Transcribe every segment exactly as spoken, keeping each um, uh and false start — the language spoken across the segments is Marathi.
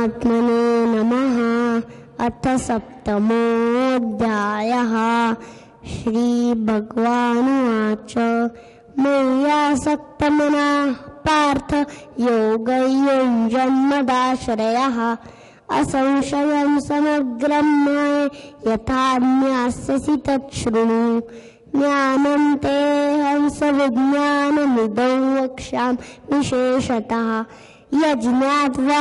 परमात्मने नमः। अथ सप्तमोऽध्यायः। श्रीभगवानुवाच मय्यासक्तमनः पार्थ योगयुञ्जन्मदाश्रयः असंशयं समग्रं मे यथा ज्ञास्यसि तच्छृणु। ज्ञानं तेऽहं सविज्ञानमिदं वक्ष्यामि विशेषतः यज्ञात्वा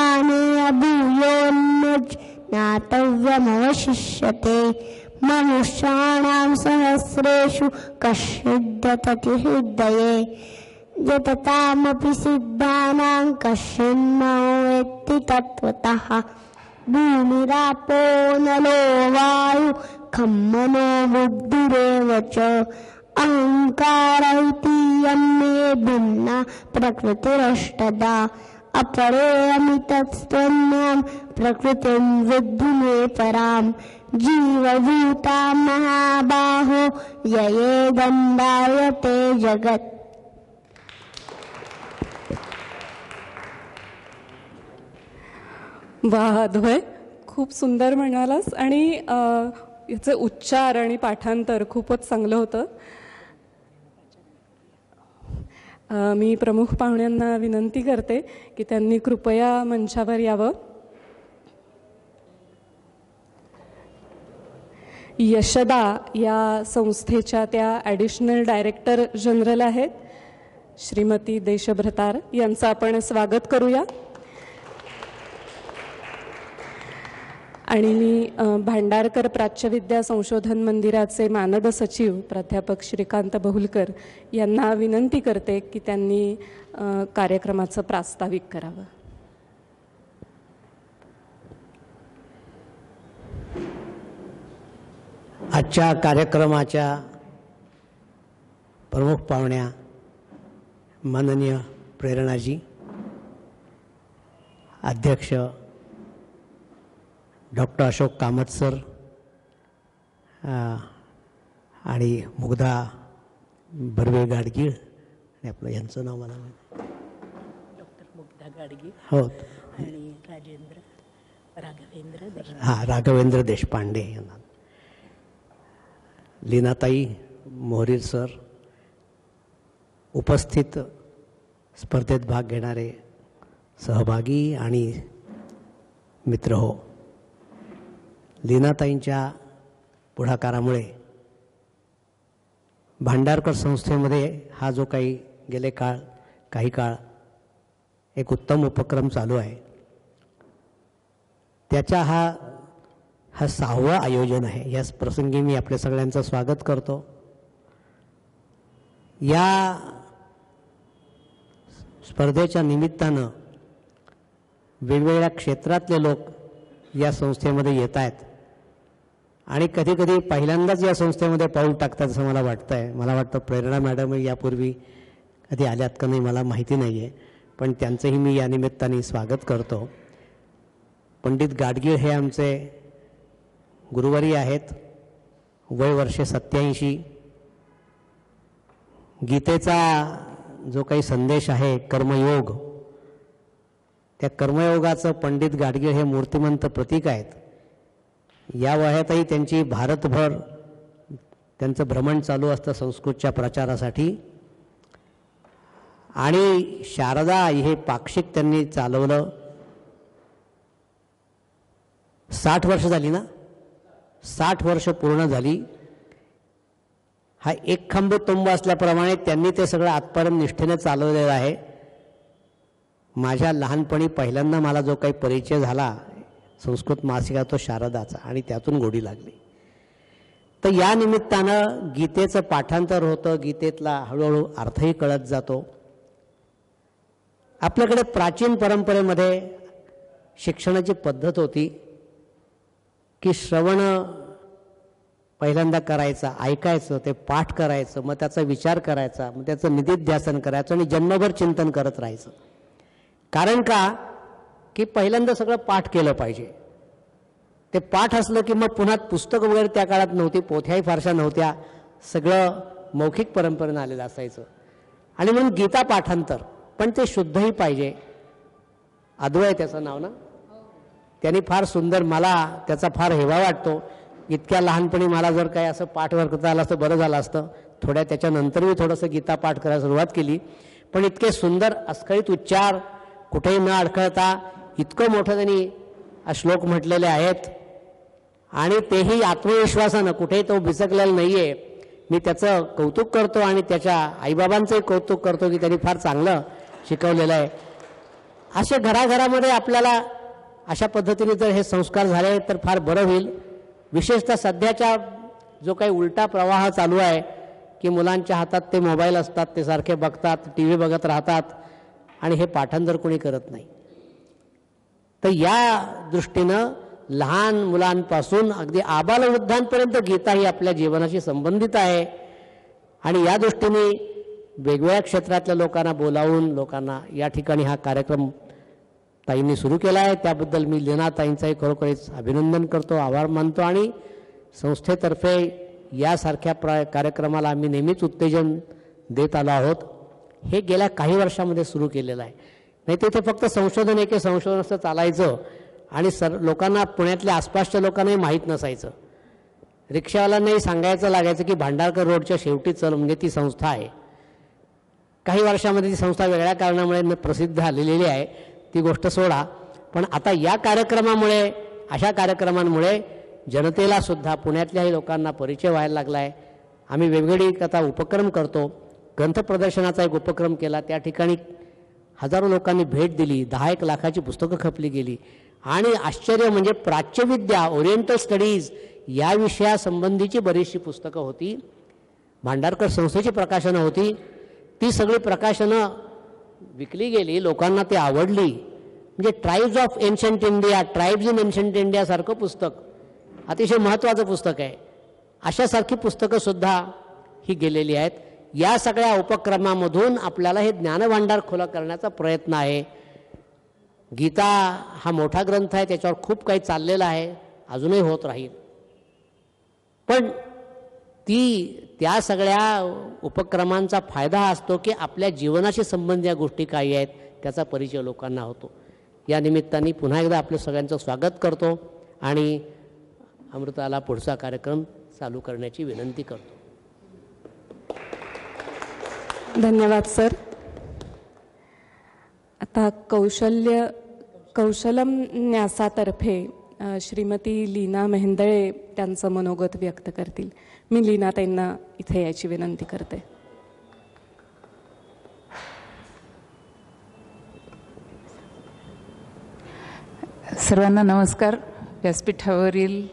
नेऽभूयोऽन्यज्ञातव्यमवशिष्यते। मनुष्याणां सहस्रेषु कश्चिद्दतति हृदये यततामपि सिद्धानां कश्चिन्न वेत्ति तत्त्वतः। भूमिरापो नलो वायु खं मनो बुद्धिरेव च अहंकार इति यं मे भिन्ना प्रकृतिरष्टधा। अपरेयमि तत्त्वन्यां प्रकृतिं विद्धि मे परां। जीवभूता महाबाहो ययेदन्दायते जगत्। वाह अद्वय, खूप सुंदर म्हणालास आणि याचे उच्चार आणि पाठांतर खूपच चांगलं होतं. मी प्रमुख पाहुण्यांना विनंती करते की त्यांनी कृपया मंचावर यावं. यशदा या संस्थेच्या त्या ॲडिशनल डायरेक्टर जनरल आहेत श्रीमती देशभ्रतार, यांचं आपण स्वागत करूया. आणि मी भांडारकर प्राच्यविद्या संशोधन मंदिराचे मानद सचिव प्राध्यापक श्रीकांत बहुलकर यांना विनंती करते की त्यांनी कार्यक्रमाचं प्रास्ताविक करावं. आजच्या कार्यक्रमाच्या प्रमुख पाहुण्या माननीय प्रेरणाजी, अध्यक्ष डॉक्टर अशोक कामत सर आणि मुग्धा बर्वे गाडगीळ, आणि आपलं यांचं नाव मला डॉक्टर मुग्धा गाडगीळ हो, आणि राजेंद्र राघवेंद्र हां राघवेंद्र देशपांडे यांना, लीनाताई मोहरीर सर, उपस्थित स्पर्धेत भाग घेणारे सहभागी आणि मित्र हो. लीनाताईंच्या पुढाकारामुळे भांडारकर संस्थेमध्ये हा जो काही गेले काळ काही काळ एक उत्तम उपक्रम चालू आहे, त्याचा हा हा सहावं आयोजन आहे. याच प्रसंगी मी आपल्या सगळ्यांचं स्वागत करतो. या स्पर्धेच्या निमित्तानं वेगवेगळ्या क्षेत्रातले लोक या संस्थेमध्ये येत आहेत आणि कधी कधी पहिल्यांदाच या संस्थेमध्ये पाऊल टाकतात असं मला वाटतं आहे. मला वाटतं प्रेरणा मॅडम यापूर्वी कधी आल्यात का नाही मला माहिती नाही आहे, पण त्यांचंही मी या निमित्ताने स्वागत करतो. पंडित गाडगीळ हे आमचे गुरुवारी आहेत, वय वर्षे सत्याऐंशी. गीतेचा जो काही संदेश आहे कर्मयोग, त्या कर्मयोगाचं पंडित गाडगीळ हे मूर्तिमंत प्रतीक आहेत. या वयातही त्यांची भारतभर त्यांचं भ्रमण चालू असतं संस्कृतच्या प्रचारासाठी. आणि शारदा हे पाक्षिक त्यांनी चालवलं. साठ वर्ष झाली ना, साठ वर्ष पूर्ण झाली. हा एक खांब तुंब असल्याप्रमाणे त्यांनी ते सगळं आजपर्यंत निष्ठेने चालवलेलं आहे. माझ्या लहानपणी पहिल्यांदा मला जो काही परिचय झाला संस्कृत मासिका तो शारदाचा, आणि त्यातून गोडी लागली. तर या निमित्तानं गीतेचं पाठांतर होतं, गीतेतला हळूहळू अर्थही कळत जातो. आपल्याकडे प्राचीन परंपरेमध्ये शिक्षणाची पद्धत होती की श्रवण पहिल्यांदा करायचा, ऐकायचं, ते पाठ करायचं, मग त्याचा विचार करायचा, मग त्याचं निधिध्यासन करायचं आणि जन्मभर चिंतन करत राहायचं. कारण का की पहिल्यांदा सगळं पाठ केलं पाहिजे. ते पाठ असलं की मग पुन्हा पुस्तक वगैरे त्या काळात नव्हती, पोथ्याही फारशा नव्हत्या, सगळं मौखिक परंपरेनं आलेलं असायचं. आणि म्हणून गीता पाठांतर, पण ते शुद्धही पाहिजे. अद्वय त्याचं नाव ना, त्यांनी फार सुंदर, मला त्याचा फार हेवा वाटतो. इतक्या लहानपणी मला जर काय असं पाठ वर करता आलं असतं बरं झालं असतं. थोड्या त्याच्यानंतर मी थोडंसं गीता पाठ करायला सुरुवात केली, पण इतके सुंदर अस्खलित उच्चार, कुठेही न अडखळता इतकं मोठं त्यांनी श्लोक म्हटलेले आहेत आणि तेही आत्मविश्वासानं, कुठेही तो बिचकलेला नाही आहे. मी त्याचं कौतुक करतो आणि त्याच्या आईबाबांचंही कौतुक करतो की त्यांनी फार चांगलं शिकवलेलं आहे. असे घराघरामध्ये आपल्याला अशा पद्धतीने जर हे संस्कार झाले तर फार बरं होईल. विशेषतः सध्याच्या जो काही उलटा प्रवाह चालू आहे की मुलांच्या हातात ते मोबाईल असतात, ते सारखे बघतात, टी व्ही बघत राहतात आणि हे पाठांतर कोणी करत नाही. तर या दृष्टीनं लहान मुलांपासून अगदी आबालवृद्धांपर्यंत गीता ही आपल्या जीवनाशी संबंधित आहे आणि या दृष्टीने वेगवेगळ्या क्षेत्रातल्या लोकांना बोलावून लोकांना या ठिकाणी हा कार्यक्रम ताईंनी सुरू केला आहे. त्याबद्दल मी लीना ताईंचाही खरोखरीच अभिनंदन करतो, आभार मानतो आणि संस्थेतर्फे यासारख्या प्र कार्यक्रमाला आम्ही नेहमीच उत्तेजन देत आलो आहोत. हे गेल्या काही वर्षामध्ये सुरू केलेलं आहे. नाही तर इथे फक्त संशोधन एके संशोधन असं चालायचं आणि सर लोकांना, पुण्यातल्या आसपासच्या लोकांनाही माहीत नसायचं. रिक्षावाल्यांनाही सांगायचं लागायचं की भांडारकर रोडच्या शेवटी चल, म्हणजे ती संस्था आहे. काही वर्षामध्ये ती संस्था वेगळ्या कारणामुळे प्रसिद्ध झालेली आहे, ती गोष्ट सोडा. पण आता या कार्यक्रमामुळे, अशा कार्यक्रमांमुळे जनतेला सुद्धा, पुण्यातल्याही लोकांना परिचय व्हायला लागला आहे. आम्ही वेगवेगळी आता उपक्रम करतो. ग्रंथ प्रदर्शनाचा एक उपक्रम केला, त्या ठिकाणी हजारो लोकांनी भेट दिली, दहा एक लाखाची पुस्तकं खपली गेली आणि आश्चर्य म्हणजे प्राच्यविद्या, ओरिएंटल स्टडीज या विषयासंबंधीची बरीचशी पुस्तकं होती. भांडारकर संस्थेची प्रकाशनं होती. ती सगळी प्रकाशनं विकली गेली, लोकांना ती आवडली. म्हणजे tribes of ancient India, tribes in ancient इंडियासारखं पुस्तक अतिशय महत्त्वाचं पुस्तक आहे. अशासारखी पुस्तकंसुद्धा ही गेलेली आहेत. या सगळ्या उपक्रमामधून आपल्याला हे ज्ञानभांडार खुला करण्याचा प्रयत्न आहे. गीता हा मोठा ग्रंथ आहे, त्याच्यावर खूप काही चाललेलं आहे, अजूनही होत राहील. पण ती त्या सगळ्या उपक्रमांचा फायदा हा असतो की आपल्या जीवनाशी संबंधित या गोष्टी काही आहेत त्याचा परिचय लोकांना होतो. या निमित्ताने पुन्हा एकदा आपलं सगळ्यांचं स्वागत करतो आणि अमृताला पुढचा कार्यक्रम चालू करण्याची विनंती करतो. धन्यवाद सर. आता कौशल्य कौशलम न्यासातर्फे श्रीमती लीना मेहेंदळे त्यांचं मनोगत व्यक्त करतील. मी लीना ताईंना इथे याची विनंती करते. सर्वांना नमस्कार. व्यासपीठावरील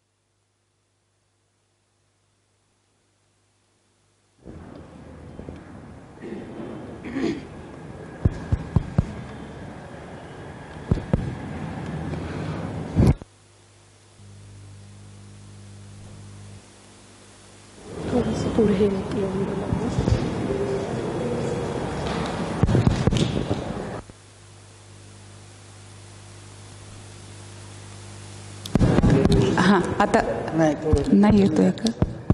पुढे येऊन बोला. हां, आता नाही येतोय का?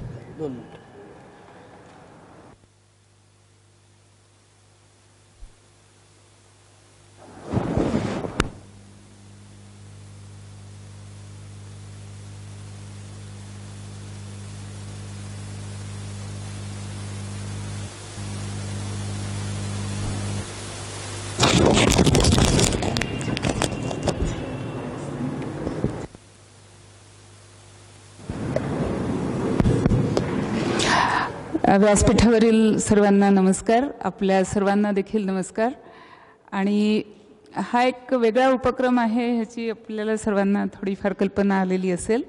व्यासपीठावरील सर्वांना नमस्कार. आपल्या सर्वांना देखील नमस्कार. आणि हा एक वेगळा उपक्रम आहे, ह्याची आपल्याला सर्वांना थोडीफार कल्पना आलेली असेल.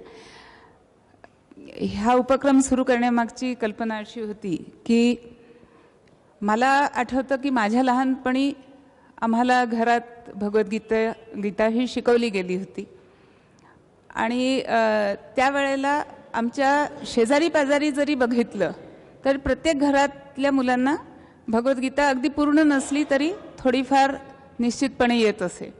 हा उपक्रम सुरू करण्यामागची कल्पना अशी होती की मला आठवतं की माझ्या लहानपणी आम्हाला घरात भगवद्गीता गीता ही शिकवली गेली होती आणि त्यावेळेला आमच्या शेजारी पाजारी जरी बघितलं तर प्रत्येक घरातल्या मुलांना भगवद्गीता अगदी पूर्ण नसली तरी थोडीफार निश्चितपणे येत असे.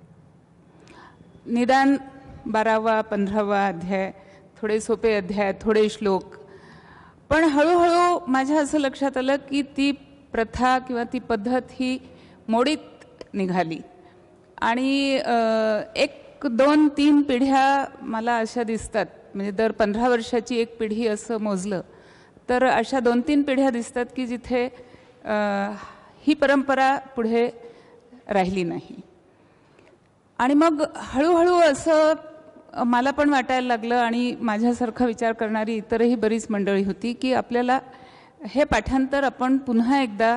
निदान बारावा पंधरावा अध्याय, थोडे सोपे अध्याय, थोडे श्लोक. पण हळूहळू माझ्या असं लक्षात आलं की ती प्रथा किंवा ती पद्धत ही मोडीत निघाली आणि एक एक दोन तीन पिढ्या मला अशा दिसतात, म्हणजे दर पंधरा वर्षाची एक पिढी असं मोजलं तर अशा दोन तीन पिढ्या दिसतात की जिथे ही परंपरा पुढे राहिली नाही. आणि मग हळूहळू असं मला पण वाटायला लागलं आणि माझ्यासारखा विचार करणारी इतरही बरीच मंडळी होती की आपल्याला हे पाठांतर आपण पुन्हा एकदा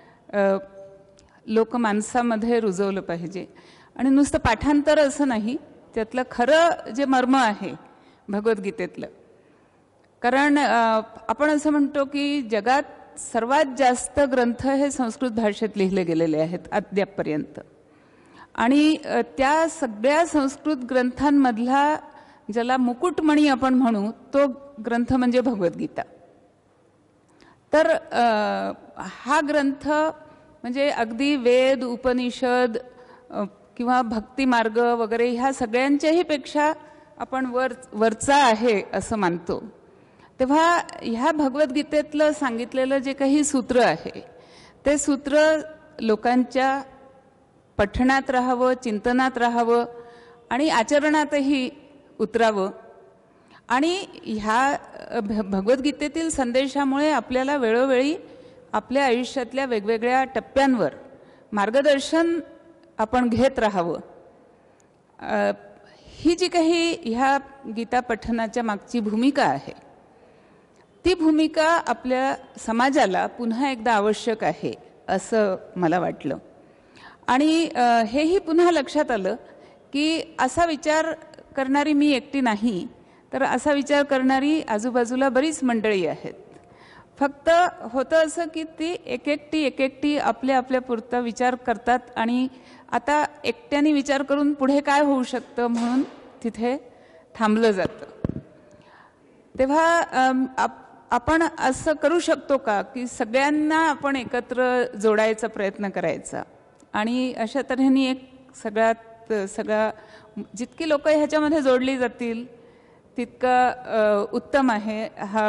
लोकमानसामध्ये रुजवलं पाहिजे. आणि नुसतं पाठांतर असं नाही, त्यातलं खरं जे मर्म आहे भगवद्गीतेतलं. कारण आपण असं म्हणतो की जगात सर्वात जास्त ग्रंथ हे संस्कृत भाषेत लिहिले गेलेले आहेत अद्यापपर्यंत. आणि त्या सगळ्या संस्कृत ग्रंथांमधला ज्याला मुकुटमणी आपण म्हणू तो ग्रंथ म्हणजे भगवद्गीता. तर हा ग्रंथ म्हणजे अगदी वेद, उपनिषद किंवा भक्तिमार्ग वगैरे ह्या सगळ्यांच्याही पेक्षा आपण वर वरचा आहे असं मानतो. तेव्हा ह्या भगवद्गीतेतलं सांगितलेलं जे काही सूत्र आहे ते सूत्र लोकांच्या पठणात राहावं, चिंतनात राहावं आणि आचरणातही उतरावं. आणि ह्या भगवद्गीतेतील संदेशामुळे आपल्याला वेळोवेळी आपल्या आयुष्यातल्या वेगवेगळ्या टप्प्यांवर मार्गदर्शन आपण घेत राहावं. ही जी काही ह्या गीता पठनाच्या मागची भूमिका आहे ती भूमिका आपल्या समाजाला पुन्हा एकदा आवश्यक आहे असं मला वाटलं. आणि हेही पुन्हा लक्षात आलं की असा विचार करणारी मी एकटी नाही, तर असा विचार करणारी आजूबाजूला बरीच मंडळी आहेत. फक्त होतं असं की ती एक एकटी एक एकटी आपल्या आपल्या पुरता विचार करतात आणि आता एकट्याने विचार करून पुढे काय होऊ शकतं म्हणून तिथे थांबलं जातं. तेव्हा आपण असं करू शकतो का की सगळ्यांना आपण एकत्र जोडायचा प्रयत्न करायचा आणि अशा तऱ्हेने एक सगळ्यात सगळ्या जितकी लोक ह्याच्यामध्ये जोडली जातील तितका उत्तम आहे हा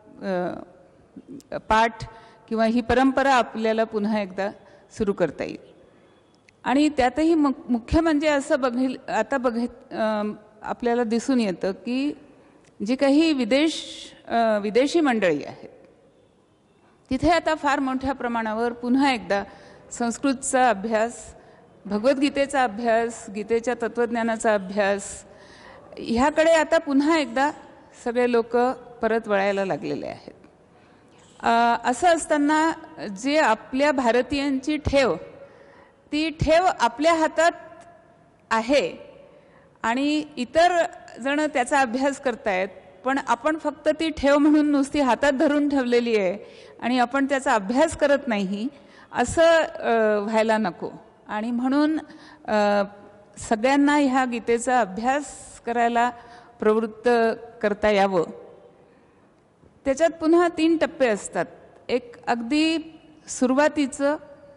पाठ किंवा ही परंपरा आपल्याला पुन्हा एकदा सुरू करता येईल. आणि त्यातही मुख्य म्हणजे असं बघेल आता बघत आपल्याला दिसून येतं की जी काही विदेश विदेशी मंडळी आहेत तिथे आता फार मोठ्या प्रमाणावर पुन्हा एकदा संस्कृतचा अभ्यास, भगवद्गीतेचा अभ्यास, गीतेच्या तत्त्वज्ञानाचा अभ्यास ह्याकडे आता पुन्हा एकदा सगळे लोक परत वळायला लागलेले आहेत. असं असताना जे आपल्या भारतीयांची ठेव ती ठेव आपल्या हातात आहे आणि इतर जण त्याचा अभ्यास करतायत, पण आपण फक्त ती ठेव म्हणून नुसती हातात धरून ठेवलेली आहे आणि आपण त्याचा अभ्यास करत नाही असं व्हायला नको. आणि म्हणून सगळ्यांना ह्या गीतेचा अभ्यास करायला प्रवृत्त करता यावं. त्याच्यात पुन्हा तीन टप्पे असतात. एक अगदी सुरुवातीचं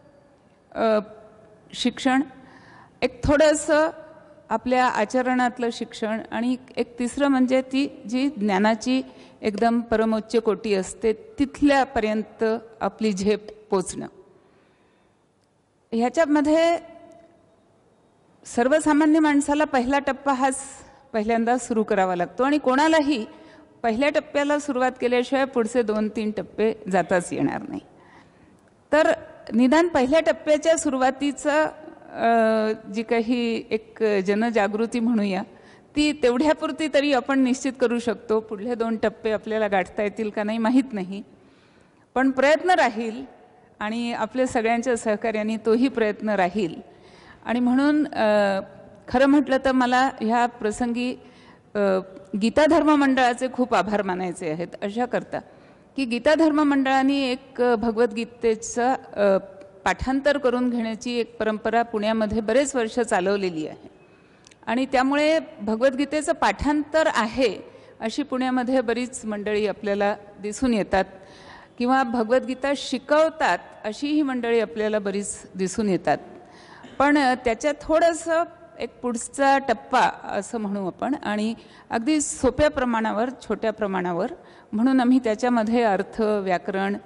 शिक्षण, एक थोडंसं आपल्या आचरणातलं शिक्षण आणि एक तिसरं म्हणजे ती जी ज्ञानाची एकदम परमोच्च कोटी असते तिथल्यापर्यंत आपली झेप पोचणं. ह्याच्यामध्ये सर्वसामान्य माणसाला पहिला टप्पा हाच पहिल्यांदा सुरू करावा लागतो आणि कोणालाही पहिल्या टप्प्याला सुरुवात केल्याशिवाय पुढचे दोन तीन टप्पे जाताच येणार नाही. तर निदान पहिल्या टप्प्याच्या सुरुवातीचं जी काही एक जनजागृती म्हणूया ती तेवढ्यापुरती तरी आपण निश्चित करू शकतो. पुढले दोन टप्पे आपल्याला गाठता येतील का नाही माहीत नाही, पण प्रयत्न राहील आणि आपल्या सगळ्यांच्या सहकार्याने तोही प्रयत्न राहील. आणि म्हणून खरं म्हटलं तर मला ह्या प्रसंगी गीता धर्म मंडळाचे खूप आभार मानायचे आहेत अशा करता की गीता धर्म मंडळाने एक भगवद्गीतेचं पाठांतर करून घेण्याची एक परंपरा पुण्यामध्ये बरेच वर्ष चालवलेली आहे आणि त्यामुळे भगवद्गीतेचं पाठांतर आहे अशी पुण्यामध्ये बरीच मंडळी आपल्याला दिसून येतात किंवा भगवद्गीता शिकवतात अशी ही मंडळी आपल्याला बरीच दिसून येतात. पण त्याच्यात थोडंसं एक पुढचा टप्पा असं म्हणू आपण आणि अगदी सोप्या प्रमाणावर छोट्या प्रमाणावर म्हणून आम्ही त्याच्यामध्ये अर्थ, व्याकरण,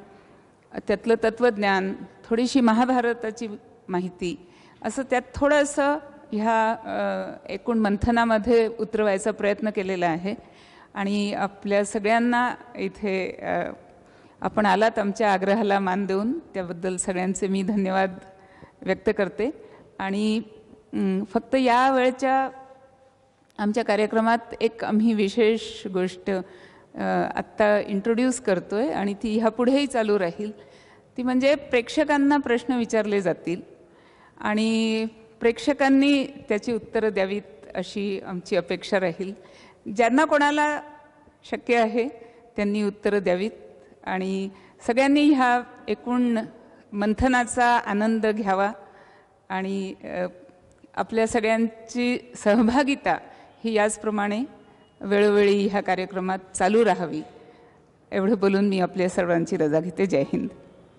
त्यातलं तत्त्वज्ञान, थोडीशी महाभारताची माहिती असं त्यात थोडंसं ह्या अ, एकूण मंथनामध्ये उतरवायचा प्रयत्न केलेला आहे आणि आपल्या सगळ्यांना इथे अ, आपण आलात आमच्या आग्रहाला मान देऊन, त्याबद्दल सगळ्यांचे मी धन्यवाद व्यक्त करते. आणि फक्त या वेळच्या आमच्या कार्यक्रमात एक आम्ही विशेष गोष्ट आत्ता इंट्रोड्यूस करतोय आणि ती ह्यापुढेही चालू राहील. ती म्हणजे प्रेक्षकांना प्रश्न विचारले जातील आणि प्रेक्षकांनी त्याची उत्तरं द्यावीत अशी आमची अपेक्षा राहील. ज्यांना कोणाला शक्य आहे त्यांनी उत्तरं द्यावीत आणि सगळ्यांनी ह्या एकूण मंथनाचा आनंद घ्यावा आणि आपल्या सगळ्यांची सहभागिता ही याचप्रमाणे वेळोवेळी ह्या कार्यक्रमात चालू राहावी एवढं बोलून मी आपल्या सर्वांची रजा घेते. जय हिंद.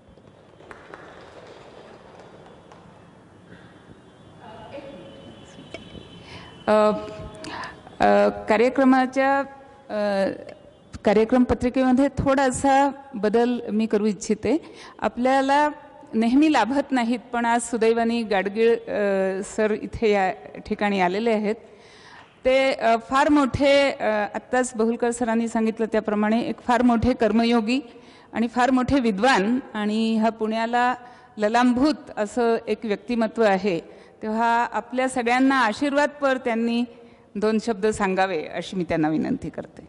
कार्यक्रमाच्या कार्यक्रम पत्रिकेमध्ये थोडासा बदल मी करू इच्छिते. आपल्याला नेहमी लाभत नाहीत, पण आज सुदैवाने गाडगीळ सर इथे या ठिकाणी आलेले आहेत. ते फार मोठे, आत्ताच बहुलकर सरांनी सांगितलं त्याप्रमाणे, एक फार मोठे कर्मयोगी आणि फार मोठे विद्वान आणि ह्या पुण्याला ललांभूत असं एक व्यक्तिमत्व आहे. तेव्हा आपल्या सगळ्यांना आशीर्वादपर त्यांनी दोन शब्द सांगावे अशी मी त्यांना विनंती करते.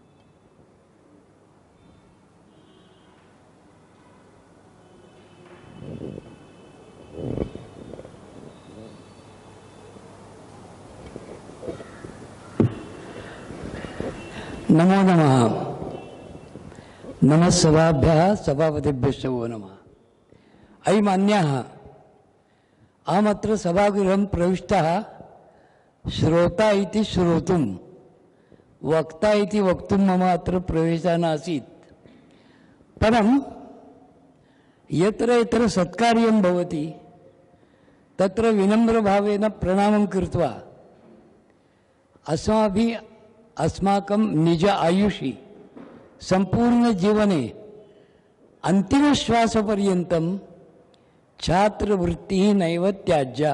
नमो नमः. नमः सभाभ्यः सभापतिभ्यश्च वो नमः. अयि मान्याः, अहमत्र सभागृहं प्रविष्टः श्रोता इति श्रोतुं वक्ता इति वक्तुं मम अत्र प्रवेशः नासीत्. परं यत्र यत्र सत्कार्यं भवति तत्र विनम्रभावेन प्रणामं कृत्वा अस्माभिः अस्माकं निज आयुषि संपूर्ण जीवने अन्तिमश्वासपर्यन्तं छात्रवृत्तिः नैव त्याज्या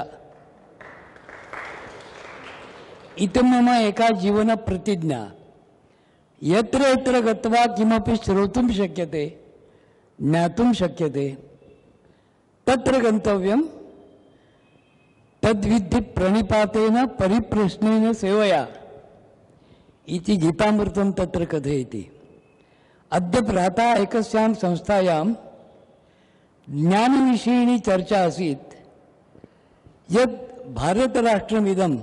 इति मम एका जीवनप्रतिज्ञा. यत्र यत्र गत्वा किमपि श्रोतुं शक्यते, ज्ञातुं शक्यते, तत्र गन्तव्यं. तद्विद्धि प्रणिपातेन परिप्रश्नेन सेवया इति गीतामृतं तत्र कथयति. अद्य प्रातः एकस्यां संस्थायां ज्ञानविषयिणी चर्चा आसीत् यत् भारतराष्ट्रमिदं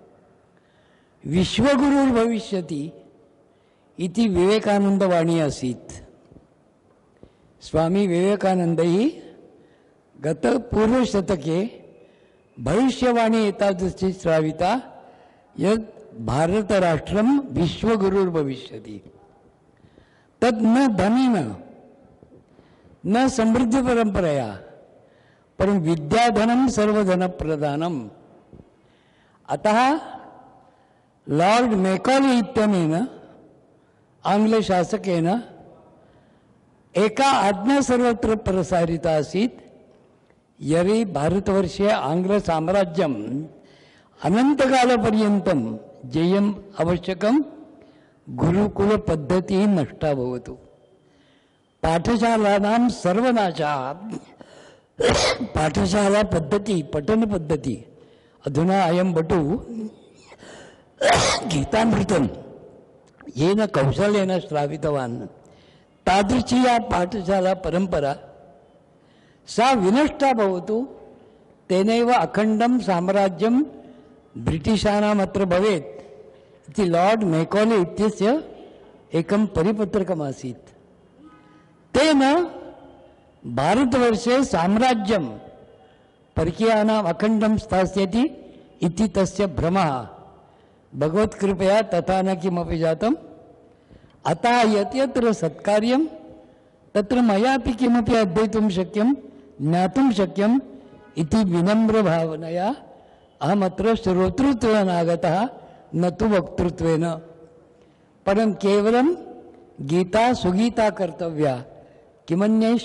विश्वगुरुर्भविष्यति इति विवेकानन्दवाणी आसीत्. स्वामी विवेकानन्दैः गतपूर्वशतके भविष्यवाणी एतादृशी श्राविता यत् भारतराष्ट्रं विश्वगुरुर्भविष्यति. तत् न धनेन न समृद्धिपरम्परया परं विद्याधनं सर्वधनप्रदानम्. अतः लॉर्ड मेकॉले इत्यनेन आङ्ग्लशासकेन एका आज्ञा सर्वत्र प्रसारिता आसीत्. यदि भारतवर्षे आङ्ग्लसाम्राज्यम् अनन्तकालपर्यन्तं जेयम् आवश्यकं, गुरुकुलपद्धतिः नष्टा भवतु. पाठशालानां सर्वनाशः. पाठशाला पद्धति, पठन पद्धति. अधुना अयं बटु गीतामृतं येन कौशलेन श्रावितवान्, तादृशी या पाठशाला परंपरा सा विनष्टा भवतु. तेनैव अखण्डं साम्राज्यं ब्रिटिशानाम् अत्र भवेत् इति लॉर्ड मेकॉले इत्यस्य एकं परिपत्रकमासीत्. तेन भारतवर्षे साम्राज्यं परकीयानाम् अखण्डं स्थास्यति इति तस्य भ्रमः. भगवत्कृपया तथा न किमपि जातम्. अतः यत् यत्र सत्कार्यं तत्र मयापि किमपि अध्येतुं शक्यं, ज्ञातुं शक्यम् इति विनम्रभावनया अहमत्र श्रोतृत्वेन आगतः, न तु वक्तृत्वेन. परं केवलं गीता सुगीता कर्तव्या किमन्ये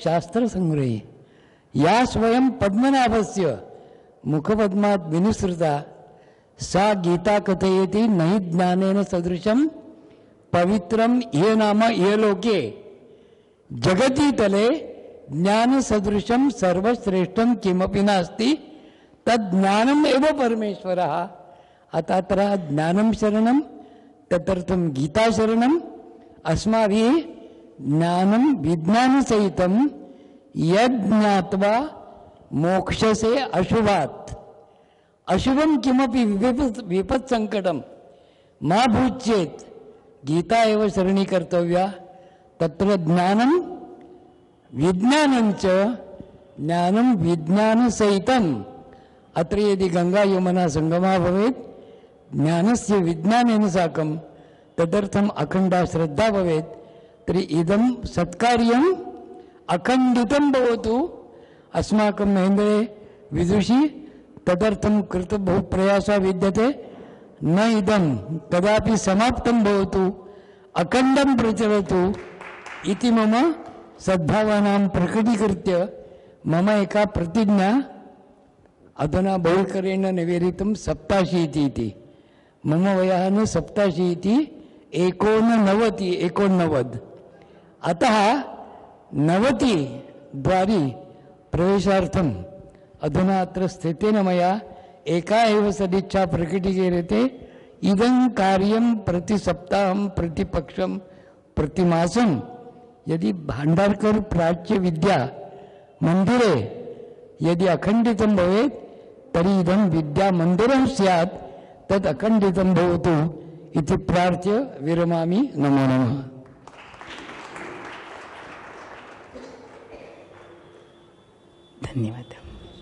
शास्त्रसंग्रहे. या स्वयं पद्मनाभस्य मुखपद्मात् विनिसृता सा गीता कथयति नहि ज्ञानेन सदृशम पवित्रम ये नाम ये लोके जगती तले ज्ञान सदृशम सर्वश्रेष्ठम किमपि नास्ति तज्ज्ञानम एव परमेश्वरः। अतः ज्ञानम शरणम तदर्थम गीता शरणम। अस्माभिः ज्ञानम विज्ञान सहितम यज्ञात्वा मोक्षसे अशुभात् अशुभम किमपि विपत् विपत् संकटम मा भूच्येत् गीता एव शरणी कर्तव्या। तत्र ज्ञानम विज्ञानं च ज्ञानं विज्ञान सहितम। अत्र यदि गंगा यमुना संगमः भवेत् ज्ञानस्य विज्ञानेन साकं तदर्थम अखंडा श्रद्धा भवेत् तर्हि इदं सत्कार्यम् अखंडितं भवतु। अस्माकं महेन्द्रे विदुषी तदर्थं कृत बहु प्रयासः विद्यते। न इदं कदापि समाप्तं भवतु अखंडं प्रचलतु इति मम सद्भावनां प्रकटीकृत्य मम एका प्रतिज्ञा अधुना बहुकरेण निवेदितं सप्ताशीति इति। मम वयः न सप्ताशीति एकोननवति एकोननवद। अतः नवति द्वारि प्रवेशार्थम् अधुना अत्र स्थितेन मया एका एव सदिच्छा प्रकटीक्रियते। इदं कार्यं प्रति सप्ताहं प्रतिपक्षं प्रतिमासं यदि भाण्डारकर प्राच्य विद्या मंदिरे यदि अखंडितं भवेत् तर्हि इदं विद्या मंदिरं स्यात् तद् अखंडितं भवतु इति प्रार्थ्य विरमामि। नमो नमः। धन्यवाद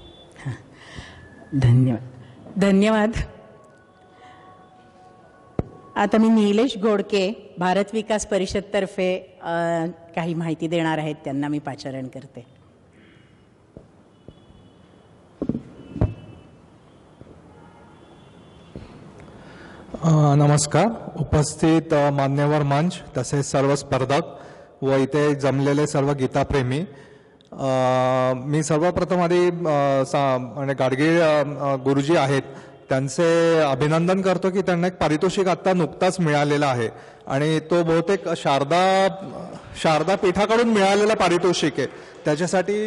धन्यवाद धन्यवाद। आता मी नीलेश गोडके भारत विकास परिषदतर्फे काही माहिती देणार आहेत त्यांना मी पाचारण करते। नमस्कार। उपस्थित मान्यवर मंच तसेच सर्व स्पर्धक व इथे जमलेले सर्व गीताप्रेमी, मी सर्वप्रथम आधी म्हणजे गाडगे गुरुजी आहेत त्यांचे अभिनंदन करतो की त्यांना एक पारितोषिक आता नुकताच मिळालेला आहे आणि तो बहुतेक शारदा शारदा पीठाकडून मिळालेला पारितोषिक आहे। त्याच्यासाठी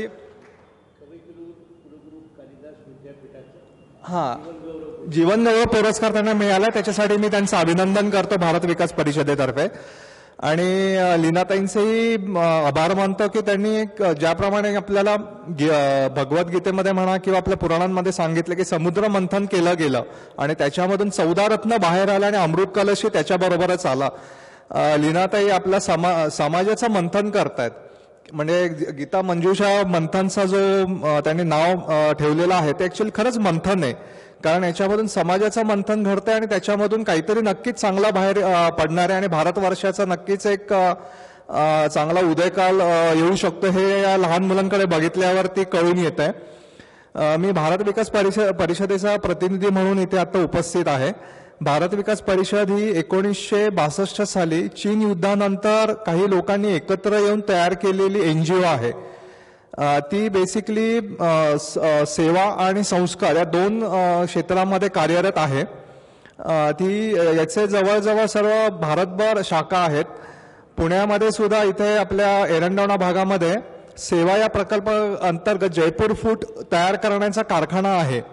हां जीवन गौरव पुरस्कार त्यांना मिळाला, त्याच्यासाठी मी त्यांचं अभिनंदन करतो भारत विकास परिषदेतर्फे। आणि लीनाताईंचेही आभार मानतो की त्यांनी ज्याप्रमाणे आपल्याला भगवद्गीतेमध्ये म्हणा किंवा आपल्या पुराणांमध्ये सांगितलं की समुद्र मंथन केलं गेलं आणि त्याच्यामधून चौदा रत्न बाहेर आला आणि अमृत कलशही त्याच्याबरोबरच आला। लीनाताई आपल्या समा समाजाचं मंथन करतायत, म्हणजे गीता मंजुषा मंथनचा जो त्यांनी नाव ठेवलेलं आहे ते ऍक्च्युअली खरंच मंथन आहे, कारण याच्यामधून समाजाचं मंथन घडतंय आणि त्याच्यामधून काहीतरी नक्कीच चांगला बाहेर पडणार आहे आणि भारतवर्षाचा नक्कीच एक चांगला उदयकाल येऊ शकतो हे या लहान मुलांकडे बघितल्यावरती कळून येत आहे। मी भारत विकास परिषद परिषदेचा प्रतिनिधी म्हणून इथे आता उपस्थित आहे। भारत विकास परिषद ही एकोणीसशे बासष्ट साली चीन युद्धानंतर काही लोकांनी एकत्र येऊन तयार केलेली एनजीओ आहे। ती बेसिकली सेवा आणि संस्कार या दोन क्षेत्रांमध्ये कार्यरत आहे। ती याचे जवळजवळ सर्व भारतभर शाखा आहेत। पुण्यामध्ये सुद्धा इथे आपल्या एरंडवणा भागामध्ये सेवा या प्रकल्प अंतर्गत जयपूर फूट तयार करण्याचा कारखाना आहे।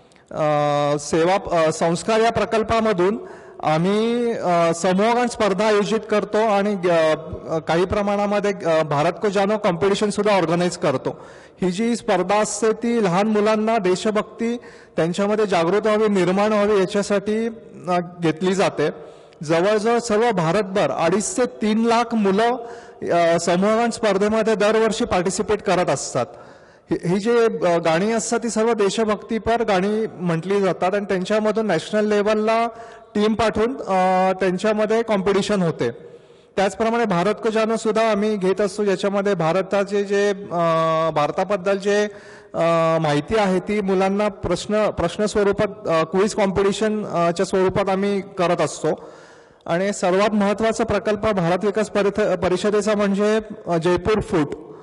सेवा संस्कार या प्रकल्पामधून आम्ही समूहगण स्पर्धा आयोजित करतो आणि काही प्रमाणामध्ये भारत को जानो कॉम्पिटिशन सुद्धा ऑर्गनाईज करतो। ही जी स्पर्धा असते ती लहान मुलांना देशभक्ती त्यांच्यामध्ये जागृत व्हावी, निर्माण व्हावी याच्यासाठी घेतली जाते। जवळजवळ सर्व भारतभर अडीच ते तीन लाख मुलं समूहगण स्पर्धेमध्ये दरवर्षी पार्टिसिपेट करत असतात। ही जी गाणी असतात ती सर्व देशभक्तीपर गाणी म्हटली जातात आणि त्यांच्यामधून नॅशनल लेवलला टीम पाठवून त्यांच्यामध्ये कॉम्पिटिशन होते। त्याचप्रमाणे भारत को जानो सुद्धा आम्ही घेत असतो, ज्याच्यामध्ये भारताचे जे भारताबद्दल जे माहिती आहे ती मुलांना प्रश्न प्रश्न स्वरूपात क्विज कॉम्पिटिशनच्या स्वरूपात आम्ही करत असतो। आणि सर्वात महत्त्वाचा प्रकल्प भारत विकास परिषदेचा म्हणजे जयपूर फूट।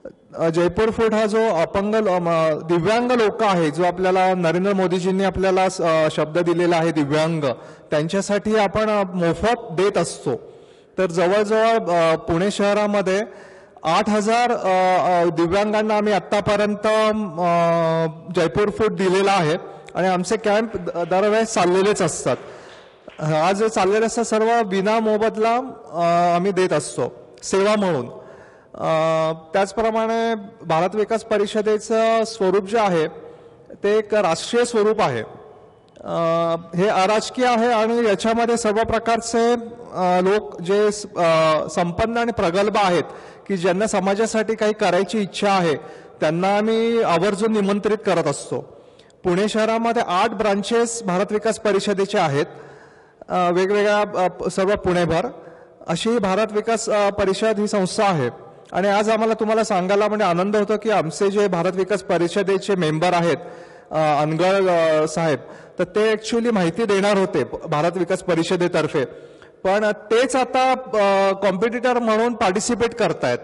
जयपूर फूड हा जो अपंग दिव्यांग लोक आहे, जो आपल्याला नरेंद्र मोदीजींनी आपल्याला शब्द दिलेला आहे दिव्यांग, त्यांच्यासाठी आपण मोफत देत असतो. तर जवळजवळ पुणे शहरामध्ये आठ हजार दिव्यांगांना आम्ही आत्तापर्यंत जयपूर फूड दिलेला आहे आणि आमचे कॅम्प दरवेळेस चाललेलेच असतात. आज चाललेले असतात सर्व विना मोबदला आम्ही देत असतो सेवा म्हणून. त्याचप्रमाणे भारत विकास परिषदेचं स्वरूप जे आहे ते एक राष्ट्रीय स्वरूप आहे. हे अराजकीय आहे आणि याच्यामध्ये सर्व प्रकारचे लोक जे संपन्न आणि प्रगल्भ आहेत की ज्यांना समाजासाठी काही करायची इच्छा आहे त्यांना आम्ही आवर्जून निमंत्रित करत असतो. पुणे शहरामध्ये आठ ब्रांचेस भारत विकास परिषदेचे आहेत, वेगवेगळ्या सर्व पुणेभर अशी भारत विकास परिषद ही संस्था आहे. आणि आज आम्हाला तुम्हाला सांगायला म्हणजे आनंद होतो की आमचे जे भारत विकास परिषदेचे मेंबर आहेत अनगळ साहेब, तर ते ऍक्च्युली माहिती देणार होते भारत विकास परिषदेतर्फे, पण तेच आता कॉम्पिटिटर म्हणून पार्टिसिपेट करतायत.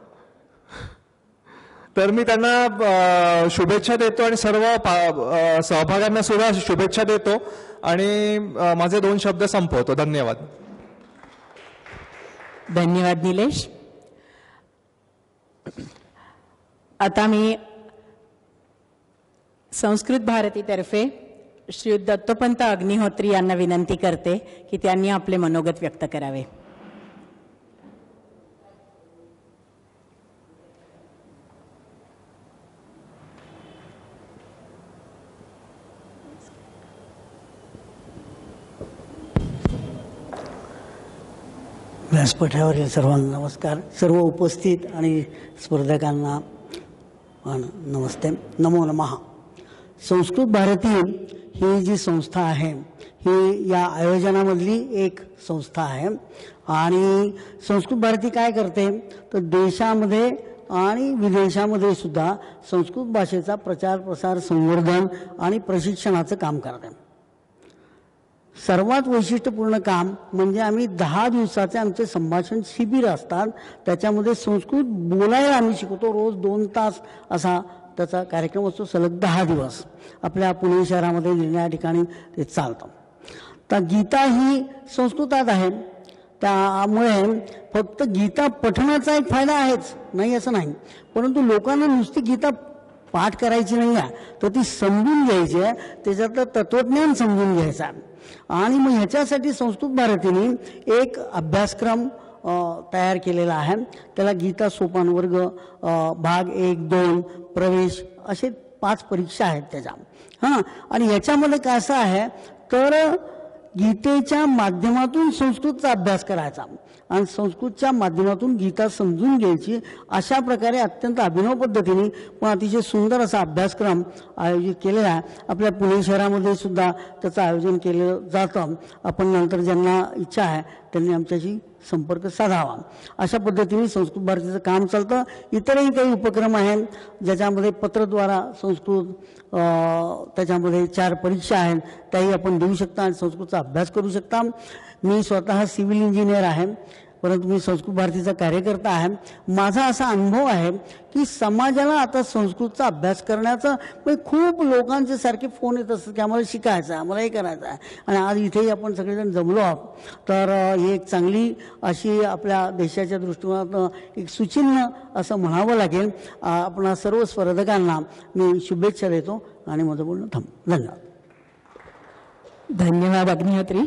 तर मी त्यांना शुभेच्छा देतो आणि सर्व सहभाग्यांना सुद्धा शुभेच्छा देतो आणि माझे दोन शब्द संपवतो. धन्यवाद. धन्यवाद निलेश. आता मी संस्कृत भारतीतर्फे श्री दत्तोपंत अग्निहोत्री यांना विनंती करते की त्यांनी आपले मनोगत व्यक्त करावे. व्यासपीठावरील सर्वांना नमस्कार. सर्व उपस्थित आणि स्पर्धकांना नमस्ते. नमो नमः. संस्कृत भारती ही जी संस्था आहे ही या आयोजनामधली एक संस्था आहे आणि संस्कृत भारती काय करते तर देशामध्ये आणि विदेशामध्ये सुद्धा संस्कृत भाषेचा प्रचार प्रसार संवर्धन आणि प्रशिक्षणाचं काम करते. सर्वात वैशिष्ट्यपूर्ण काम म्हणजे आम्ही दहा दिवसाचे आमचे संभाषण शिबिर असतात, त्याच्यामध्ये संस्कृत बोलायला आम्ही शिकवतो. रोज दोन तास असा त्याचा कार्यक्रम असतो, सलग दहा दिवस आपल्या पुणे शहरामध्ये निर्णया ठिकाणी ते चालतं. तर गीता ही संस्कृतात आहे, त्यामुळे फक्त गीता पठणाचा एक फायदा आहेच नाही असं नाही, परंतु लोकांना नुसती गीता पाठ करायची नाही आहे तर ती समजून घ्यायची आहे, त्याच्यातलं तत्वज्ञान समजून घ्यायचं आहे. आणि मग ह्याच्यासाठी संस्कृत भारतीने एक अभ्यासक्रम तयार केलेला आहे. त्याला गीता सोपान वर्ग भाग एक दोन प्रवेश असे पाच परीक्षा आहेत त्याच्या. हां, आणि ह्याच्यामध्ये काय असं आहे तर गीतेच्या माध्यमातून संस्कृतचा अभ्यास करायचा आणि संस्कृतच्या माध्यमातून गीता समजून घ्यायची, अशा प्रकारे अत्यंत अभिनव पद्धतीने पण अतिशय सुंदर असा अभ्यासक्रम आयोजित केलेला आहे. आपल्या पुणे शहरामध्ये सुद्धा त्याचं आयोजन केलं जातं. आपण नंतर ज्यांना इच्छा आहे त्यांनी आमच्याशी संपर्क साधावा. अशा पद्धतीने संस्कृत भारतीचं काम चालतं. इतरही काही उपक्रम आहेत ज्याच्यामध्ये पत्रद्वारा संस्कृत, त्याच्यामध्ये चार परीक्षा आहेत त्याही आपण देऊ शकता आणि संस्कृतचा अभ्यास करू शकता. मी स्वतः सिव्हिल इंजिनियर आहे, परंतु मी संस्कृत भारतीचा कार्यकर्ता आहे. माझा असा अनुभव आहे की समाजाला आता संस्कृतचा अभ्यास करण्याचा म्हणजे खूप लोकांचे सारखे फोन येत असतात की आम्हाला शिकायचं आहे, आम्हाला हे करायचं आहे. आणि आज इथेही आपण सगळेजण जमलो आहोत, तर ही एक चांगली अशी आपल्या देशाच्या दृष्टिकोनातून एक सुचिन्ह असं म्हणावं लागेल. आपण सर्व स्पर्धकांना मी शुभेच्छा देतो आणि माझं बोलणं थांब. धन्यवाद. धन्यवाद अग्निहोत्री.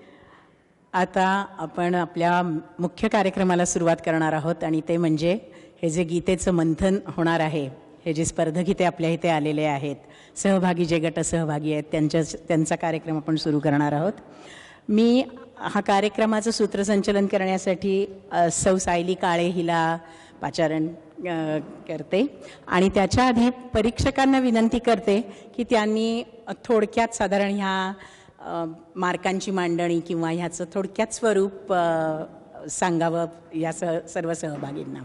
आता आपण आपल्या मुख्य कार्यक्रमाला सुरुवात करणार आहोत आणि ते म्हणजे हे जे गीतेचं मंथन होणार आहे, हे जे स्पर्धक इथे आपल्या इथे आलेले आहेत, सहभागी जे गट सहभागी आहेत त्यांच्या त्यांचा कार्यक्रम आपण सुरू करणार आहोत. मी हा कार्यक्रमाचं सूत्रसंचलन करण्यासाठी सौ सायली काळे हिला पाचारण करते आणि त्याच्या आधी परीक्षकांना विनंती करते की त्यांनी थोडक्यात साधारण ह्या मार्कांची मांडणी किंवा ह्याचं थोडक्यात स्वरूप सांगावं या सह सर्व सहभागींना.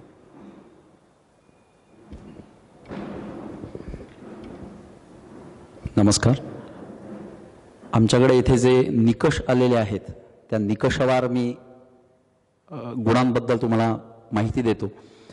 नमस्कार. आमच्याकडे इथे जे निकष आलेले आहेत त्या निकषावर मी गुणांबद्दल तुम्हाला माहिती देतो.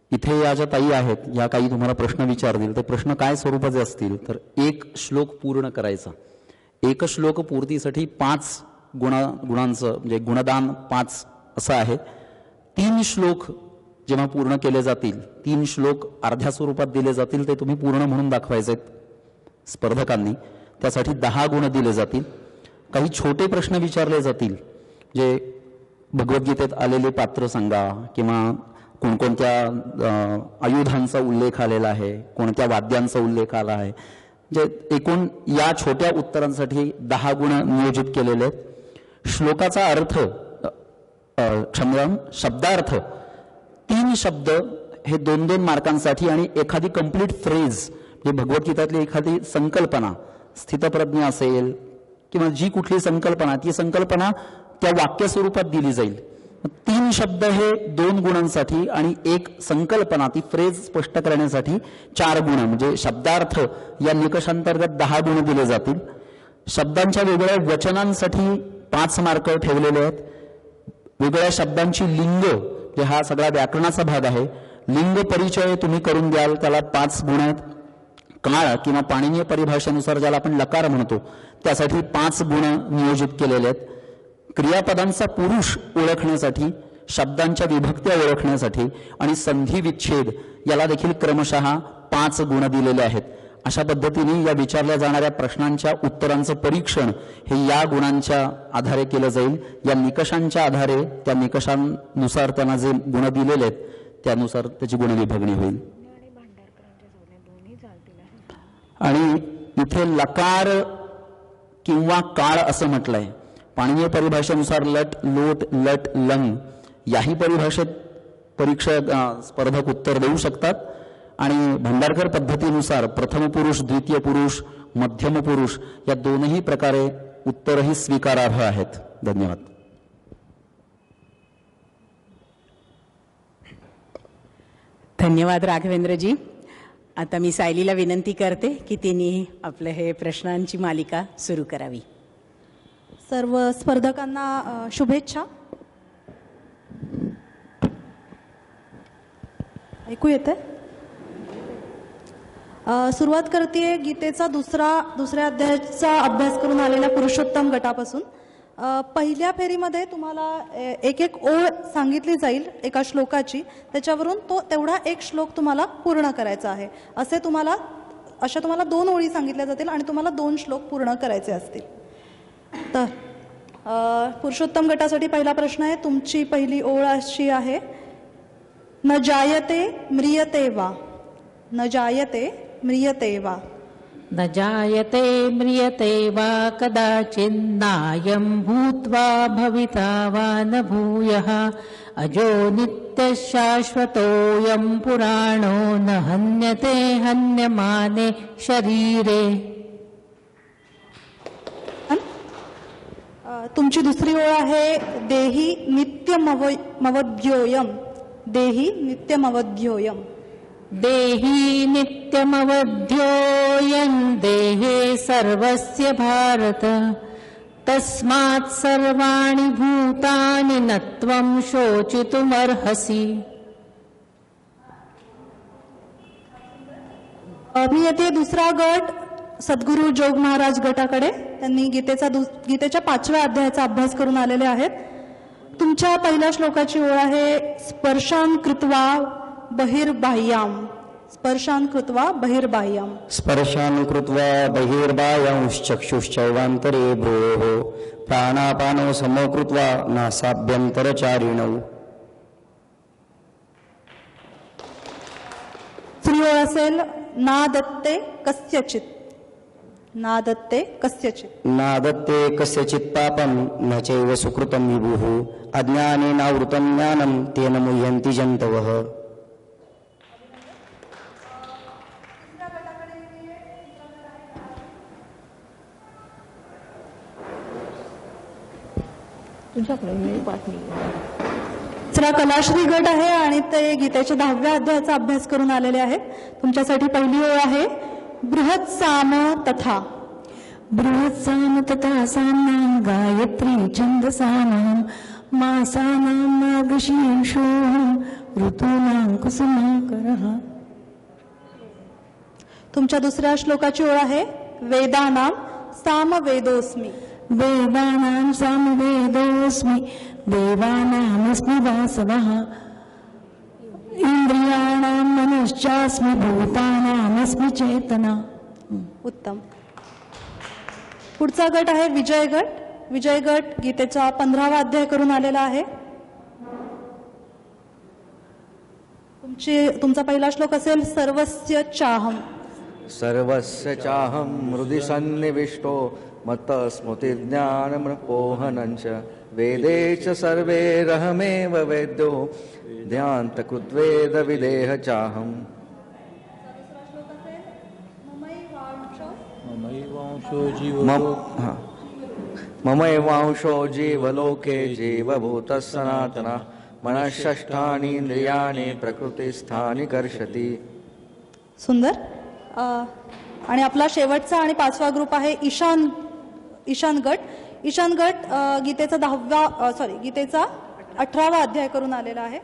इथे या ज्या ताई आहेत, या काही तुम्हाला प्रश्न विचारतील, ते प्रश्न काय स्वरूपाचे असतील तर एक श्लोक पूर्ण करायचा. एक श्लोक पूर्तीसाठी पाच गुणा गुणांचं म्हणजे गुणदान पाच असं आहे. तीन श्लोक जेव्हा पूर्ण केले जातील, तीन श्लोक अर्ध्या स्वरूपात दिले जातील, ते तुम्ही पूर्ण म्हणून दाखवायचे आहेत स्पर्धकांनी. त्यासाठी दहा गुण दिले जातील. काही छोटे प्रश्न विचारले जातील, जे भगवद्गीतेत आलेले पात्र सांगा, किंवा कोणकोणत्या आयुधांचा उल्लेख आलेला आहे, कोणत्या वाद्यांचा उल्लेख आला आहे. जे एकूण या छोट्या उत्तरांसाठी दहा गुण नियोजित केलेले आहेत. श्लोकाचा अर्थ क्षमता शब्दार्थ तीन शब्द हे दोन दोन मार्कांसाठी, आणि एखादी कंप्लीट फ्रेज म्हणजे भगवद्गीतातली एखादी संकल्पना, स्थितप्रज्ञा असेल किंवा जी कुठली संकल्पना, ती संकल्पना त्या वाक्य स्वरूपात दिली जाईल. तीन शब्द हे दोन गुणांसाठी आणि एक संकल्पना ती फ्रेज स्पष्ट करण्यासाठी चार गुण, म्हणजे शब्दार्थ या निकषांतर्गत दहा गुण दिले जातील. शब्दांच्या वेगवेगळ्या वचनांसाठी पाच मार्क ठेवलेले आहेत. वेगवेगळ्या शब्दांची लिंग, जे हा सगळा व्याकरणाचा भाग आहे, लिंग परिचय तुम्ही करून द्याल, त्याला पाच गुण आहेत. काळ किंवा पाणिनीय परिभाषेनुसार ज्याला आपण लकार म्हणतो, त्यासाठी पाच गुण नियोजित केलेले आहेत. क्रियापदांचा पुरुष ओळखण्यासाठी, शब्दांच्या विभक्त्या ओळखण्यासाठी आणि संधी विच्छेद याला देखील क्रमशः पाच गुण दिलेले आहेत. अशा पद्धतीने या विचारल्या जाणाऱ्या प्रश्नांच्या उत्तरांचं परीक्षण हे या गुणांच्या आधारे केलं जाईल. या निकषांच्या आधारे, त्या निकषांनुसार त्यांना जे गुण दिलेले आहेत त्यानुसार त्याची गुणविभागणी होईल. आणि इथे लकार किंवा काळ असं म्हटलंय. पाणिनीय परिभाषेनुसार लट, लोट, लट, लंग याही परिभाषेत परीक्षक स्पर्धक उत्तर देऊ शकतात. आणि भांडारकर पद्धतीनुसार प्रथम पुरुष, द्वितीय पुरुष, मध्यम पुरुष या दोनही प्रकारे उत्तरही स्वीकारार्ह आहेत. धन्यवाद. धन्यवाद राघवेंद्रजी. आता मी सायलीला विनंती करते की तिने आपलं हे प्रश्नांची मालिका सुरू करावी. सर्व स्पर्धकांना शुभेच्छा. ऐकू येते? सुरुवात करते गीतेचा दुसरा दुसऱ्या अध्यायाचा अभ्यास करून आलेल्या पुरुषोत्तम गटापासून. पहिल्या फेरीमध्ये तुम्हाला एक एक ओळ सांगितली जाईल एका श्लोकाची, त्याच्यावरून तो तेवढा एक श्लोक तुम्हाला पूर्ण करायचा आहे. असे तुम्हाला अशा तुम्हाला दोन ओळी सांगितल्या जातील आणि तुम्हाला दोन श्लोक पूर्ण करायचे असतील. तर पुरुषोत्तम गटासाठी पहिला प्रश्न आहे. तुमची पहिली ओळ अशी आहे, न जायते म्रियते वा. न जायते म्रियते वा. न जायते म्रियते वा कदाचिन्नायं भूत्वा भविता वा न भूयः अजो नित्यः शाश्वतोऽयं पुराणो न हन्यते हन्यमाने शरीरे. तुमची दुसरी ओळ आहे, देही नित्यमवद्योयम. देही नित्यमवद्योयम. देही नित्यमवध्योऽयं देहे सर्वस्य भारत तस्मात् सर्वाणि भूतानि न त्वं शोचितुमर्हसि. मी येते दुसरा गट सद्गुरू जोग महाराज गटाकडे. त्यांनी गीतेचा गीतेच्या पाचव्या अध्यायाचा अभ्यास करून आलेले आहेत. तुमच्या पहिल्या श्लोकाची ओळ आहे, स्पर्शान कृत्वा बहिर्बाह्याम. स्पर्शान कृत्वा बहिर्बाह्याम. स्पर्शान कृत्वा बहिर्बाह्यांश्चक्षुश्चैवान्तरे भ्रूः प्राणापानो समो कृत्वा नासाभ्यन्तरचारिणौ. स्त्री ओळ असेल, नादत्ते कस्यचित. नादत्ते कस्यचित. नादत्ते कस्यचित् पापं न चैव सुकृतं विभुः अज्ञानेनावृतं ज्ञानं तेन मुह्यन्ति जन्तवः. दुसरा कलाश्री गट आहे आणि ते गीतेच्या दहाव्या अध्यायाचा अभ्यास करून आलेले आहेत. तुमच्यासाठी पहिली ओळ आहे, बृहत् साम तथा. बृहत् साम तथा साम्नां गायत्री छन्दसानां मासानां मार्गशीर्षोऽहं ऋतूनां कुसुमाकरः. तुमच्या दुसऱ्या श्लोकाची ओळ आहे वेदानां सामवेदोस्मी. वेदानां सामवेदोऽस्मि देवानामस्मि वासवः. इंद्रियाणां मनश्चास्मि भूतानामस्मि चेतना. उत्तम. पुढचा गट आहे विजय गट. विजय गट गीतेचा पंधरावा अध्याय करून आलेला आहे. तुमची तुमचा पहिला श्लोक असेल सर्वस्य चाहम. सर्वस्य चाहम हृदि सन्निविष्टो मत स्मृति ज्ञान पोहनंच वेदे च सर्वे रहमेव वेद्यो ध्यान्त कृत्वेद विदेह चाहम. ममैवांशो जीवलोके जीवभूतः सनातनः मनःषष्ठानि इंद्रियाणि प्रकृतिस्थानि कर्षति. सुंदर. आणि आपला शेवटचा आणि पाचवा ग्रुप आहे ईशान ईशान गट. ईशान गट गीतेचा दहावा सॉरी गीतेचा अठरावा अध्याय करून आलेला आहे.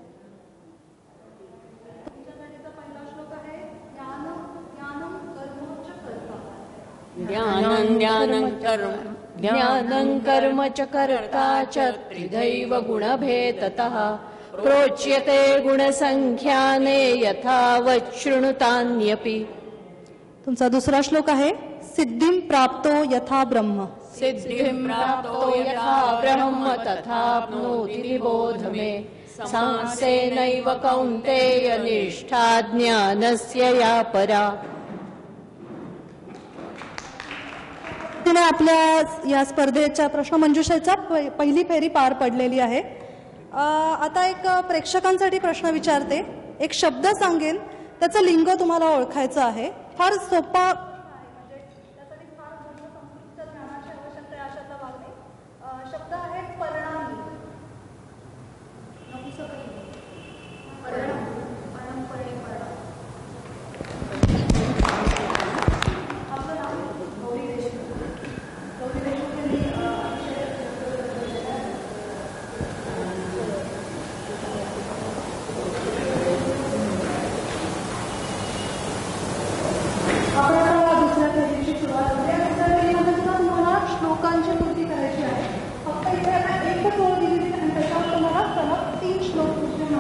ज्ञानं ज्ञानं कर्म ज्ञानं कर्म च कर्ता च त्रिदैव गुणभेदतः प्रोच्यते गुणसंख्याने यथावत् शृणुतान्यपि. तुमचा दुसरा श्लोक आहे सिद्धिं प्राप्तो यथा ब्रह्म. सिद्धिं प्राप्तो यथा ब्रह्म तथाप्नोति निबोध मे. सांसेनैव कौन्तेय निष्ठा ज्ञानस्य या परा. तिने आपल्या या स्पर्धेच्या प्रश्नमंजुषेचा पहिली फेरी पार पडलेली आहे. आता एक प्रेक्षकांसाठी प्रश्न विचारते. एक शब्द सांगेन, त्याचं लिंग तुम्हाला ओळखायचं आहे. फार सोपा शब्द आहे परिणामी. श्लोकांची कृती करायची आहे. फक्त इथे आता एकच ओळ दिलेली आणि त्याच्यावर तुम्हाला सलग तीन श्लोक पुढचे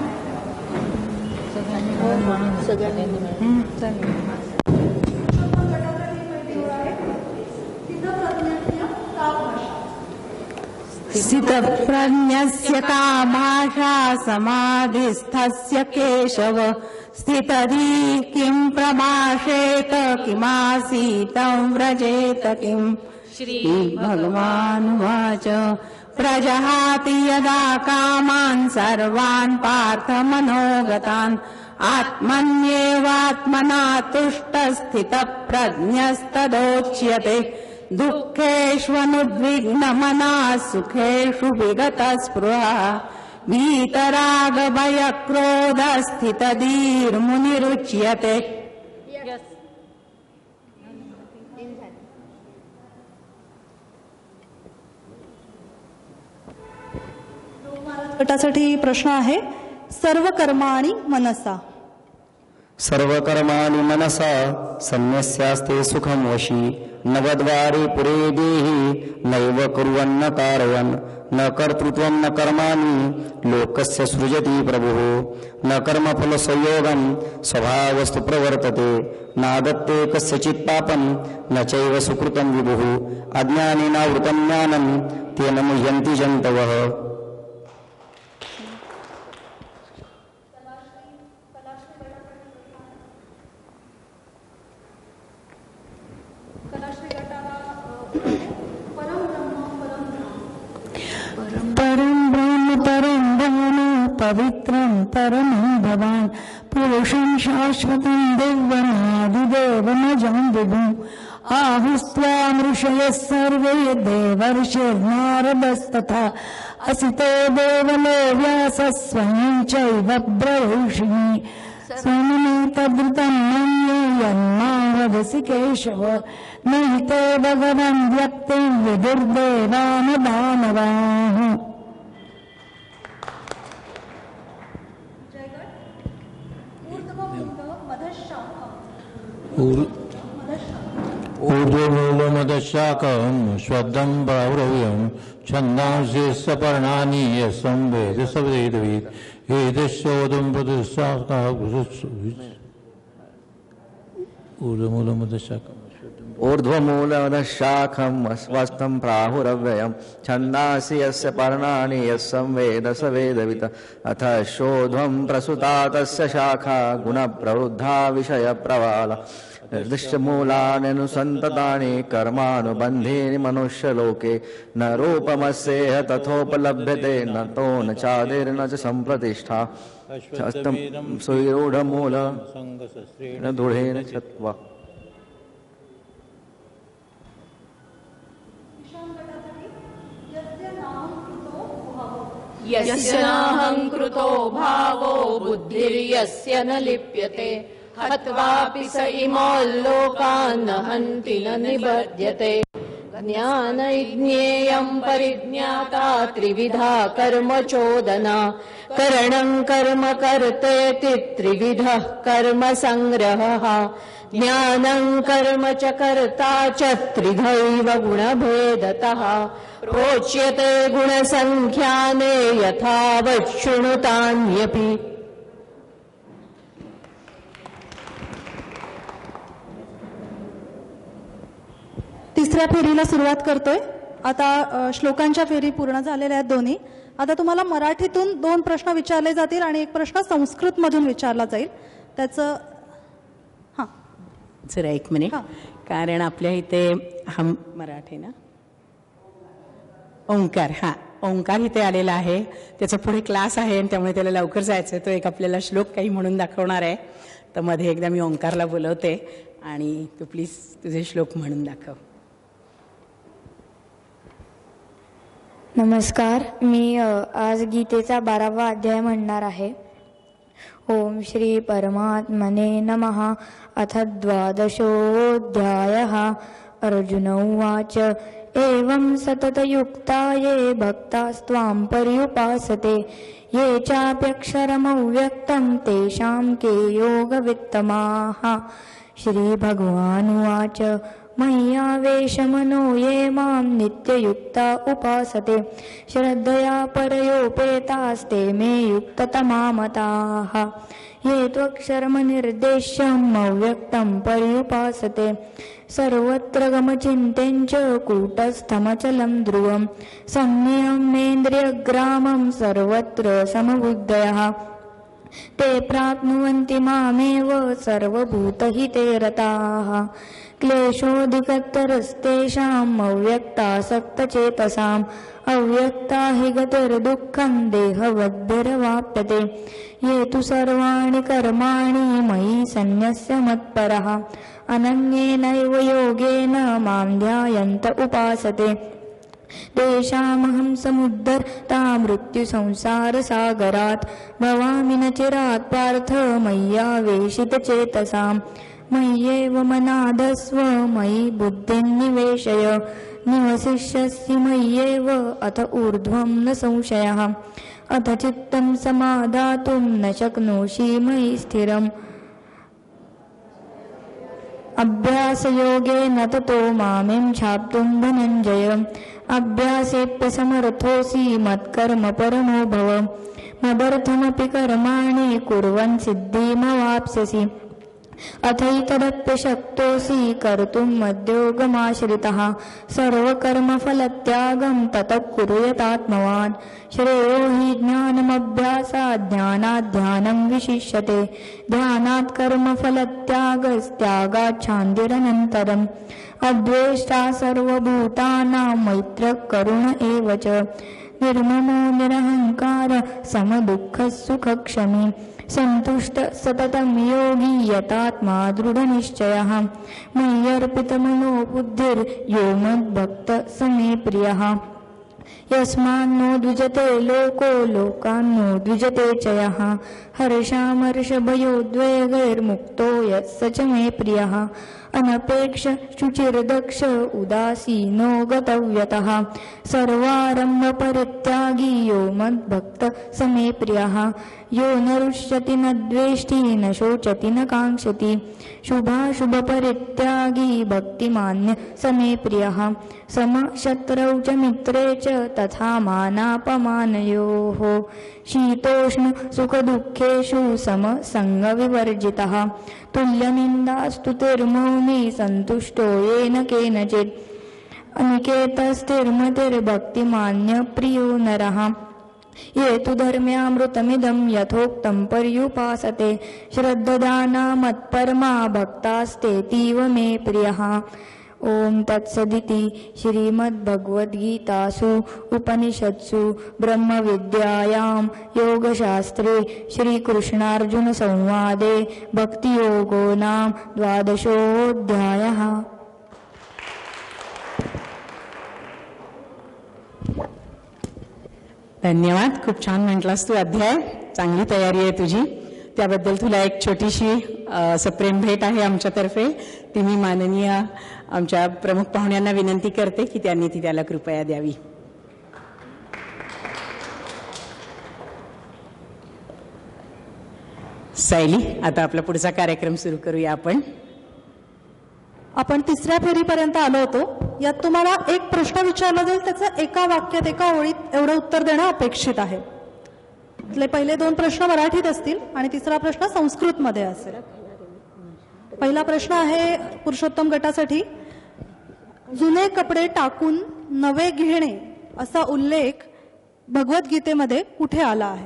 स्थितप्रज्ञस्य का भाषा समाधिस्थस्य केशव. स्थितधी किं प्रभाषेत किमासीतं व्रजेत किम्. श्रीभगवानुवाच प्रजहाति यदा कामान् सर्वान् पार्थमनोगतान् आत्मन्येवात्मना तुष्टस्थितप्रज्ञस्तदोच्यते. दुःखेष्वनुद्विग्नमनः सुखेषु विगतस्पृहः वीतरागभयक्रोधस्थितधीर्मुनिरुच्यते. गटासाठी प्रश्न आहे सर्व कर्माणि मनसा. सर्व कर्माणि मनसा संन्यस्यास्ते सुखं वशी. नवद्वारे पुरे देहि नैव कुर्वन्न कारयन्. न कर्तृत्वं न कर्माणि लोकस्य सृजति प्रभुः. न कर्मफलसंयोगं स्वभावस्तु प्रवर्तते. नादत्ते कस्यचित् पापं न चैव सुकृतं विभुः. अज्ञानेनावृतं ज्ञानं तेन मुह्यन्ति जन्तवः. परं ब्रह्म परं भुवन पवित्रं परमं भवान्. पुरुषं शाश्वतं दिव्यमादिदेवमजं विभुम्. आहुस्त्वां ऋषयः सर्वे देवर्षिर्नारदस्तथा. असितो देवलो व्यासः स्वयं चैव ब्रवीषिणि. स्वमनेतद्रुतं मन्ये यन्मां वदसि केशव. न हि ते भगवन् व्यक्तिं विदुर्देवान् दानवाः. ऊर्ध्वमूलमदशाकं श्वद्धं प्राहुरव्यं छन्दांसि सपर्णानि यस्सं वेद स वेदवित् एतस्योदं प्रतिष्ठाकः ऊर्ध्वमूलमदशाकम् ऊर्ध्वमूलमदशाखम् अस्वस्थं प्राहुरव्ययं छन्दांसि यस्य पर्णानि यस्सं वेद स वेदवित् अथ शोध्वं प्रसुता तस्य शाखा गुणप्रवृद्धा विषयप्रवाला निर्दिष्टमूलान्यनुसन्ततानि कर्मानुबन्धीनि मनुष्यलोके न रूपमस्येह तथोपलभ्यते न तो न चादिर्न च सम्प्रतिष्ठा हस्तं सुरूढमूल न दृढेन छत्वा। यस्य नाहं कृतो भावो बुद्धिर्यस्य न लिप्यते हत्वापि स इमोल्लोकान् न हन्ति न निबध्यते। ज्ञानैज्ञेयं परिज्ञाता त्रिविधा कर्म चोदना करणं कर्म कर्तेति त्रिविधः कर्म संग्रहः ज्ञानं कर्म च कर्ता च त्रिधैव गुणभेदतः प्रोच्यते गुणसंख्याने यथावत् शृणुतान्यपि। तिसऱ्या फेरीला सुरुवात करतोय आता। श्लोकांच्या फेरी पूर्ण झालेल्या आहेत दोन्ही। आता तुम्हाला मराठीतून दोन प्रश्न विचारले जातील आणि एक प्रश्न संस्कृत मधून विचारला जाईल। त्याचं हां जरा एक मिनिट, कारण आपल्या इथे हम मराठी ना ओंकार, हां ओंकार इथे आलेला आहे, त्याचा पुढे क्लास आहे आणि त्यामुळे त्याला लवकर जायचं आहे। तो एक आपल्याला श्लोक काही म्हणून दाखवणार आहे, तर मध्ये एकदा मी ओंकारला बोलवते आणि तू प्लीज तुझे श्लोक म्हणून दाखव। नमस्कार, मी आज गीतेचा बारावा अध्याय म्हणणार आहे। ओम श्री परमात्मने नमः। अथ द्वादशोऽध्यायः। अर्जुन उवाच एवं सततयुक्ता ये भक्तास्त्वां पर्युपासते ये चाप्यक्षरमव्यक्तं तेषां के योगवित्तमाः। श्रीभगवानुवाच मय्यावेशमनो ये मां नित्ययुक्ता उपासते श्रद्धया परयोपेतास्ते मे युक्ततमा मताः। ये त्वक्षरमनिर्देश्यम् अव्यक्तं पर्युपासते सर्वत्र गमचिन्त्यं च कूटस्थमचलं ध्रुवं संनियम्येन्द्रियग्रामं सर्वत्र समबुद्धयः ते प्राप्नुवन्ति मामेव सर्वभूतहिते रताः। क्लेशोऽधिकतरस्तेषाम् अव्यक्तासक्तचेतसाम् अव्यक्ता हि गतिर्दुःखं देहवद्भिरवाप्यते ये तु सर्वाणि कर्माणि मयि सन्न्यस्य मत्परः अनन्येनैव योगेन मां ध्यायन्त उपासते तेषामहं समुद्धर्ता मृत्युसंसारसागरात् भवामि न चिरात् पार्थ मय्यावेशितचेतसाम् मय्येव मनाधस्व मयि बुद्धिं निवेशय निवसिष्यसि मय्येव अथ ऊर्ध्वं न संशयः अथ चित्तं समादातुं न शक्नोषि मयि स्थिरम् अभ्यासयोगेन ततो मामें छाप्तुं धनञ्जय अभ्यासेऽप्यसमर्थोऽसि मत्कर्म परमो भव मदर्थमपि कर्माणि कुर्वन् सिद्धिमवाप्स्यसि अथैतदप्यशक्तोऽसि कर्तुं मद्योगमाश्रितः सर्वकर्मफलत्यागं ततः कुरु यतात्मवान् श्रेयो हि ज्ञानमभ्यासात् ध्यानात् ध्यानं विशिष्यते ध्यानात् कर्मफलत्यागस्त्यागात् शान्तिरनन्तरम् अद्वेष्टा सर्वभूतानां मैत्रः करुण एव च निर्ममो निरहङ्कार समदुःखः सुखक्षमी सन्तुष्ट सततं योगी यतात्मा दृढनिश्चयः मय्यर्पितमनो बुद्धिर्यो मद्भक्तः स मे प्रियः यस्मान्नो द्विजते लोको लोकान्नो द्विजते च यः हर्षामर्षभयोद्वेगैर्मुक्तो यः स च मे प्रियः अनपेक्ष शुचिर्दक्ष उदासीनो गतव्यतः सर्वारंभ परित्यागी यो मद्भक्त समे प्रियः यो न रुष्यति न द्वेष्टि न शोचति न काङ्क्षति शुभाशुभ परित्यागी भक्तिमान्य समे प्रियः समशत्रौ च मित्रे च तथा मानापमानयोः शीतोष्ण सुखदुःखेषु समसङ्गविवर्जितः तुल्यनिन्दास्तुतिर्मौनी सन्तुष्टो येन केनचित् अनिकेतस्थिर्मतिर्भक्तिमान्य प्रियो नरः ये तु धर्म्यामृतमिदं यथोक्तं पर्युपासते श्रद्धदाना मत्परमा भक्तास्तेतीव मे प्रियः। ओम तत्सदिति श्रीमद्भगवद्गीतासु उपनिषत्सु ब्रह्मविद्यायां योगशास्त्रे श्रीकृष्णार्जुनसंवादे भक्तियोगो नाम द्वादशोऽध्यायः। धन्यवाद. खूप छान म्हटलास तू अध्याय. चांगली तयारी आहे तुझी. त्याबद्दल तुला एक छोटीशी सप्रेम भेट आहे आमच्यातर्फे. ती मी माननीय आमच्या प्रमुख पाहुण्यांना विनंती करते की त्यांनी ती त्याला कृपया द्यावी. सायली, आता आपला पुढचा कार्यक्रम सुरू करूया. आपण आपण तिसऱ्या फेरीपर्यंत आलो होतो. यात तुम्हाला एक प्रश्न विचारला जाईल, त्याचं एका वाक्यात एका ओळीत एवढं उत्तर देणं अपेक्षित आहे. पहिले दोन प्रश्न मराठीत असतील आणि तिसरा प्रश्न संस्कृतमध्ये असेल. पहिला प्रश्न आहे पुरुषोत्तम गटासाठी. जुने कपडे टाकून नवे घेणे असा उल्लेख भगवद्गीतेमध्ये कुठे आला आहे?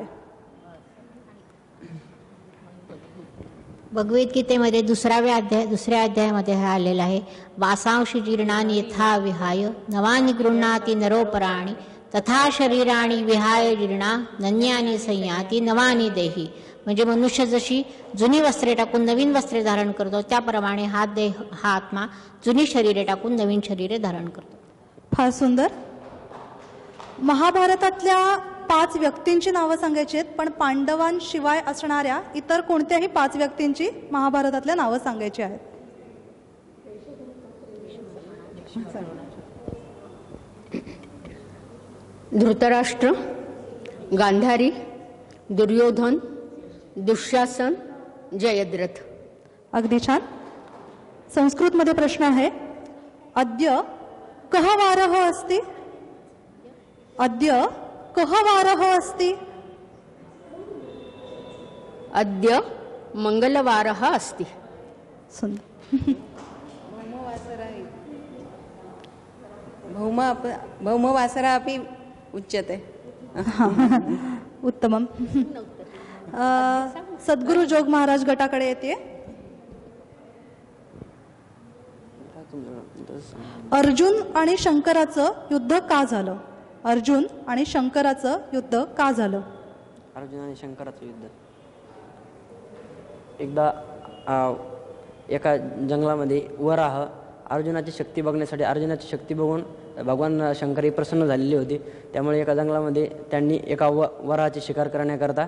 भगवद्गीतेमध्ये दुसराव्या अध्याय दुसऱ्या अध्यायामध्ये हा आलेला आहे. वासांशी जीर्णानि यथा विहाय नवानि गृह्णाति नरोपराणि तथा शरीराणी विहाय जीर्णा नन्यानी संयाती नवानी देही. म्हणजे मनुष्य जशी जुनी वस्त्रे टाकून नवीन वस्त्रे धारण करतो त्याप्रमाणे हा देह हा आत्मा जुनी शरीरे टाकून नवीन शरीरे धारण करतो. फार सुंदर. महाभारतातल्या पाच व्यक्तींची नावं सांगायची आहेत, पण पांडवांशिवाय असणाऱ्या इतर कोणत्याही पाच व्यक्तींची महाभारतातल्या नावं सांगायची आहेत. धृतराष्ट्र, गांधारी, दुर्योधन, दुःशासन, जयद्रथ. अगदी छान. संस्कृतमध्ये प्रश्न आहे. अद्य कः वारः अस्ति? अद्य कः वारः अस्ति? अद्य मंगलवारः अस्ति. सुंदर. भौम भौमवासरा अपि उच्यते. उत्तमम. सद्गुरु जोग महाराज गटाकडे येते. अर्जुन आणि शंकराचं युद्ध का झालं? अर्जुन आणि शंकराचं युद्ध का झालं? अर्जुन आणि शंकराचं युद्ध एकदा एका जंगलामध्ये वराह अर्जुनाची शक्ती बघण्यासाठी अर्जुनाची शक्ती बघून भगवान शंकर प्रसन्न झालेले होते. त्यामुळे एका जंगलामध्ये त्यांनी एका व वराची शिकार करण्याकरता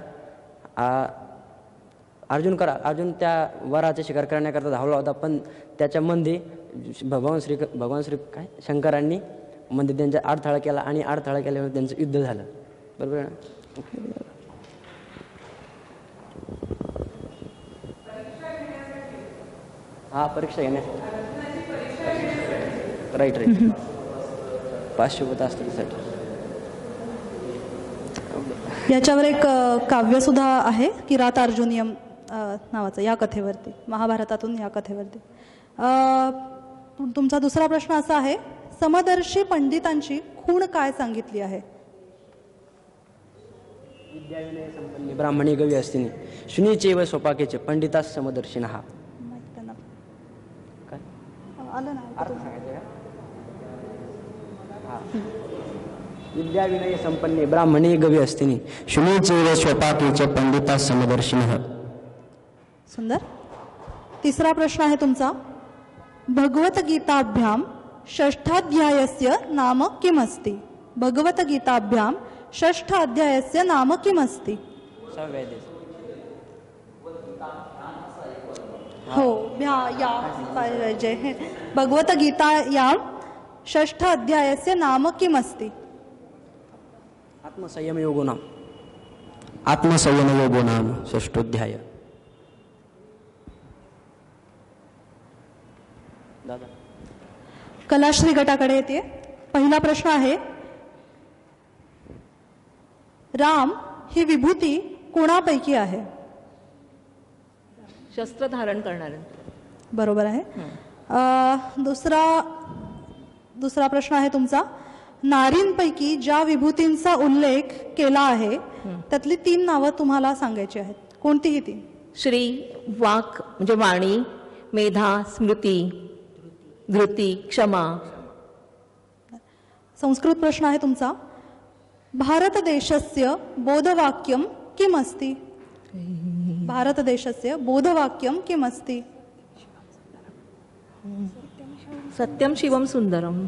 अर्जुन करा अर्जुन त्या वराची शिकार करण्याकरता धावला होता. पण त्याच्यामध्ये भगवान श्री भगवान श्री काय शंकरांनी मध्ये त्यांचा अडथळा केला आणि अडथळा केल्यामुळे त्यांचं युद्ध झालं. बरोबर ना? हा, परीक्षा घेण्यासाठी. राईट राईट पाचशे असतं त्यासाठी. याच्यावर एक काव्य सुद्धा आहे, किरात अर्जुनियम नावाचं, या कथेवरती, महाभारतातून या कथेवरती. तुमचा दुसरा प्रश्न असा आहे. समदर्शी पंडितांची खूण काय सांगितली आहे? विद्याविनय संपन्ने ब्राह्मणी गवी असतिनी शुनीचे व स्वपाकेचे पंडितास समदर्शिनः. काय आलं ना? विद्याविनय संपन्ने ब्राह्मणी गवी असतिनी शुनीचे व स्वपाकेचे पंडितास समदर्शिनः. सुंदर. तिसरा प्रश्न आहे तुमचा. भगवद्गीताभ्याम षष्ठाध्यायस्य नाम किमस्ति? भगवद्गीताभ्याम षष्ठ अध्यायस्य नाम किमस्ति? हो भ्या या पाहिजे भगवद्गीतायां षष्ठ अध्यायस्य नाम किमस्ति? आत्मसंयमयोगो नाम. आत्मसंयमयोगो नाम षष्ठोध्याय. दादा कलाश्री गटाकडे येते. पहिला प्रश्न आहे, राम ही विभूती कोणापैकी आहे? शस्त्र धारण करणारे. बरोबर आहे. अ, दुसरा दुसरा प्रश्न आहे तुमचा, नारींपैकी ज्या विभूतींचा उल्लेख केला आहे त्यातली तीन नावं तुम्हाला सांगायची आहेत. कोणतीही तीन? श्री, वाक म्हणजे वाणी, मेधा, स्मृती, धृती, क्षमा. संस्कृत प्रश्न आहे तुमचा, भारत देशस्य बोधवाक्यम किम अस्ति? भारत देशस्य बोधवाक्यम किम अस्ति? सत्यम शिवम सुंदरम.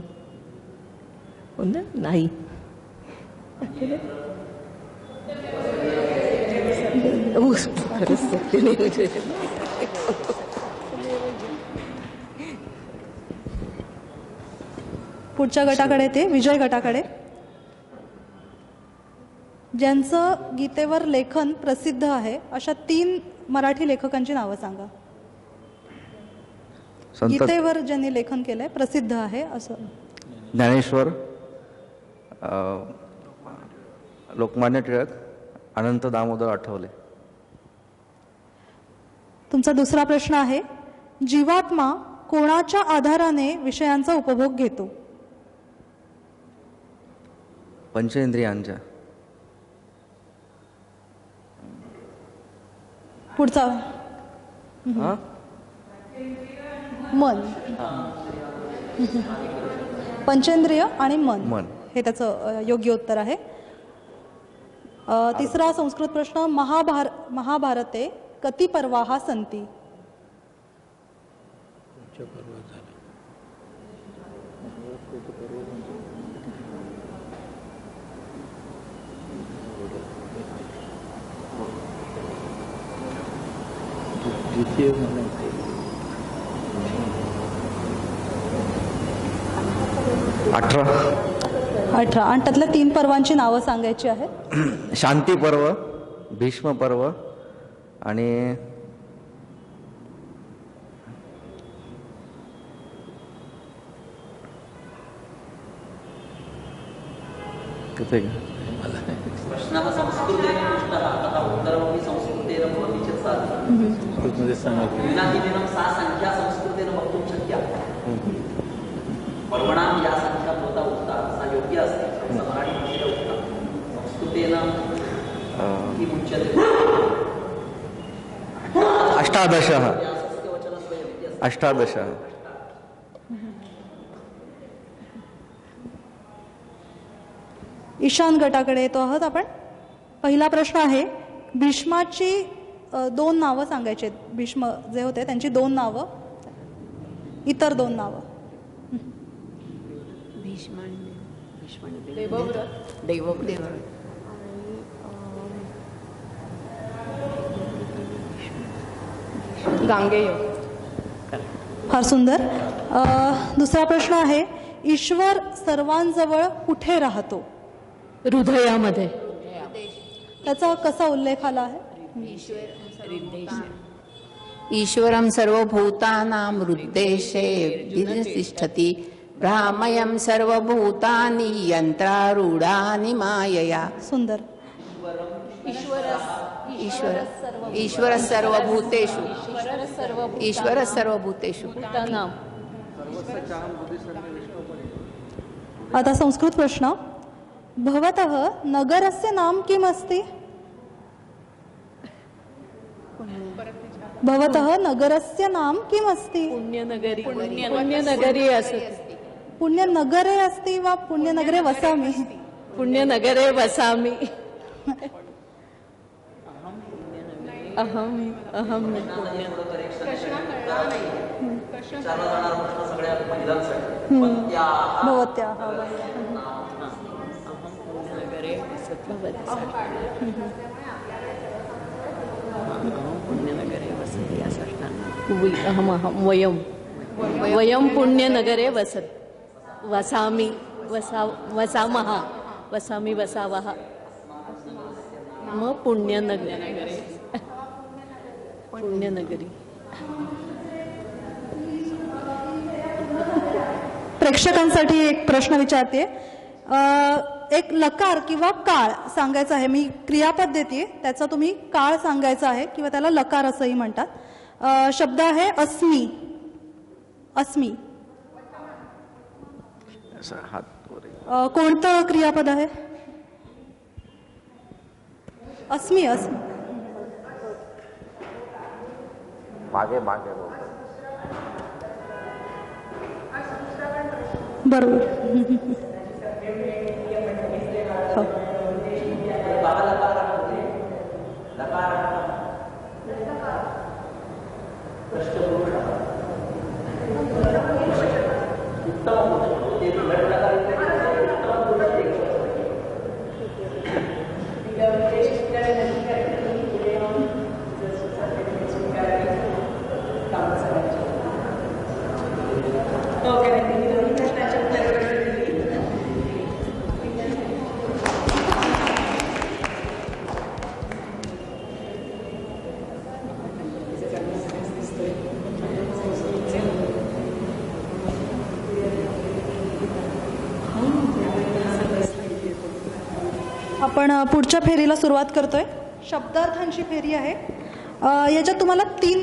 नाही. पुढच्या गटाकडे ते विजय गटाकडे. ज्यांचं गीतेवर लेखन प्रसिद्ध आहे अशा तीन मराठी लेखकांची नावं सांगा. गीतेवर ज्यांनी लेखन केलंय प्रसिद्ध आहे असं. ज्ञानेश्वर, लोकमान्य टिळक, अनंत दामोदर आठवले. तुमचा दुसरा प्रश्न आहे, जीवात्मा कोणाच्या आधाराने विषयांचा उपभोग घेतो? पंचेंद्रियांच्या. पुढचा मन. पंचेंद्रिय आणि मन मन हे त्याचं योग्य उत्तर आहे. तिसरा संस्कृत प्रश्न, महाभार महाभारते कति पर्वाः सन्ति? अठरा. अठरा. आणि त्यातल्या तीन पर्वांची नावं सांगायची आहेत. शांती पर्व, भीष्म पर्व आणि किती पर्वणाम या संख्या होता उक्ता सा योग्य असते मराठी भाषेला उक्ता संस्कृतेन की मुच्यते अष्टादश. अष्टादश. ईशान गटाकडे येतो आहोत आपण. पहिला प्रश्न आहे, भीष्माची दोन नावं सांगायची आहेत. भीष्म जे होते त्यांची दोन नावं, इतर दोन नावं. गांगेय. फार सुंदर. दुसरा प्रश्न आहे, ईश्वर सर्वांजवळ कुठे राहतो? हृदयामध्ये. त्याचा कसा उल्लेख आला आहे? ईश्वरं सर्वभूतानां हृद्देशे तिष्ठति भ्रामयं सर्वभूतानि यंत्रारूढानि मायया. सुंदर. ईश्वर ईश्वर सर्वभूतेषु ईश्वर सर्वभूतेषु. आता संस्कृत प्रश्न, भवतः नगरस्य नाम किम अस्ति? भवतः नगरस्य नाम किम अस्ति? पुण्यनगरी. पुण्यनगरी अस्ति. पुण्यनगरे अस्ति वा पुण्यनगरे वसामि? पुण्यनगरे वसामि. अहम अहम भवत्या. पुण्यनगरे वसति असं असणार. वि- अहम अहम वयम वयम पुण्यनगरे वसत वसामी वसा वसामः वसामी वसावः मग पुण्यनगरी पुण्यनगरी. प्रेक्षकांसाठी एक प्रश्न विचारते. एक लकार किंवा काळ सांगायचा आहे. मी क्रियापद देते, त्याचा तुम्ही काळ सांगायचा आहे किंवा त्याला लकार असंही म्हणतात. अ, शब्द आहे अस्मी. अस्मी हात अ, कोणतं क्रियापद आहे? अस्मी. अस्मी मागे मागे बरोबर. हो. आपण पुढच्या फेरीला सुरुवात करतोय. शब्दार्थांची फेरी आहे. अ, याच्यात तुम्हाला तीन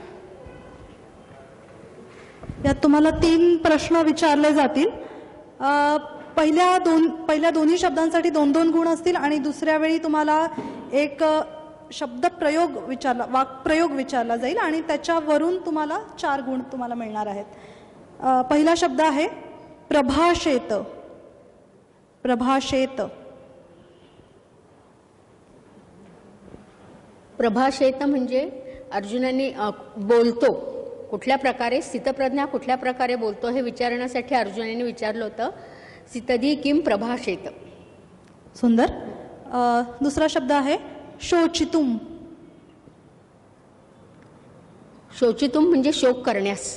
यात तुम्हाला तीन प्रश्न विचारले जातील. अ, पहिल्या दोन पहिल्या दोन्ही शब्दांसाठी दोन दोन गुण असतील आणि दुसऱ्या वेळी तुम्हाला एक शब्द प्रयोग विचारला वाक्प्रयोग विचारला जाईल आणि त्याच्यावरून तुम्हाला चार गुण तुम्हाला मिळणार आहेत. अ, पहिला शब्द आहे प्रभाषेत. प्रभाषेत. प्रभाषेत म्हणजे अर्जुनाने अ, बोलतो कुठल्या प्रकारे, स्थितप्रज्ञा कुठल्या प्रकारे बोलतो हे विचारण्यासाठी अर्जुनाने विचारलं होतं. स्थितधी किम प्रभाषेत. सुंदर. अ, दुसरा शब्द आहे शोचितुम. शोचितुम म्हणजे शोक करण्यास.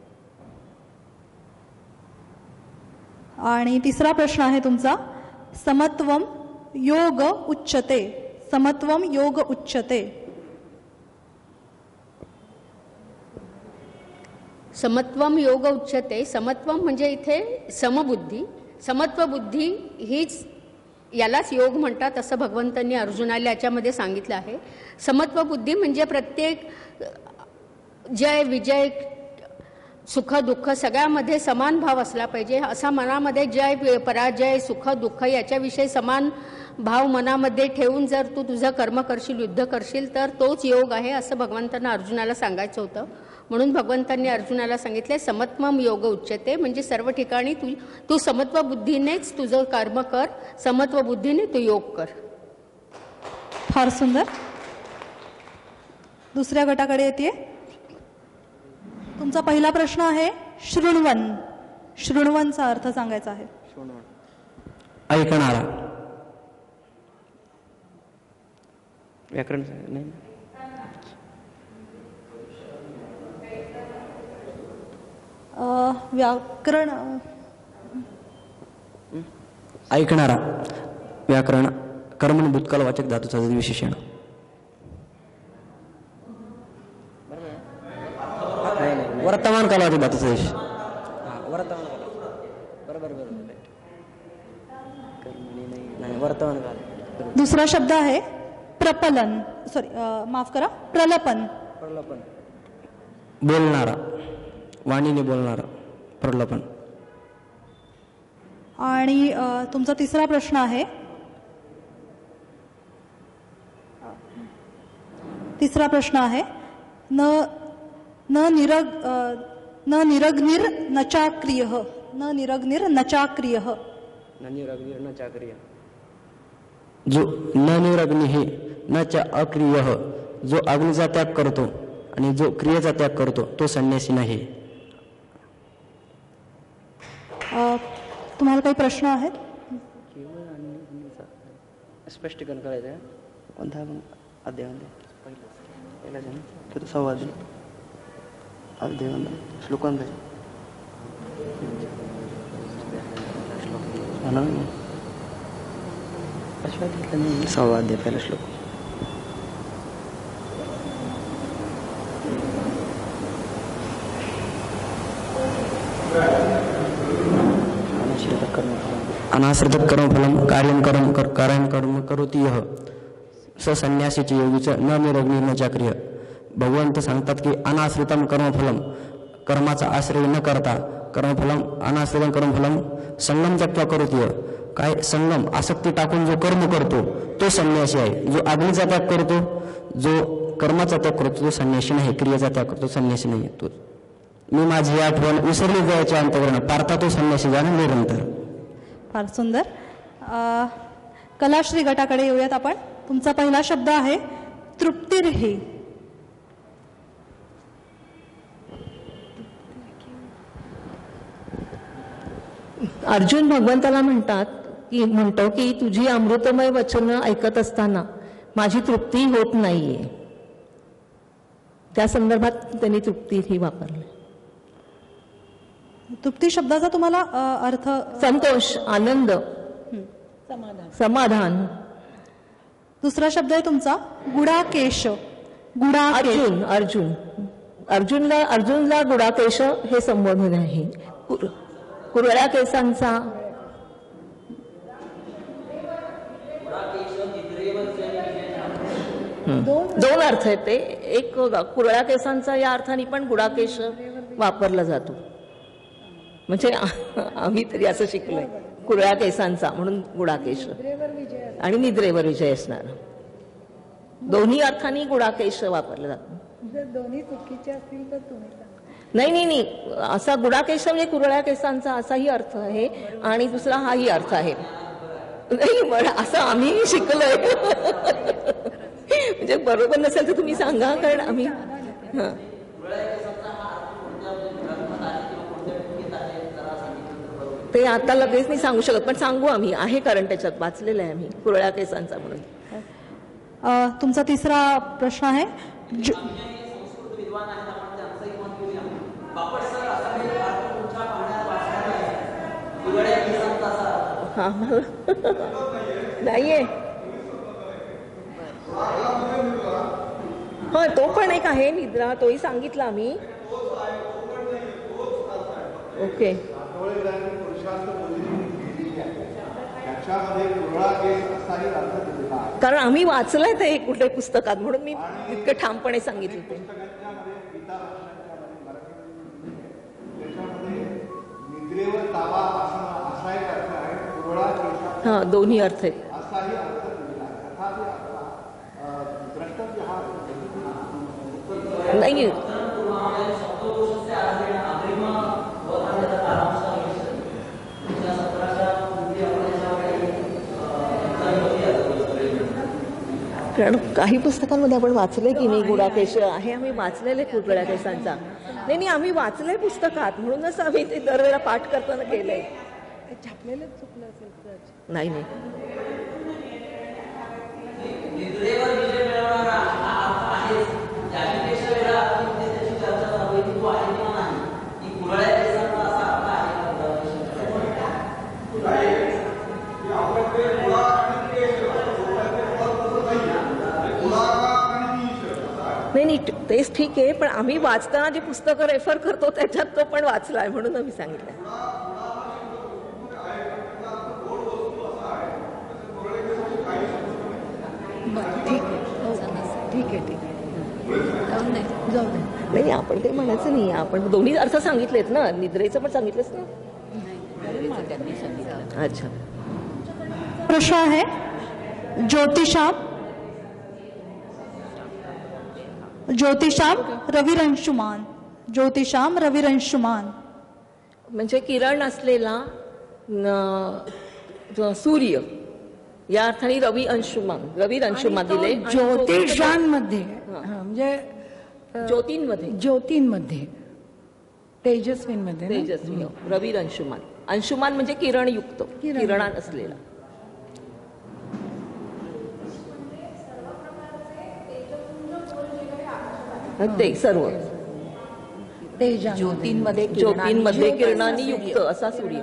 आणि तिसरा प्रश्न आहे तुमचा समत्वम योग उच्चते. समत्वम योग उच्चते. समत्वम योग उच्चते. समत्वम म्हणजे इथे समबुद्धी. समत्व बुद्धी हीच यालाच योग म्हणतात असं भगवंतांनी अर्जुनाला याच्यामध्ये सांगितलं आहे. समत्व बुद्धी म्हणजे प्रत्येक जय विजय सुख दुःख सगळ्यामध्ये समान भाव असला पाहिजे. असा मनामध्ये जय पराजय सुख दुःख याच्याविषयी समान भाव मनामध्ये ठेवून जर तू तुझं कर्म करशील, युद्ध करशील तर तोच योग आहे असं भगवंतांना अर्जुनाला सांगायचं होतं. म्हणून भगवंतांनी अर्जुनाला सांगितले समत्वम योग उच्चते म्हणजे सर्व ठिकाणी तू तू समत्व बुद्धीनेच तुझं कर्म कर, समत्व बुद्धीने तू योग कर. फार सुंदर. दुसऱ्या गटाकडे येते. तुमचा पहिला प्रश्न आहे शृण्वन. शृण्वनचा अर्थ सांगायचा आहे. ऐकणारा. व्याकरण नाही. अ, व्याकरण ऐकणारा. व्याकरण कर्मण भूतकाल वाचक धातूचा विशेषण. वर्तमान कालावधी धातूचा विशेष. वर्तमान काल. बरोबर बरोबर. नाही वर्तमान काल. दुसरा शब्द आहे प्रपलन. सॉरी माफ करा प्रलपन. प्रलपन. बोलणारा. वाणीने बोलणारा. प्रलपन. आणि अ, तुमचा तिसरा प्रश्न आहे तिसरा प्रश्न आहे न न निरग अ, न निरग्निर न चाक्रिय. न निरग्निर न चाक्रिय. न चाक्रिय. जो न निरग्नि हे न च अक्रिय, जो अग्नीचा त्याग करतो आणि जो क्रियेचा त्याग करतो तो संन्यासी नाही. अ, तुम्हाला काही प्रश्न आहेत? स्पष्टीकरण करायचं कोणता अध्याय? तर संवाद देवांना श्लोकांत संवाद दे पहिला श्लोक. अनाश्रित कर्मफलम कार्यं कर्म कार्यं कर्म करोति यः स संन्यासीचे योगीचं न निरग्नी न चाक्रिय. भगवंत सांगतात की अनाश्रितम कर्मफलम, कर्माचा आश्रय न करता, कर्मफलम अनाश्रितम कर्मफलम संगम त्यक्त्वा करोति यः, काय संगम आसक्ती टाकून जो कर्म करतो तो संन्यासी आहे. जो अग्नीचा त्याग करतो, जो कर्माचा त्याग करतो तो संन्यासी नाही, क्रियेचा त्याग करतो संन्यासी नाही. तो मी माझी आठवण विसरली जायच्या अंतकरण पार्था तो संन्यासी जाणं निरंतर. फार सुंदर. अ, कलाश्री गटाकडे येऊयात आपण. तुमचा पहिला शब्द आहे तृप्तिर्ही. अर्जुन भगवंताला म्हणतात की म्हणतो की तुझी अमृतमय वचन ऐकत असताना माझी तृप्ती होत नाहीये. त्या संदर्भात त्यांनी तृप्ती ही वापरली. तृप्ती शब्दाचा तुम्हाला अ, अर्थ? संतोष, आनंद, समाधान. दुसरा शब्द आहे तुमचा गुडाकेश. गुडाकेश. अर्जुन अर्जुन अर्जुनला अर्जुनला गुडाकेश हे संबोधन आहे. कुर- कुरळ्या केसांचा दोन अर्थ आहेत ते. एक कुरळ्या केसांचा या अर्थाने पण गुडाकेश वापरला जातो. म्हणजे आम्ही तरी असं शिकलोय, कुरळ्या केसांचा म्हणून गुडाकेश आणि निद्रेवर विजय असणार. दोन्ही अर्थाने गुडाकेश वापरला जातो. जर दोन्ही चुकीचे असतील तर तुम्ही नाही नाही नाही असा गुडाकेश म्हणजे कुरळ्या केसांचा असाही अर्थ आहे आणि दुसरा हाही अर्थ आहे. नाही पण असं आम्ही शिकलोय. म्हणजे बरोबर नसेल तर तुम्ही सांगा, कारण आम्ही हा ते आता लगेच नाही सांगू शकत, पण सांगू आम्ही. आहे कारण त्याच्यात वाचलेलं आहे आम्ही कुरळ्या केसांचा म्हणून. अ, तुमचा तिसरा प्रश्न आहे ज- हा नाहीये. हा तो पण एक आहे निद्रा, तोही सांगितला आम्ही. ओके. कारण आम्ही वाचलंय ते कुठे पुस्तकात म्हणून मी इतकं ठामपणे सांगितलं ते. हा दोन्ही अर्थ आहेत. नाही कारण काही पुस्तकांमध्ये आपण वाचलंय की नाही गुडाकेश आहे. आम्ही वाचलेले कुरळ्या केसांचा. नाही नाही आम्ही वाचलंय पुस्तकात म्हणूनच आम्ही ते दरवेळेला पाठ करताना केलंय. छापलेलं चुकलं असेल. नाही नाही नाही नाही तेच ठीक आहे, पण आम्ही वाचताना जे पुस्तकं रेफर करतो त्याच्यात तो पण वाचलाय म्हणून आम्ही सांगितलं. ठीक आहे ठीक आहे जाऊ दे. नाही आपण काही म्हणायचं नाही. आपण दोन्ही अर्थ सांगितलेत ना, निद्रेचं पण सांगितलंच ना. अच्छा. प्रश्न आहे ज्योतिषाम ज्योतिषाम रविरंशुमान. ज्योतिषाम रविरंशुमान म्हणजे किरण असलेला न- सूर्य या अर्थाने रवी अंशुमान. रवी अंशुमान दिले. ज्योतिषांमध्ये म्हणजे ज्योतींमध्ये ज्योतींमध्ये तेजस्वींमध्ये तेजस्वी रवी अंशुमान. अंशुमान म्हणजे किरणयुक्त, किरणात असलेला. ते सर्व ज्योतींमध्ये ज्योतींमध्ये किरणांनी युक्त असा सूर्य.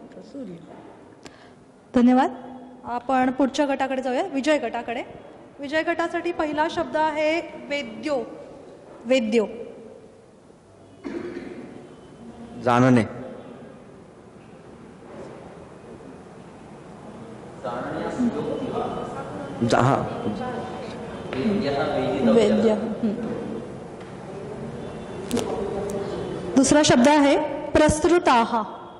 धन्यवाद. आपण पुढच्या गटाकडे जाऊया, विजय गटाकडे. विजय गटासाठी पहिला शब्द आहे वेद्यो. वेद्यो. जाणणे. हा वेद्य. दुसरा शब्द आहे प्रसृताः.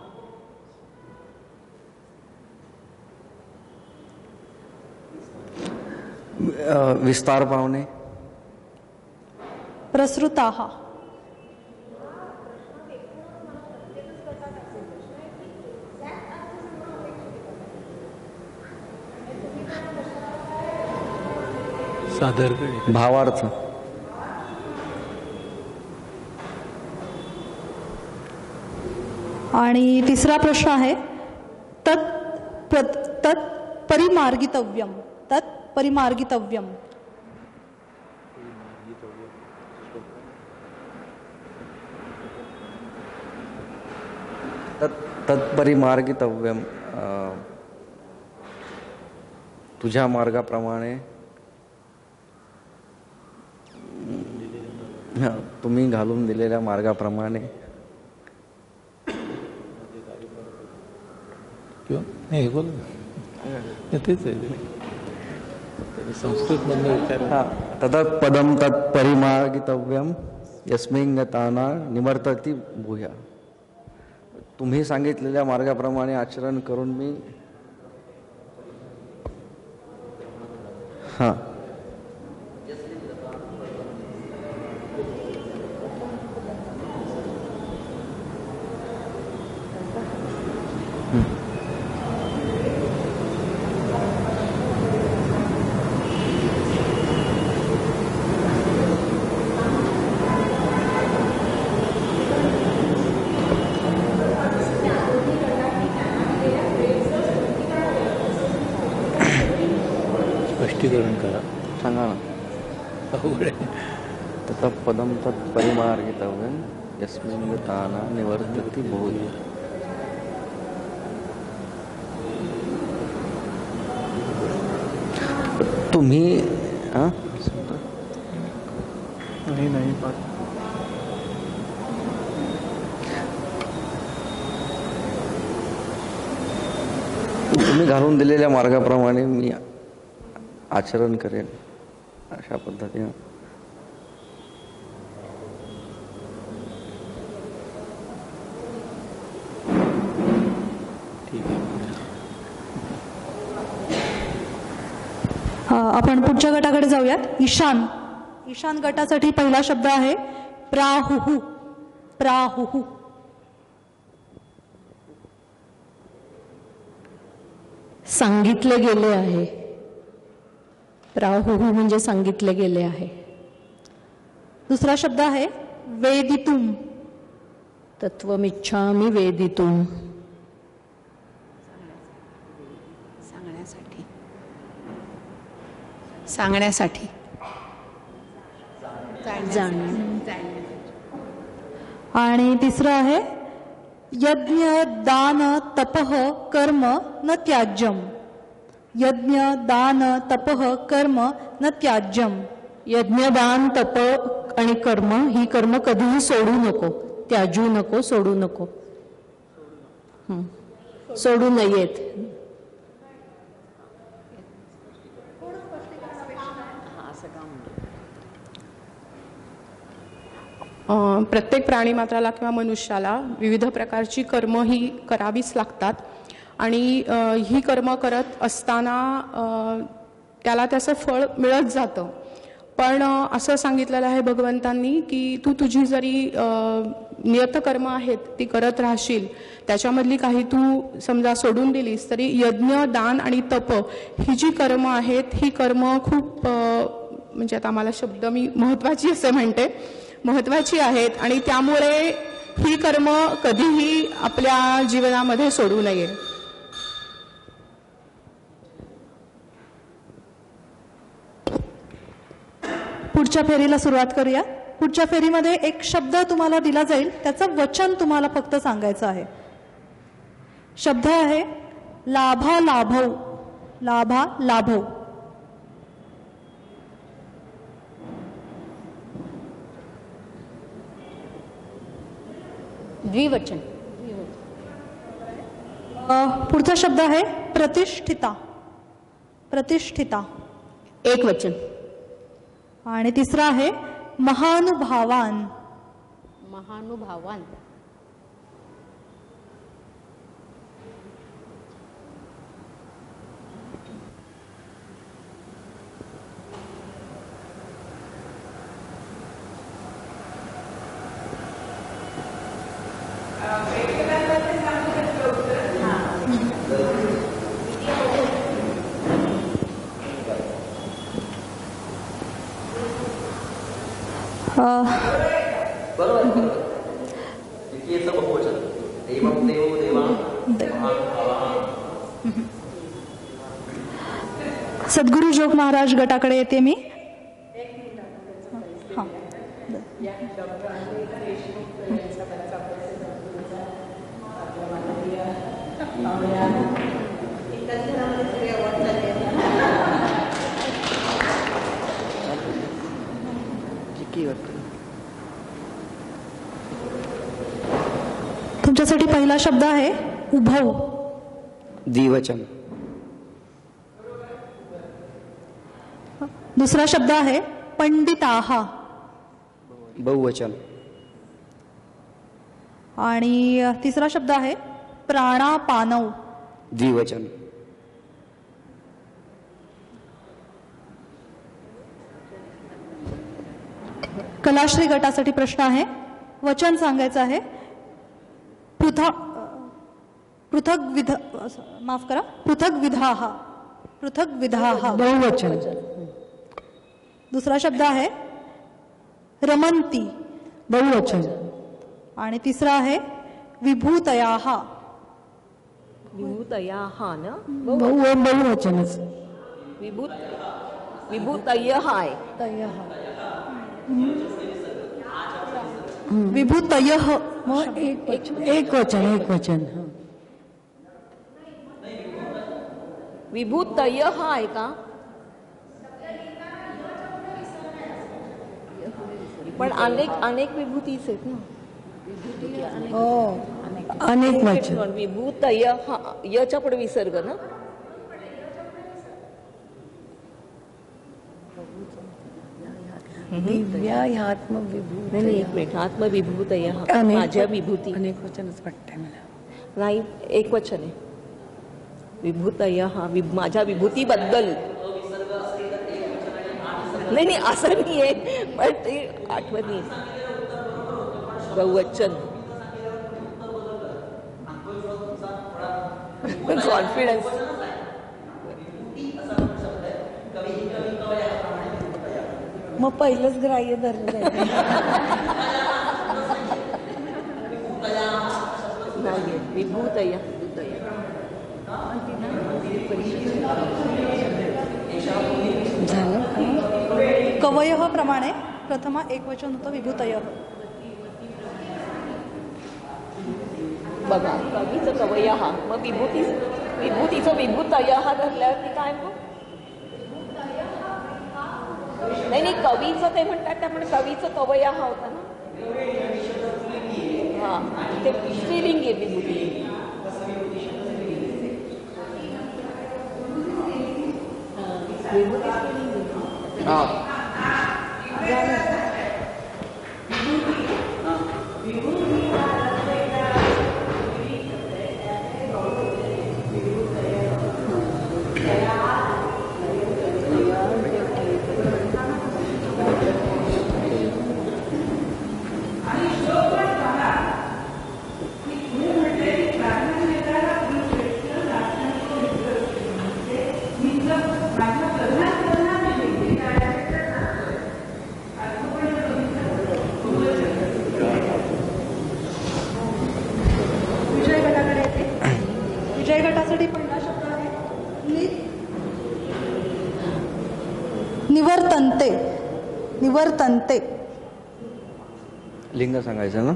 विस्तार पावणे. प्रसृताः. सादर भावार्थ. आणि तिसरा प्रश्न आहे तत् प्रत तत् परिमार्गितव्यम. तत् परिमार्गितव्यम. तत्परिमार्गितव्यम. तुझ्या मार्गाप्रमाणे तुम्ही घालून दिलेल्या मार्गाप्रमाणे. नाही बोल तेच आहे संस्कृत मधलं विचार. तदपदम तत्परिमार्गितव्यम यस्मिन् गताना निवर्तती भूया. तुम्ही सांगितलेल्या मार्गाप्रमाणे आचरण करून मी हा स्पष्टीकरण करा. सांगा ना. तत पदम तत्परिमार्गितव्यम यस्मिन् गताना निवर्तती भूया. तुम्ही नाही नाही तुम्ही घालून दिलेल्या मार्गाप्रमाणे मी आचरण करेन अशा पद्धतीने. आपण पुढच्या गटाकडे जाऊयात. ईशान. ईशान गटासाठी पहिला शब्द आहे प्राहुहु. प्राहुहु. सांगितले गेले आहे. प्राहुहु म्हणजे सांगितले गेले आहे. दुसरा शब्द आहे वेदितुम. तत्वमिच्छामि वेदितुम. सांगण्यासाठी. सांगण्यासाठी. आणि तिसरं आहे यज्ञ दान तपः कर्म न त्याज्यम. यज्ञ दान तपः कर्म न त्याज्यम. यज्ञ दान तप आणि कर्म ही कर्म कधीही सोडू नको. त्याजू नको, सोडू नको. सोडू नयेत. प्रत्येक प्राणीमात्राला किंवा मनुष्याला विविध प्रकारची कर्म ही करावीच लागतात आणि ही कर्म करत असताना त्याला त्याचं फळ मिळत जातं. पण असं सांगितलेलं आहे भगवंतांनी की तू तुझी जरी नियतकर्म आहेत ती करत राहशील, त्याच्यामधली काही तू समजा सोडून दिलीस तरी यज्ञ दान आणि तप ही जी कर्म आहेत ही कर्म खूप म्हणजे आता मला शब्द मी महत्त्वाची असे म्हणते महत्त्वाची आहेत आणि त्यामुळे ही कर्म कधीही आपल्या जीवनामध्ये सोडू नये. पुढच्या फेरीला सुरुवात करूया. पुढच्या फेरीमध्ये एक शब्द तुम्हाला दिला जाईल, त्याचं वचन तुम्हाला फक्त सांगायचं आहे. शब्द आहे लाभा लाभव. लाभा लाभव. द्विवचन. पुढचा शब्द आहे प्रतिष्ठिता. प्रतिष्ठिता. एक वचन. आणि तिसरा आहे महानुभावान. महानुभावान. सद्गुरू जोग महाराज गटाकडे येते मी. हां. तुमच्यासाठी पहिला शब्द आहे उभव. द्विवचन. दुसरा शब्द आहे पंडिताहा. बहुवचन. आणि तिसरा शब्द आहे प्राणापानव. द्विवचन. कलाश्री गटासाठी प्रश्न आहे, वचन सांगायचं आहे. पृथक पृथक विध माफ करा पृथक विधाहा. पृथक विधाहा. बहुवचन. दुसरा शब्द आहे रमंती. बहुवचन. आणि तिसरा आहे विभूतयाहा. विभूतयाहा ना. बहु बहुवचनच. विभूत विभूतयः आहे. विभूतयः. एक वचन. एक वचन. विभूतयः आहे का? पण अनेक अनेक विभूतीच आहेत ना. हो अनेक वचन. विभूतय यच्या पुढे विसर्ग ना. दिव्या आत्मविभूत. नाही एक मिनिट. आत्मविभूतय माझ्या विभूती. अनेक वचनच वाटतंय मला. नाही एक वचन आहे. विभूतय हा माझ्या विभूतीबद्दल. नाही नाही असं नाही आहे, पण ते आठवत नाही. बहुवचन. कॉन्फिडन्स. मग पहिलंच ग्राह्य धरलं नाही. विभूतय. झालं. कवयः प्रमाणे प्रथमा एक वचन होतं विभूतयः. बघा कवीचं कवयः मग विभूती विभूतीचं विभूतयः धरल्यावरती काय मग? नाही नाही कवीचं ते म्हणतात त्यामुळे कवीचं कवयः होता ना. हा ते स्त्रीलिंगी आहे विभूती. निवर्तन्ते. निवर्तन्ते. लिंग सांगायचं ना.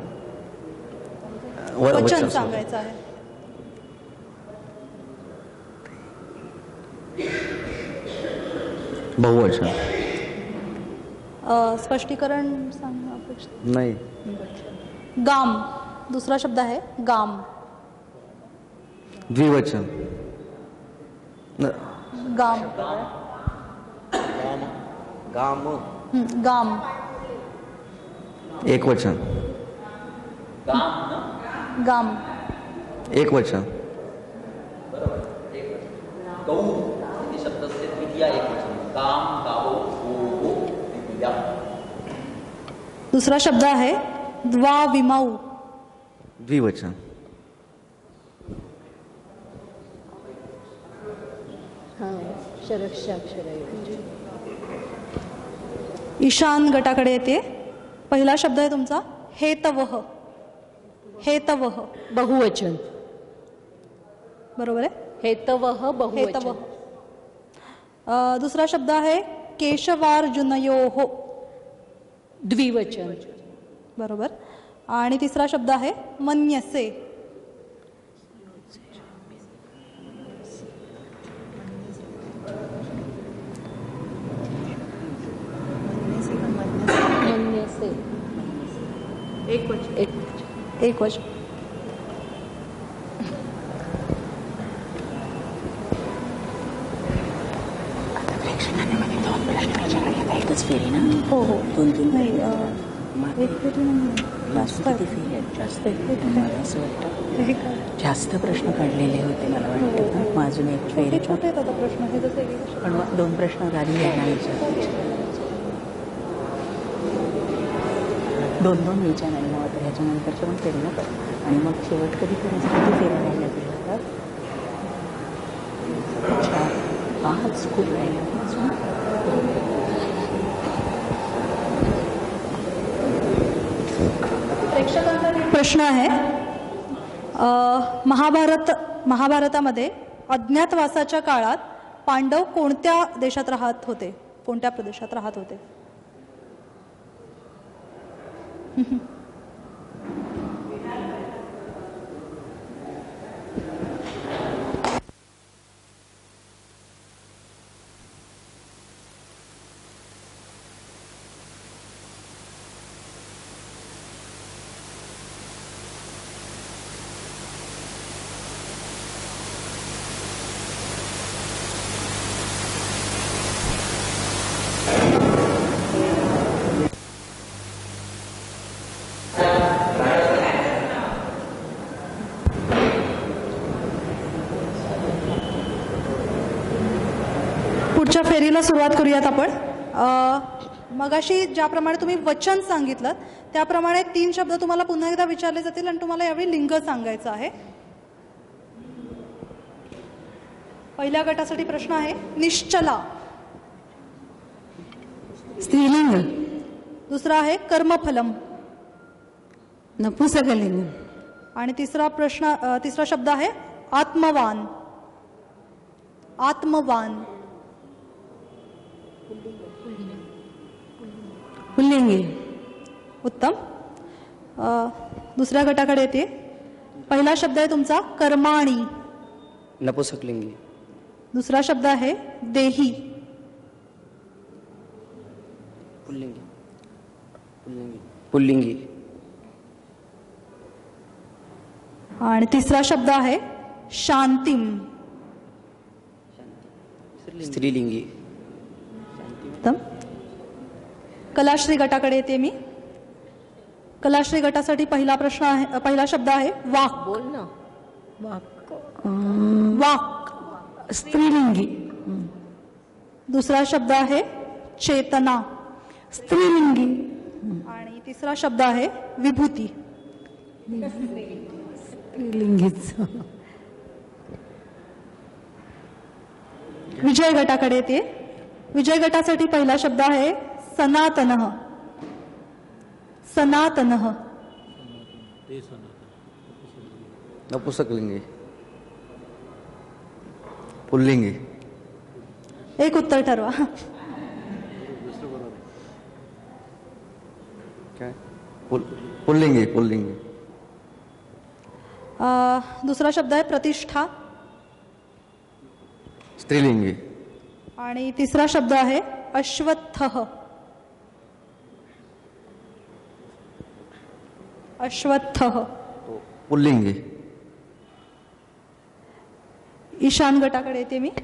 वचन सांगायचं आहे. बहुवचन. अ, स्पष्टीकरण सांगणं अपेक्षित नाही. गाम दुसरा शब्द आहे गाम. द्विवचन. न- गाम गाम. हं, गाम. एक वचन. गाम. एक वचन. दुसरा शब्द आहे द्वाविमाऊ. द्विवचन. ईशान गटाकडे येते. पहिला शब्द आहे तुमचा हेतवह. हेतवह बहुवचन. बरोबर आहे. हेतवह बहुवचन. हेतवह. अ, दुसरा शब्द आहे केशवार्जुनयोः. द्विवचन. बरोबर. आणि तिसरा शब्द आहे मन्यसे. मन्यसे. एक वचन. एक एक वचन. एकच फेरी ना. हो हो. दोन तीन नाही अ, एक फेरी नाही. जास्त किती फेरी आहेत? जास्त आहेत. मला असं वाटतं हे काय? जास्त प्रश्न काढलेले होते मला वाटतं. मग अजून एक फेरी. छोटे छोटे आहेत आता प्रश्न. हे जसे एक- पण मग दोन प्रश्न झाली यांना विचार. दोन दोन विचार आणि मग आता ह्याच्यानंतरच्या पण फेरी ना कर. आणि मग शेवट कधी करायचं किती फेरी राहिल्या तुला तर चार पाच खूप राहिल्या अजून. प्रश्न आहे अ, महाभारत महाभारतामध्ये अज्ञातवासाच्या काळात पांडव कोणत्या देशात राहत होते? कोणत्या प्रदेशात राहत होते? पुढच्या फेरीला सुरुवात करूयात आपण. अ, मगाशी ज्याप्रमाणे तुम्ही वचन सांगितलं त्याप्रमाणे तीन शब्द तुम्हाला पुन्हा एकदा विचारले जातील आणि तुम्हाला यावेळी लिंग सांगायचं आहे. पहिल्या गटासाठी प्रश्न आहे निश्चला. स्त्रीलिंग. दुसरा आहे कर्मफलम. नपुंसकलिंग. आणि तिसरा प्रश्न अ, तिसरा शब्द आहे आत्मवान. आत्मवान. पुल्लिंगी. उत्तम. अ, दुसऱ्या गटाकडे येते. पहिला शब्द आहे तुमचा कर्माणी. नपुंसकलिंगी. दुसरा शब्द आहे देही. पुल्लिंगी. पुल्लिंगी. पुल्लिंगी. आणि तिसरा शब्द आहे शांतिम. स्त्रीलिंगी. उत्तम. कलाश्री गटाकडे येते मी. कलाश्री गटासाठी पहिला प्रश्न आहे पहिला शब्द आहे वाक. बोल ना. वाक. वाक. स्त्रीलिंगी. दुसरा शब्द आहे चेतना. स्त्रीलिंगी. आणि तिसरा शब्द आहे विभूती. स्त्रीलिंगीच. विजय गटाकडे येते. विजय गटासाठी पहिला शब्द आहे सनातनः. सनातनः. नपुंसकलिंगी. पुल्लिंगी. एक उत्तर ठरवा. काय पुल पुल्लिंगी पुल्लिंगी अ, दुसरा शब्द आहे प्रतिष्ठा. स्त्रीलिंगी आणि तिसरा शब्द आहे अश्वत्थ. अश्वत्थ. पुल्लिंगी ईशान गटाकडे येते मी.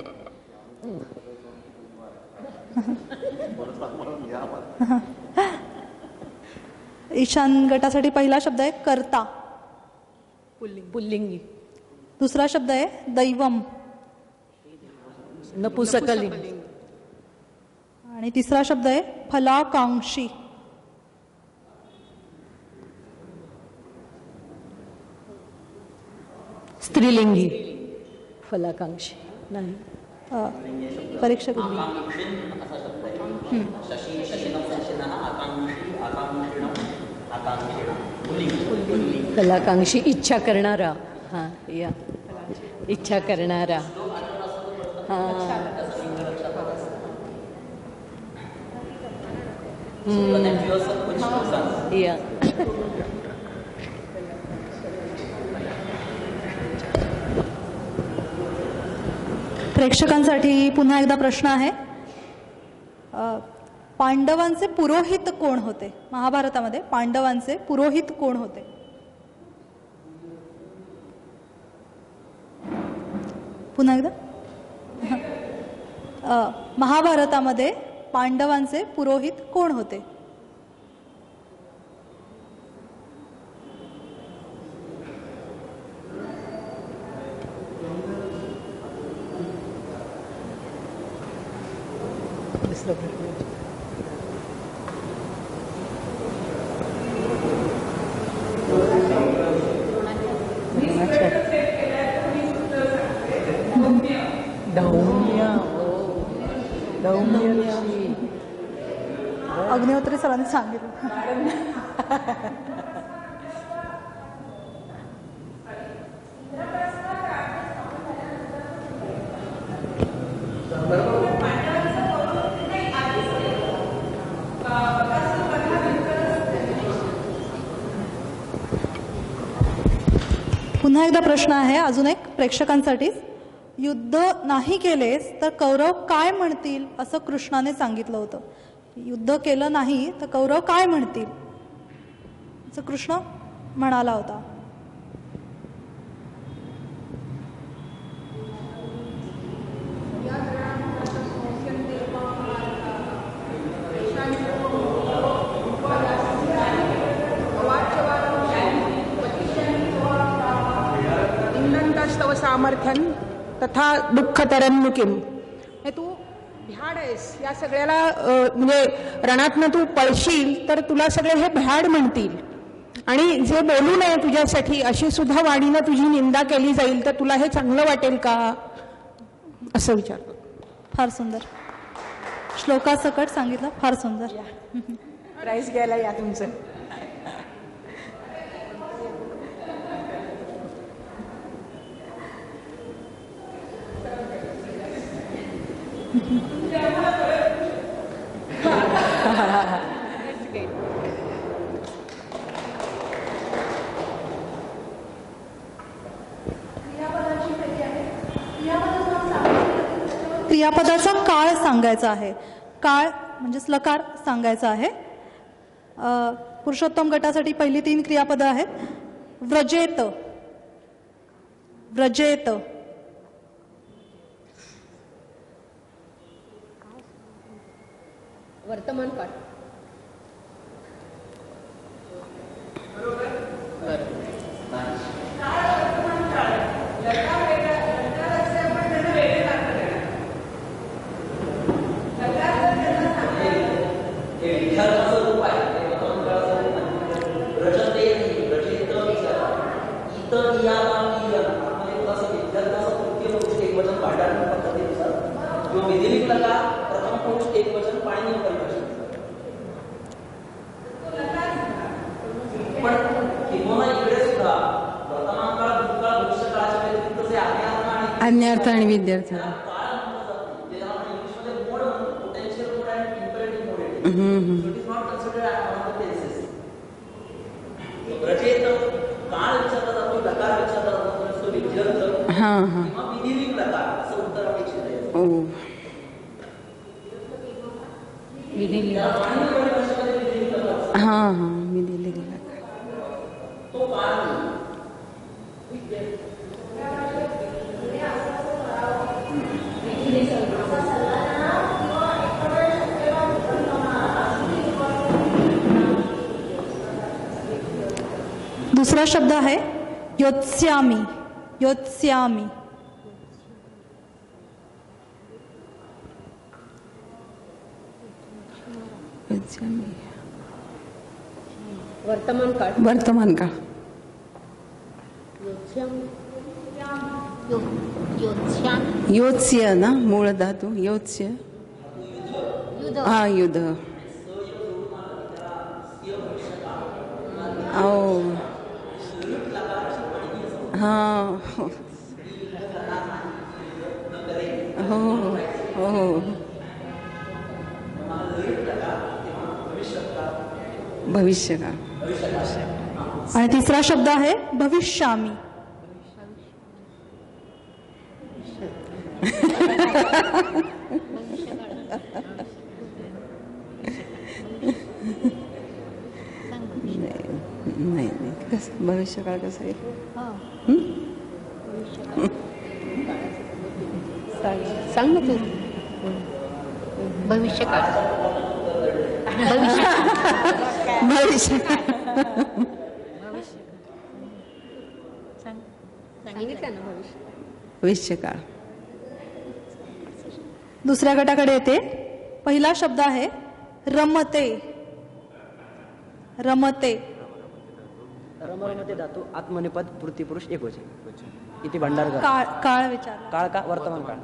ईशान गटासाठी पहिला शब्द आहे कर्ता. पुल्लिंगी. दुसरा शब्द आहे दैवम. नपुसकलिंग. आणि तिसरा शब्द आहे फलाकांक्षी. स्त्रीलिंगी. फलाकांक्षी नाही. अ, परीक्षक फलाकांक्षी इच्छा करणारा. हां या इच्छा करणारा. हां या प्रेक्षकांसाठी पुन्हा एकदा प्रश्न आहे. अ, पांडवांचे पुरोहित कोण होते? महाभारतामध्ये पांडवांचे पुरोहित कोण होते? पुन्हा एकदा. अ, महाभारतामध्ये पांडवांचे पुरोहित कोण होते? अग्निहोत्री सरांनी सांगितलं. पुन्हा एकदा प्रश्न आहे अजून एक प्रेक्षकांसाठी. युद्ध नाही केलेस तर कौरव काय म्हणतील असं कृष्णाने सांगितलं होतं. युद्ध केलं नाही तर कौरव काय म्हणतील असं कृष्ण म्हणाला होता. इंदंतस्तव सामर्थ्यन तथा दुःखतरन्मुखीम. हे तू भ्याड आहेस या सगळ्याला म्हणजे रणातनं तू पळशील तर तुला सगळे हे भ्याड म्हणतील आणि जे बोलू नये तुझ्यासाठी अशी सुद्धा वाणीनं तुझी निंदा केली जाईल तर तुला हे चांगलं वाटेल का असं विचारतो. फार सुंदर श्लोकासकट सांगितलं. फार सुंदर. प्राईज घ्यायला या तुमचं. क्रियापदाचा काळ सांगायचा आहे. काळ म्हणजे लकार सांगायचा आहे. पुरुषोत्तम गटासाठी पहिली तीन क्रियापदं आहेत. व्रजेत. व्रजेत. वर्तमान काळ. अन्यार्थ आणि विद्यार्थ. हां हां ओ हां हां मी दिले गेला दुसरा शब्द आहे योत्स्यामी. योत्स्यामी. वर्तमान काळ. वर्तमान काळ. योत्स्य ना मूळ धातू योत्स्य. हा युद्ध. ओ हा हो हो भविष्यकाळ. आणि तिसरा शब्द आहे भविष्यामी. नाही नाही कसं भविष्यकाळ कसं आहे. सांग ना तू. भविष्यकाळ. भविष्य सांगितलं ना भविष्य. भविष्यकाळ. दुसऱ्या गटाकडे येते. पहिला शब्द आहे रमते. रमते. रमरमते धातू आत्मनेपद पूर्तिपुरुष एकवचन. इथे भंडारकर. काळ. काळ विचार. काळ का वर्तमान काळ.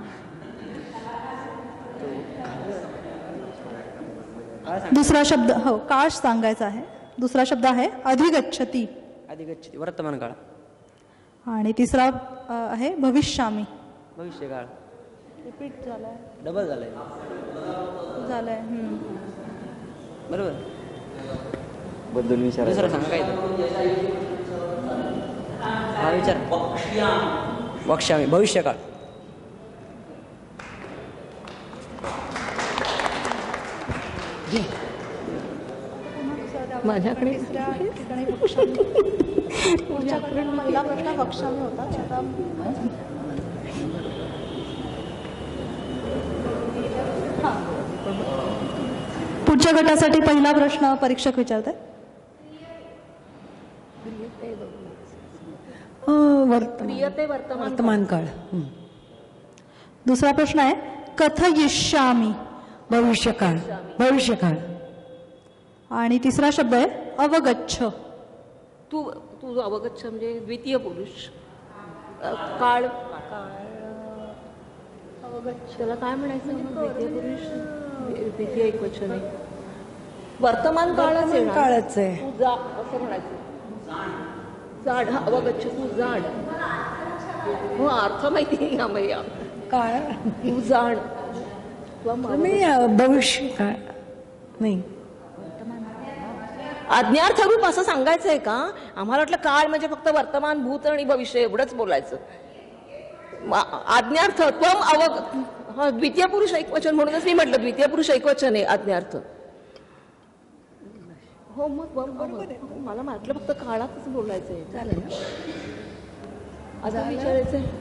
दुसरा शब्द हो काळ सांगायचा आहे. दुसरा शब्द आहे अधिगच्छती. अधिगच्छती वर्तमान काळ. आणि तिसरा अ, आहे भविष्यामी. भविष्यकाळ. रिपीट झालाय. डबल झालंय. झालंय. हम्म. बरोबर. बद्दल विचार. दुसरं सांगा काय. हा विचार. वक्ष्यामी भविष्यकाळ. माझ्याकडे पहिला प्रश्न वक्ष्यामी होता. पुढच्या गटासाठी पहिला प्रश्न परीक्षक विचारतात. प्रियते वर्तमान काळ. दुसरा प्रश्न आहे कथयिष्यामी. भविष्यकाळ. भविष्यकाळ. आणि तिसरा शब्द आहे अवगच्छ. तू तू अवगच्छ म्हणजे द्वितीय पुरुष. काळ अवगच्छ त्याला काय म्हणायचं. द्वितीय पुरुष द्वितीय एकवचन आहे. वर्तमान काळच आहे. काळच आहे. तू जा असं म्हणायचं. जाड. हा अवगच्छ तू जाड. हो अर्थ माहिती आहे का मैया. काळ. तू जाड. भविष्य काळ नाही. आज्ञार्थ रूप असं सांगायचं आहे का. आम्हाला वाटलं काळ म्हणजे फक्त वर्तमान भूत आणि भविष्य एवढंच बोलायचं. आज्ञार्थ त्वम अवग हा द्वितीय पुरुष एकवचन म्हणूनच मी म्हटलं द्वितीय पुरुष एकवचन आहे आज्ञार्थ. हो मग मला म्हटलं फक्त काळातच बोलायचं आहे. चालेल ना. आता विचारायचं आहे.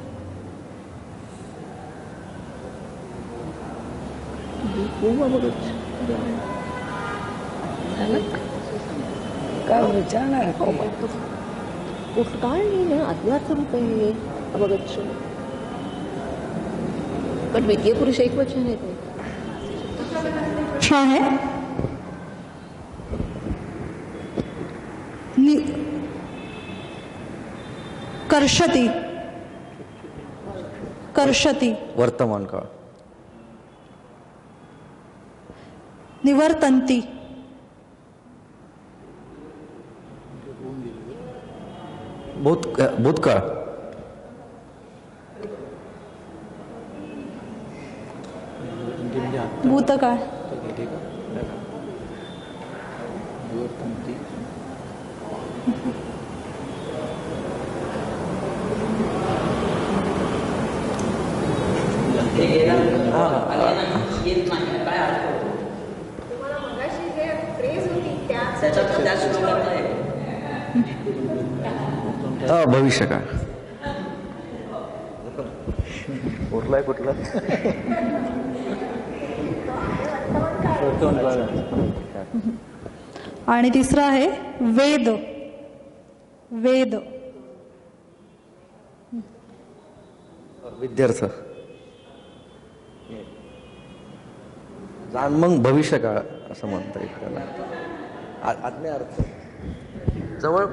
काय विचारणार. काळ नाही आज्ञार्थ रूप आहे अवगच्छ. पण द्वितीय पुरुष एकवचन आहे ते. आहे कर्षती. कर्षती. वर्तमान काळ. निवर्तन्ती. भूत भूतकाळ. भूतकाळ. हा भविष्यकाळ उरलाय कुठला आणि तिसरा आहे वेद. वेद विद्यार्थ जाण मग भविष्यकाळ असं म्हणता येईल त्याला. आज्ञा अर्थ जवळ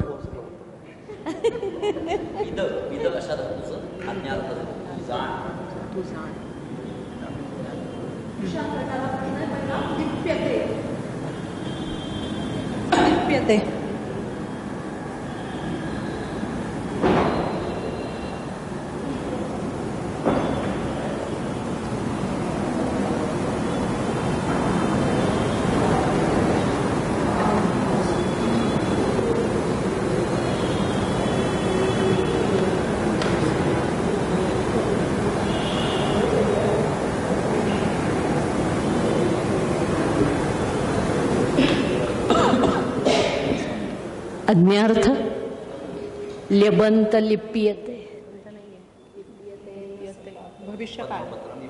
लिप्यते. अज्ञार्थ ल्यबंत लिप्यते. भविष्यकाळ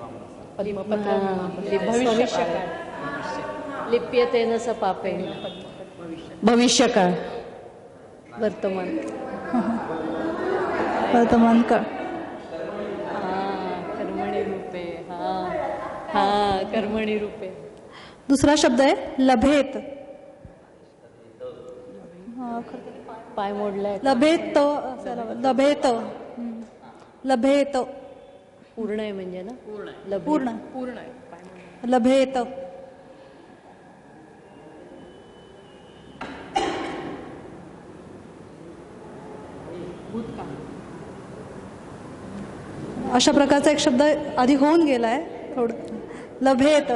भविष्यकाळ लिप्यते न स पापे. भविष्यकाळ वर्तमान वर्तमान काळ. कर्मणी रूपे. हा हा कर्मणी रूपे. दुसरा शब्द आहे लभेत. पाय मोडलाय. लभेत लभेत लभेत पूर्ण आहे म्हणजे ना. पूर्ण पूर्ण आहे. लभेत. अशा प्रकारचा एक शब्द आधी होऊन गेलाय थोडं. लभेत.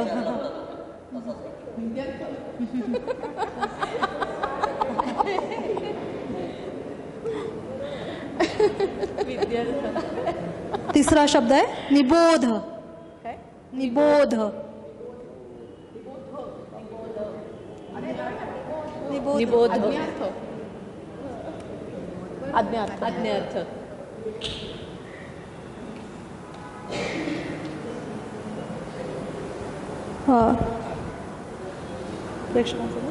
तिसरा शब्द आहे निबोध. निबोध. निबोध. अज्ञार्थ. अज्ञार्थ. हा प्रेक्षकांसोबत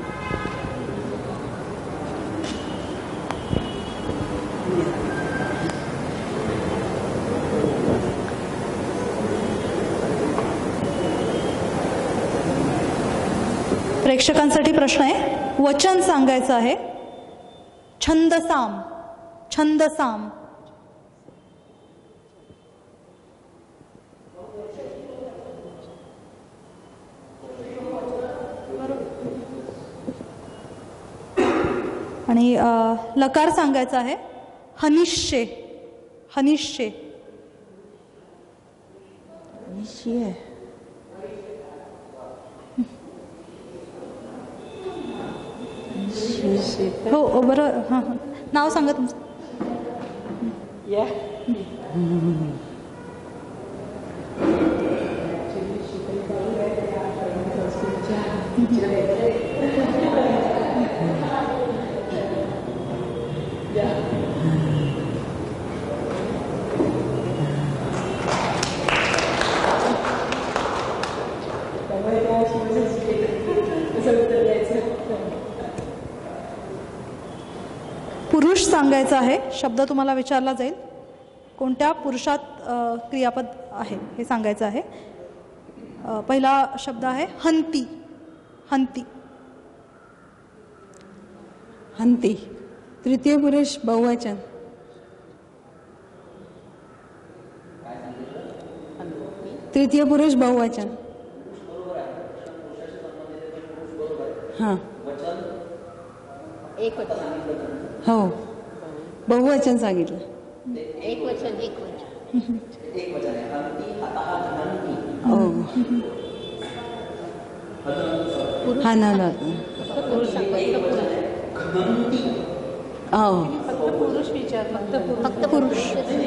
प्रेक्षकांसाठी प्रश्न आहे. वचन सांगायचं आहे. छंदसाम. छंदसाम. आणि लकार सांगायचा आहे. हनिष्ये. हनिष्ये. हनिष्ये. हो बरं. हां हां नाव सांगा तुमचं. पुरुष सांगायचा आहे. शब्द तुम्हाला विचारला जाईल. कोणत्या पुरुषात क्रियापद आहे हे सांगायचं आहे. पहिला शब्द आहे हंती. हंती. हंती. तृतीय पुरुष बहुवचन. तृतीय पुरुष बहुवचन. हां एक वचन. हो बहुवचन सांगितलं. एक वचन. एक वचन. एक वचन आहे. हंती हंती. हो हा ना ना. हो पुरुष विचारलं फक्त पुरुष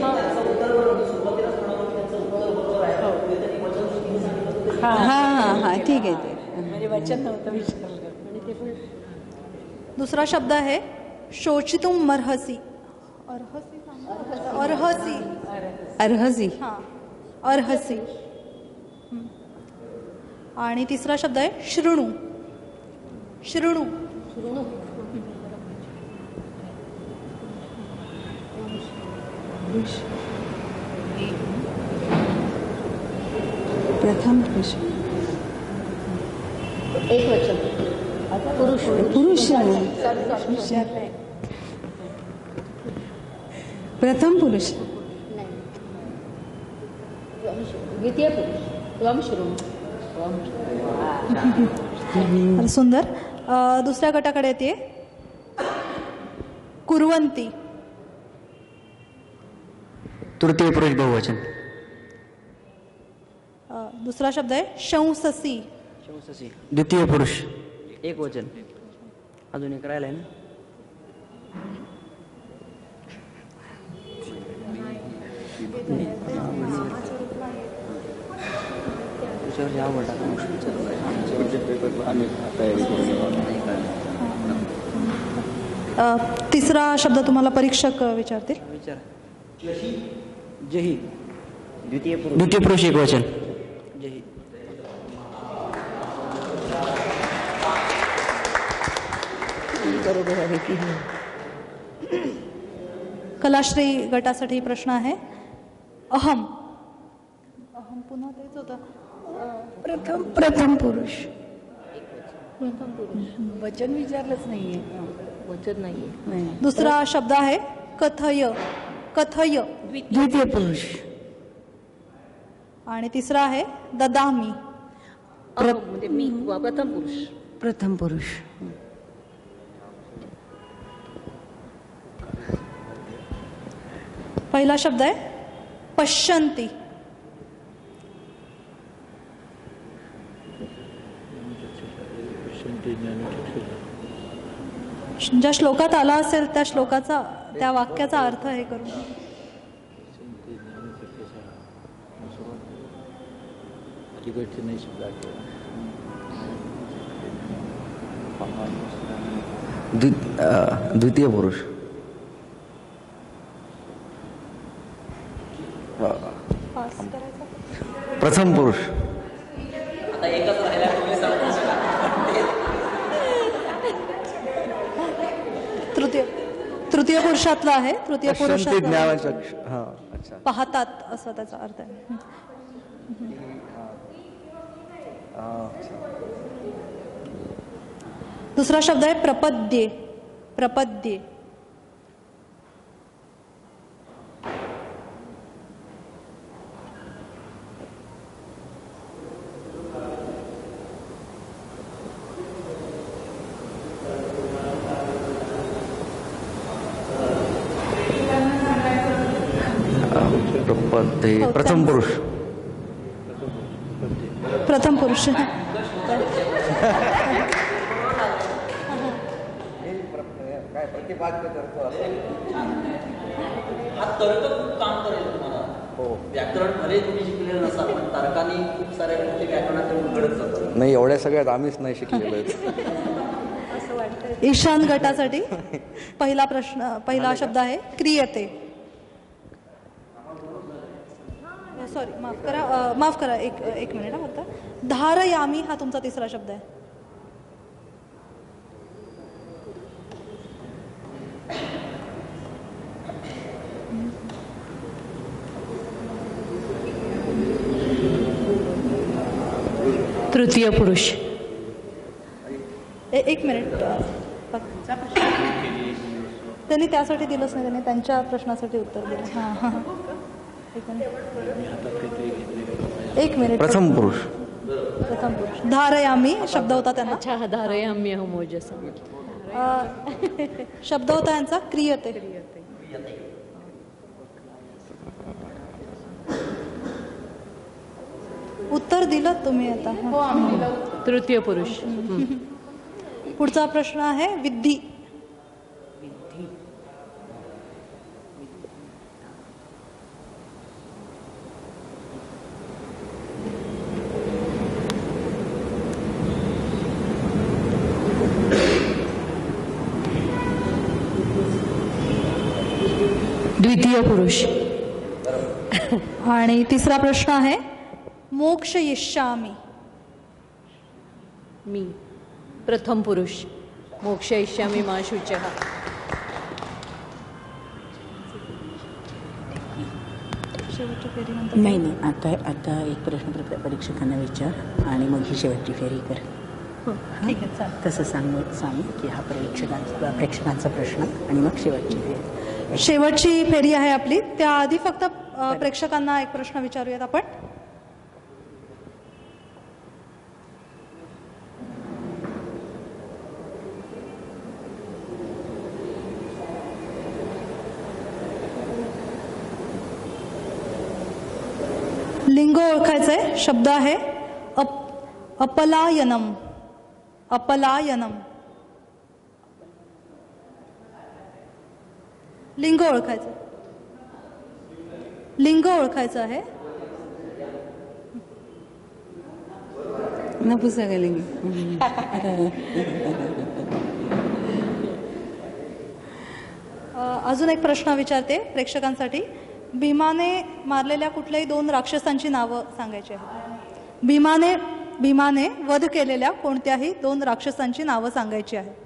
हा हा हा ठीक आहे ते म्हणजे वचन नव्हतं विचारलं आणि ते पण दुसरा शब्द आहे शोचितुम मर्हसी अर्हसी सांगा. अर्हसी अर्हसी हां अर्हसी हं. आणि तिसरा शब्द आहे शृणु शृणु शृणु प्रथम पुरुष एक वचन पुरुष पुरुष प्रथम पुरुष द्वितीय पुरुष त्वम शृणु फार सुंदर. अ, दुसऱ्या गटाकडे येते कुर्वंती तृतीय पुरुष बहुवचन. अ, दुसरा शब्द आहे शंससी शंससी द्वितीय पुरुष एक वचन. अजून एक राहिलं आहे ना. अ, तिसरा शब्द तुम्हाला परीक्षक विचारतील. विचार जही द्वितीय पुरुष द्वितीय पुरुष एक वचन. जही बरोबर आहे की कलाश्री गटासाठी प्रश्न आहे अहम अहम पुन्हा तेच होतं. प्रथम प्रथम पुरुष वचन विचारलंच नाहीये. वचन नाहीये. दुसरा शब्द आहे कथय कथय द्वितीय पुरुष. आणि तिसरा आहे ददामी म्हणजे मी प्रथम पुरुष प्रथम पुरुष. पहिला शब्द आहे पश्यंती ज्या श्लोकात आला असेल त्या श्लोकाचा त्या वाक्याचा अर्थ हे करून द्वितीय पुरुष. प्रथम पुरुष. तृतीय तृतीय पुरुषातला आहे. तृतीय पुरुषात पाहतात असं त्याचा अर्थ आहे. दुसरा शब्द आहे प्रपद्ये प्रपद्ये. प्रथम पुरुष. प्रथम पुरुष. नाही एवढ्या सगळ्यात आम्हीच नाही शिकलेलो आहे. ईशान गटासाठी पहिला प्रश्न पहिला शब्द आहे क्रियते. सॉरी माफ करा अ, माफ करा एक एक मिनिट हा फक्त. धारयामी हा तुमचा तिसरा शब्द आहे. तृतीय पुरुष. ए, एक मिनिट त्यांनी त्यासाठी दिलंच नाही. त्यांनी त्यांच्या प्रश्नासाठी उत्तर दिलं. हां हां एक मिनिट एक मिनिट प्रथम पुरुष. प्रथम पुरुष. धारयामी शब्द होता त्यांना. अच्छा धारयामी अहम ओजस. शब्द होता यांचा क्रियते. उत्तर दिलं तुम्ही आता. तृतीय पुरुष. पुढचा प्रश्न आहे विद्धी. द्वितीय पुरुष. आणि तिसरा प्रश्न आहे मोक्ष इष्यामी. मी प्रथम पुरुष. मोक्ष इष्यामी मा शुचः. नाही नाही आता आता एक प्रश्न प्र- परीक्षकांना विचार आणि मग ही शेवटची फेरी कर. ठीक आहे चालेल. तसं सांगू सांग की हा परीक्षकांचा प्रेक्षकांचा प्रश्न आणि मग शेवटची फेरी. शेवटची फेरी आहे आपली. त्याआधी फक्त अ, प्रेक्षकांना एक प्रश्न विचारूयात आपण. लिंग ओळखायचंय. शब्द आहे अप अपलायनम. अपलायनम. लिंग ओळखायचं. लिंग ओळखायचं आहे. नपुंसकलिंग. अ, अजून एक प्रश्न विचारते प्रेक्षकांसाठी. भीमाने मारलेल्या कुठल्याही दोन राक्षसांची नावं सांगायची आहेत. भीमाने भीमाने वध केलेल्या कोणत्याही दोन राक्षसांची नावं सांगायची आहेत.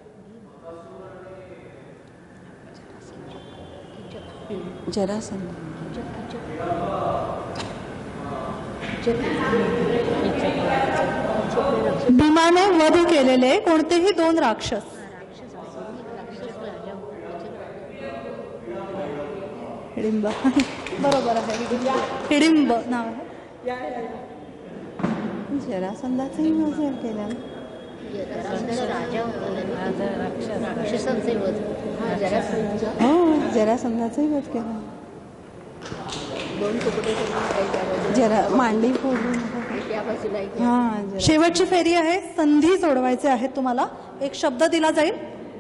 जरासंध. भीमाने वध केलेले कोणतेही दोन राक्षस. हिडिंब. बरोबर आहे. हिडिंब नाव आहे. जरासंधाचाही वध केला. हो जरासंधाचाही वध केला. जरा मांडी फोडून. हा. शेवटची फेरी आहे. संधी सोडवायचे आहेत तुम्हाला. एक शब्द दिला जाईल.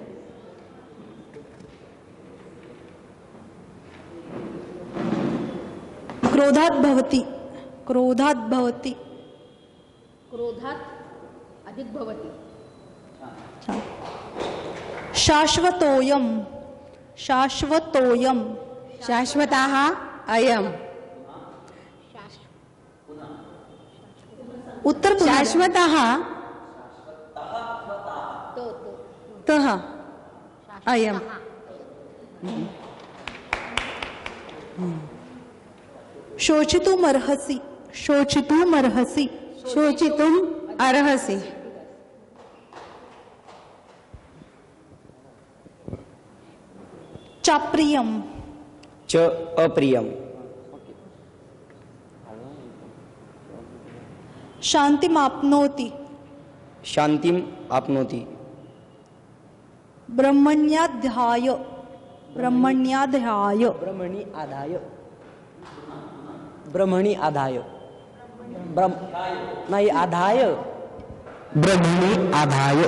क्रोधात भवती. क्रोधात भवती. क्रोधात अधिक भवती. शाश्वतोयम. शाश्वतोयम. शाश्वतः अयम. उत्तर शाश्वतः तः अयम. शोचितुम अर्हसि. शोचितुम अर्हसि. शोचितुम अर्हसि. चाप्रियम. च अप्रियम. शांतिमाप्नोति. शांतिम आपनोति. ब्रह्मण्याध्याय. ब्रह्मण्याध्याय. ब्रह्मणी आधाय. ब्रह्मणी आधाय. ब्रह्म नाही आधाय. ब्रह्मणी आधाय.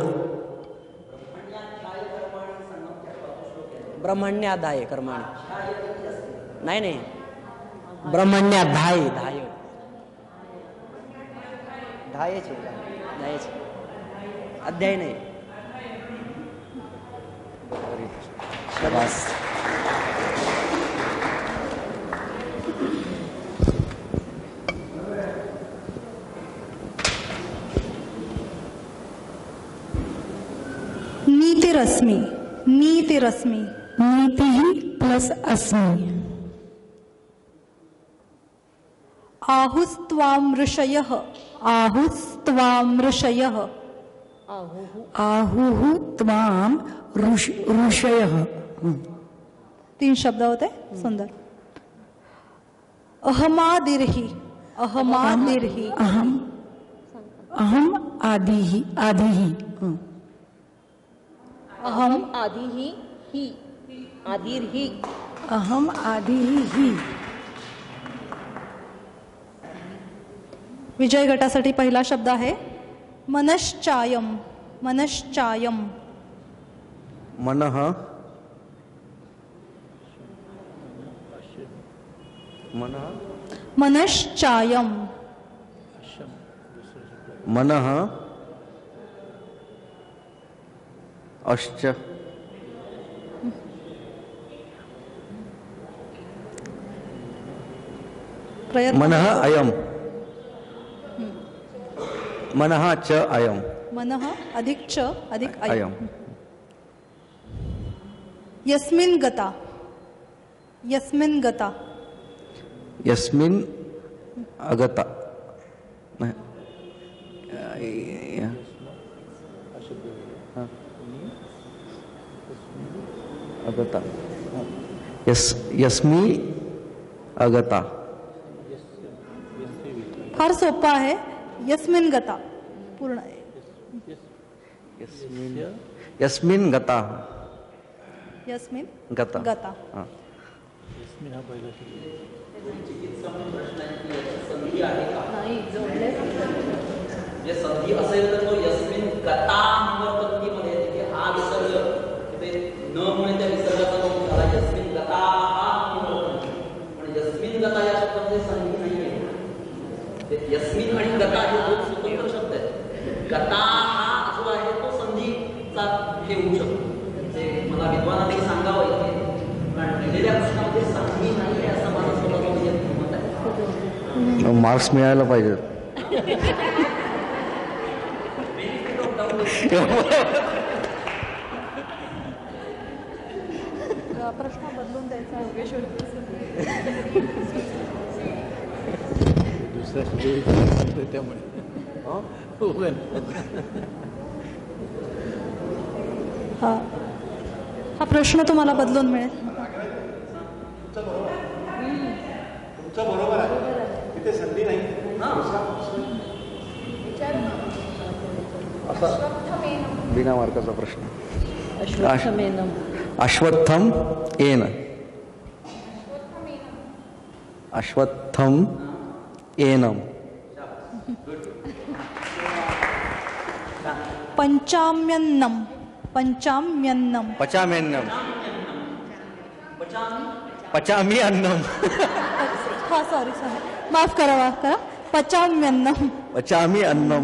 ब्रह्मण्याधाय कर्माणी. नाही नाही ब्रह्मण्याधाय. धाय धायच धायच अध्याय नाही. शाबास. नीतिरस्मि. नीतिरस्मि. नीति प्लस अस्मि. आहुस्त्वाम ऋषयः. आहुस्त्वाम ऋषयः. आहुः त्वाम ऋषयः. तीन शब्द होते. सुंदर. अहमादिर्हि. अहमादिर्हि. अहम अहम आदिहि. आदिहि. अहम आदिहि ही. आदिर्हि. अहम आदिहि ही. विजय गटासाठी पहिला शब्द आहे मनश्चायम. मनश्चायम. मनः मनः मनश्चायम. मनः अश्च प्रयत्न मनः अयम मनः च अयम मनः अधिक च अधिक अयम. अयम यस्मिन गता यस्मिन गता यस्मिन अगता नाही. हा. अगता यस यस्मी अगता. फार सोपा आहे. यस्मिन गता पूर्ण आहे. यस्मिन यस्मिन गता यस्मिन गता गता. हा. जे संधी असेल तर तो यस्मिन गता निवर्तकतीमध्ये येते की हा विसर्ग ते न मुळे त्या विसर्गाचा लोप झाला. यस्मिन गता हा निवर्तक. पण यस्मिन गता या शब्दामध्ये संधी नाही आहे. ते यस्मिन आणि गता हे दोन स्वतंत्र शब्द आहेत. गता हा जो आहे तो संधीचा हे होऊ शकतो. ते मला विद्वानांनी सांगावं इथे कारण लिहिलेल्या प्रश्नामध्ये संधी नाही आहे असं माझं स्वतःचं मत आहे. मार्क्स मिळायला पाहिजे. प्रश्न बदलून द्यायचा योगेश्वर. दुसऱ्या त्यामुळे हा हा प्रश्न तुम्हाला बदलून मिळेल. तुमचं बरोबर आहे. तिथे संधी नाही. असा बिना मार्काचा प्रश्न. अश्वत्थमेनम अश्वत्थम येन अश्वत्थम एनम. पंचाम्यन्नम पंचाम्यन्नम पचाम्यन्नम पचामी अन्नम. हा सॉरी सॉरी माफ करा माफ करा. पचाम्यन्नम पचामी अन्नम.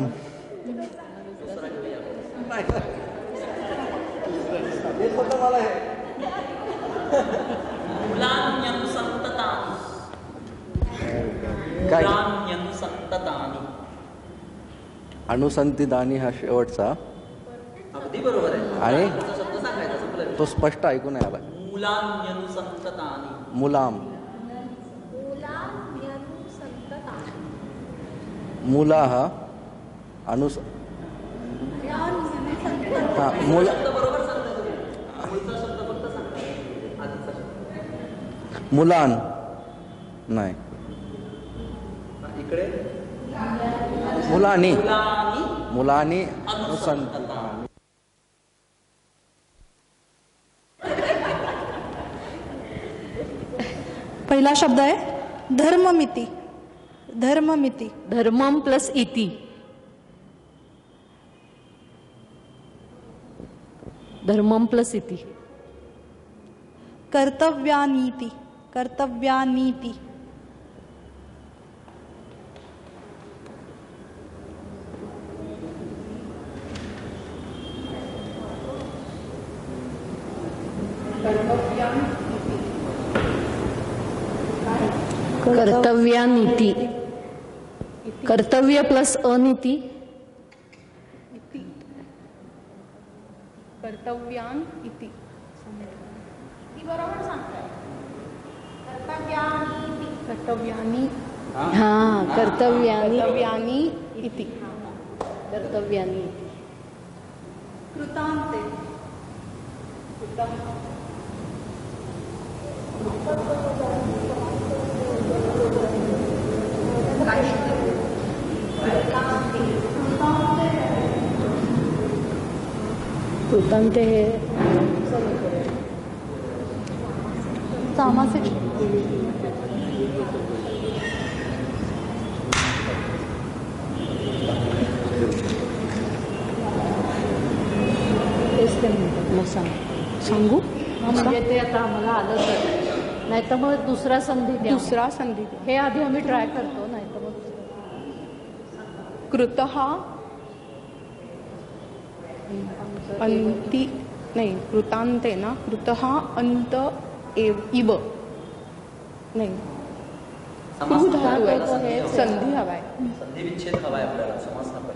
काय अनुसंतिदानी हा शेवटचा अगदी बरोबर आहे. आणि शब्द सांगायचा संपलं. तो स्पष्ट ऐकून नाही आला. मुलान्यनुसंततानि मुलाम मुला हा अनुस हा मुला मुलान नाही इकडे मुलानी मुलानी अनुसंत. पहिला शब्द आहे धर्ममिती. धर्ममिती धर्मम प्लस इति. धर्मम प्लस इति. कर्तव्यानीति कर्तव्यानीति. कर्तव्यानीति. कर्तव्य प्लस अनीति. कर्तव्यान इति. बरोबर सांगताय. कर्तव्यानी हा कर्तव्यानी कर्तव्यानी इति. कर्तव्यानी कृतांते. कृतांते हे सामासिक. तेच ते म्हणतात. मग सांग सांगू म्हणजे ते आता आम्हाला आलं तर नाही तर मग दुसरा संधी द्या. दुसरा संधी द्या. हे आधी आम्ही ट्राय करतो नाही तर मग कृतः अंती नाही कृतांते ना. कृतः अंत एव इव नाही क्रू धातू आहे, संधी हवाय. संधी विच्छेद हवाय आपल्याला, समास नको.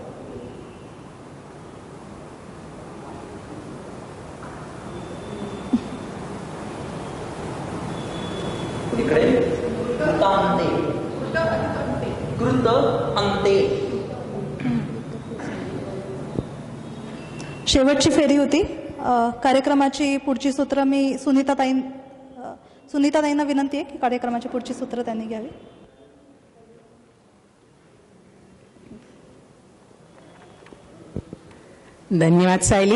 इकडे कृतांते, कृत अंते. शेवटची फेरी होती. अ, कार्यक्रमाची पुढची सूत्र मी सुनीताताईं अ, सुनीताताईंना विनंती आहे की कार्यक्रमाची पुढची सूत्र त्यांनी घ्यावी. धन्यवाद सायली.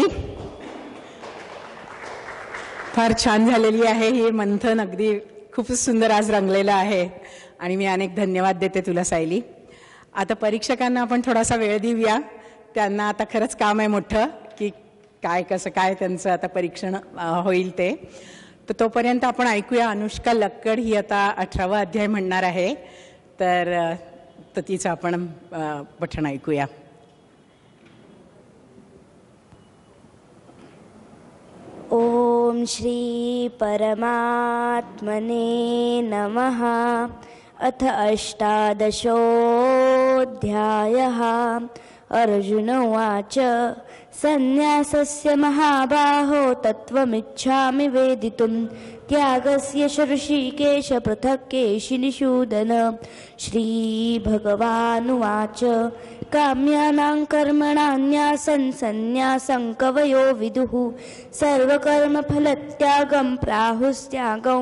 फार छान झालेली आहे ही मंथन, अगदी खूपच सुंदर आज रंगलेलं आहे आणि मी अनेक धन्यवाद देते तुला सायली. आता परीक्षकांना आपण थोडासा वेळ देऊया. त्यांना आता खरंच काम आहे मोठं की काय कसं काय त्यांचं आता परीक्षण होईल ते. तर तोपर्यंत आपण ऐकूया अनुष्का लक्कड ही आता अठरावा अध्याय म्हणणार आहे. तर तर तिचं आपण पठण ऐकूया. ओम श्री परमात्मने नमः. अथ अष्टादशोऽध्यायः. अर्जुन उवाच सन्न्यासस्य महाबाहो तत्त्वमिच्छामि वेदितुं त्यागस्य ऋषिकेश पृथक् केशिनिषूदन. श्रीभगवानुवाच काम्यानां कर्मणान्यासन् सन्न्यासं कवयो विदुः सर्वकर्मफलत्यागं प्राहुस्त्यागं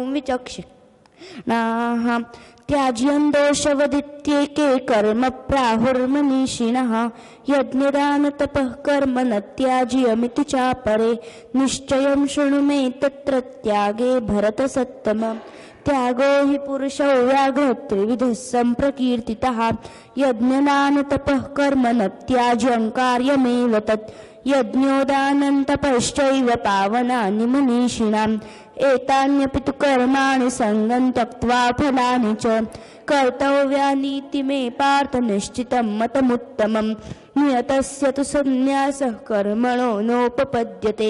विचक्षणाः. त्याज्यं दोषवदित्येके कर्म प्राहुर्मनीषिणः यज्ञदानतपः कर्म न त्याज्यमिति चापरे. निश्चयं शृणु मे तत्र त्यागे भरतसत्तम. त्यागो हि पुरुषो व्याघ्र त्रिविधः सम्प्रकीर्तितः. यज्ञदानतपः कर्म न त्याज्यं कार्यमेव तत्. यज्ञोदानं तपश्चैव पावनानि मनीषिणाम्. एतान्यपि तु कर्माणि सङ्गं त्यक्त्वा फलानि च कर्तव्यानीति मे पार्थ निश्चितं मतमुत्तमम्. नियतस्य तु सन्न्यासः कर्मणो नोपपद्यते.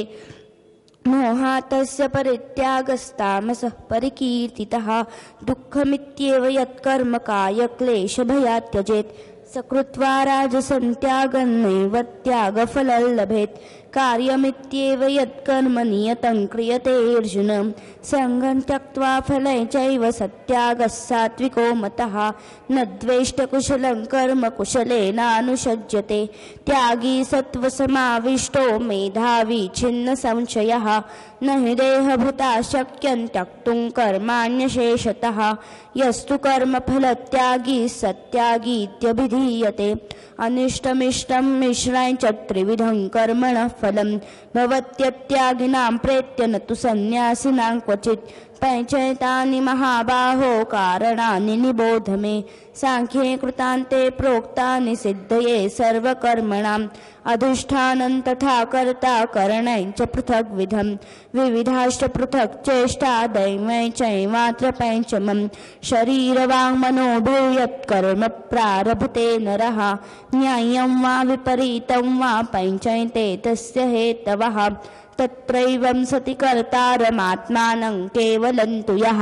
मोहातस्य परित्यागस्तामसः परिकीर्तितः. दुःखमित्येव यत्कर्म कायक्लेशभयात् त्यजेत्. सकृत्वा राजसं त्यागं नैव त्यागफलं लभेत्. कार्यमित्येव यत्कर्म नियतं क्रियते अर्जुन. सङ्गं त्यक्त्वा फले चैव सत्यागः सात्विको मतः. न द्वेष्टकुशलं कर्म कुशलेनानुषज्यते. त्यागी सत्त्वसमाविष्टो मेधावी छिन्न संशयः. न हि देहभूता शक्यं त्यक्तुं कर्माण्यशेषतः. यस्तु कर्मफलत्यागी सत्यागीत्यभिधीयते. अनिष्टमिष्टं मिश्राय च त्रिविधं कर्मणः फलं भवत्यत्यागिनां प्रेत्य न तु सन्न्यासिनां क्वचित्. पञ्चैतानि महाबाहो कारणानि निबोध मे. सांख्ये कृतान्ते प्रोक्तानि सिद्धये सर्वकर्मणाम्. अधिष्ठानं तथा कर्ता करणं च पृथग्विधं. विविधाश्च पृथक् चेष्टा दैवं चैवात्र पञ्चमम्. शरीरवाङ्मनोभिर्यत् कर्म प्रारभते नरः. न्याय्यं वा विपरीतं वा पञ्चैते तस्य हेतवः. तत्रैवं सति कर्तारमात्मानं केवलं तु यः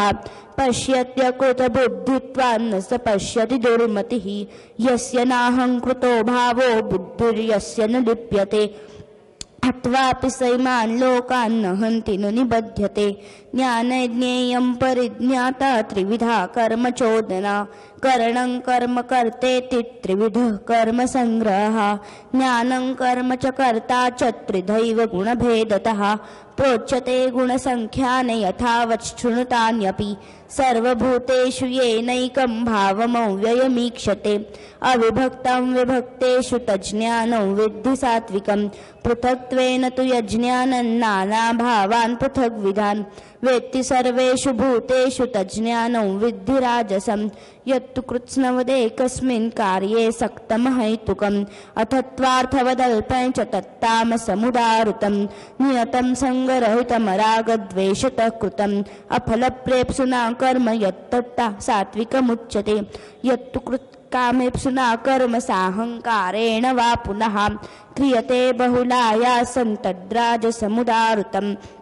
पश्यत्यकृतबुद्धित्वान् न स पश्यति दुर्मतिः. यस्य नाहङ्कृतो भावो बुद्धिर्यस्य न लिप्यते. हत्वापि सैमान् लोकान् न हन्ति न निबध्यते. ज्ञाने ज्ञेयं परिज्ञाता त्रिविधा कर्म चोदना. करणं कर्म कर्तेति त्रिविधः कर्म संग्रहः. ज्ञानं कर्म च कर्ता च त्रिधैव गुणभेदतः. प्रोच्यते गुणसङ्ख्याने यथावत् शृणुतान्यपि. सर्वभूतेषु येनैकं भावमव्ययमीक्षते. अविभक्तं विभक्तेषु तज्ज्ञानं विद्धि सात्विकं. पृथक्त्वेन तु यज्ञानं नानाभावान् पृथग्विधान्. वेत्ति सर्वेषु भूतेषु तज्ज्ञानं विद्धि राजसं. यत्तु कृत्स्नवदेकस्मिन् कार्ये सक्तमहैतुकम्. अथत्वार्थवदल्पं च तत्तामसमुदाहृतं. नियतं सङ्गरहितमरागद्वेषतः कृतम्. अफलप्रेप्सुना कर्म यत्तत्ता सात्विकमुच्यते. यत्तु कृत् कामेप्सुना कर्म साहङ्कारेण वा पुनः क्रियते बहुलायासं तद्राजसमुदाहृतम्.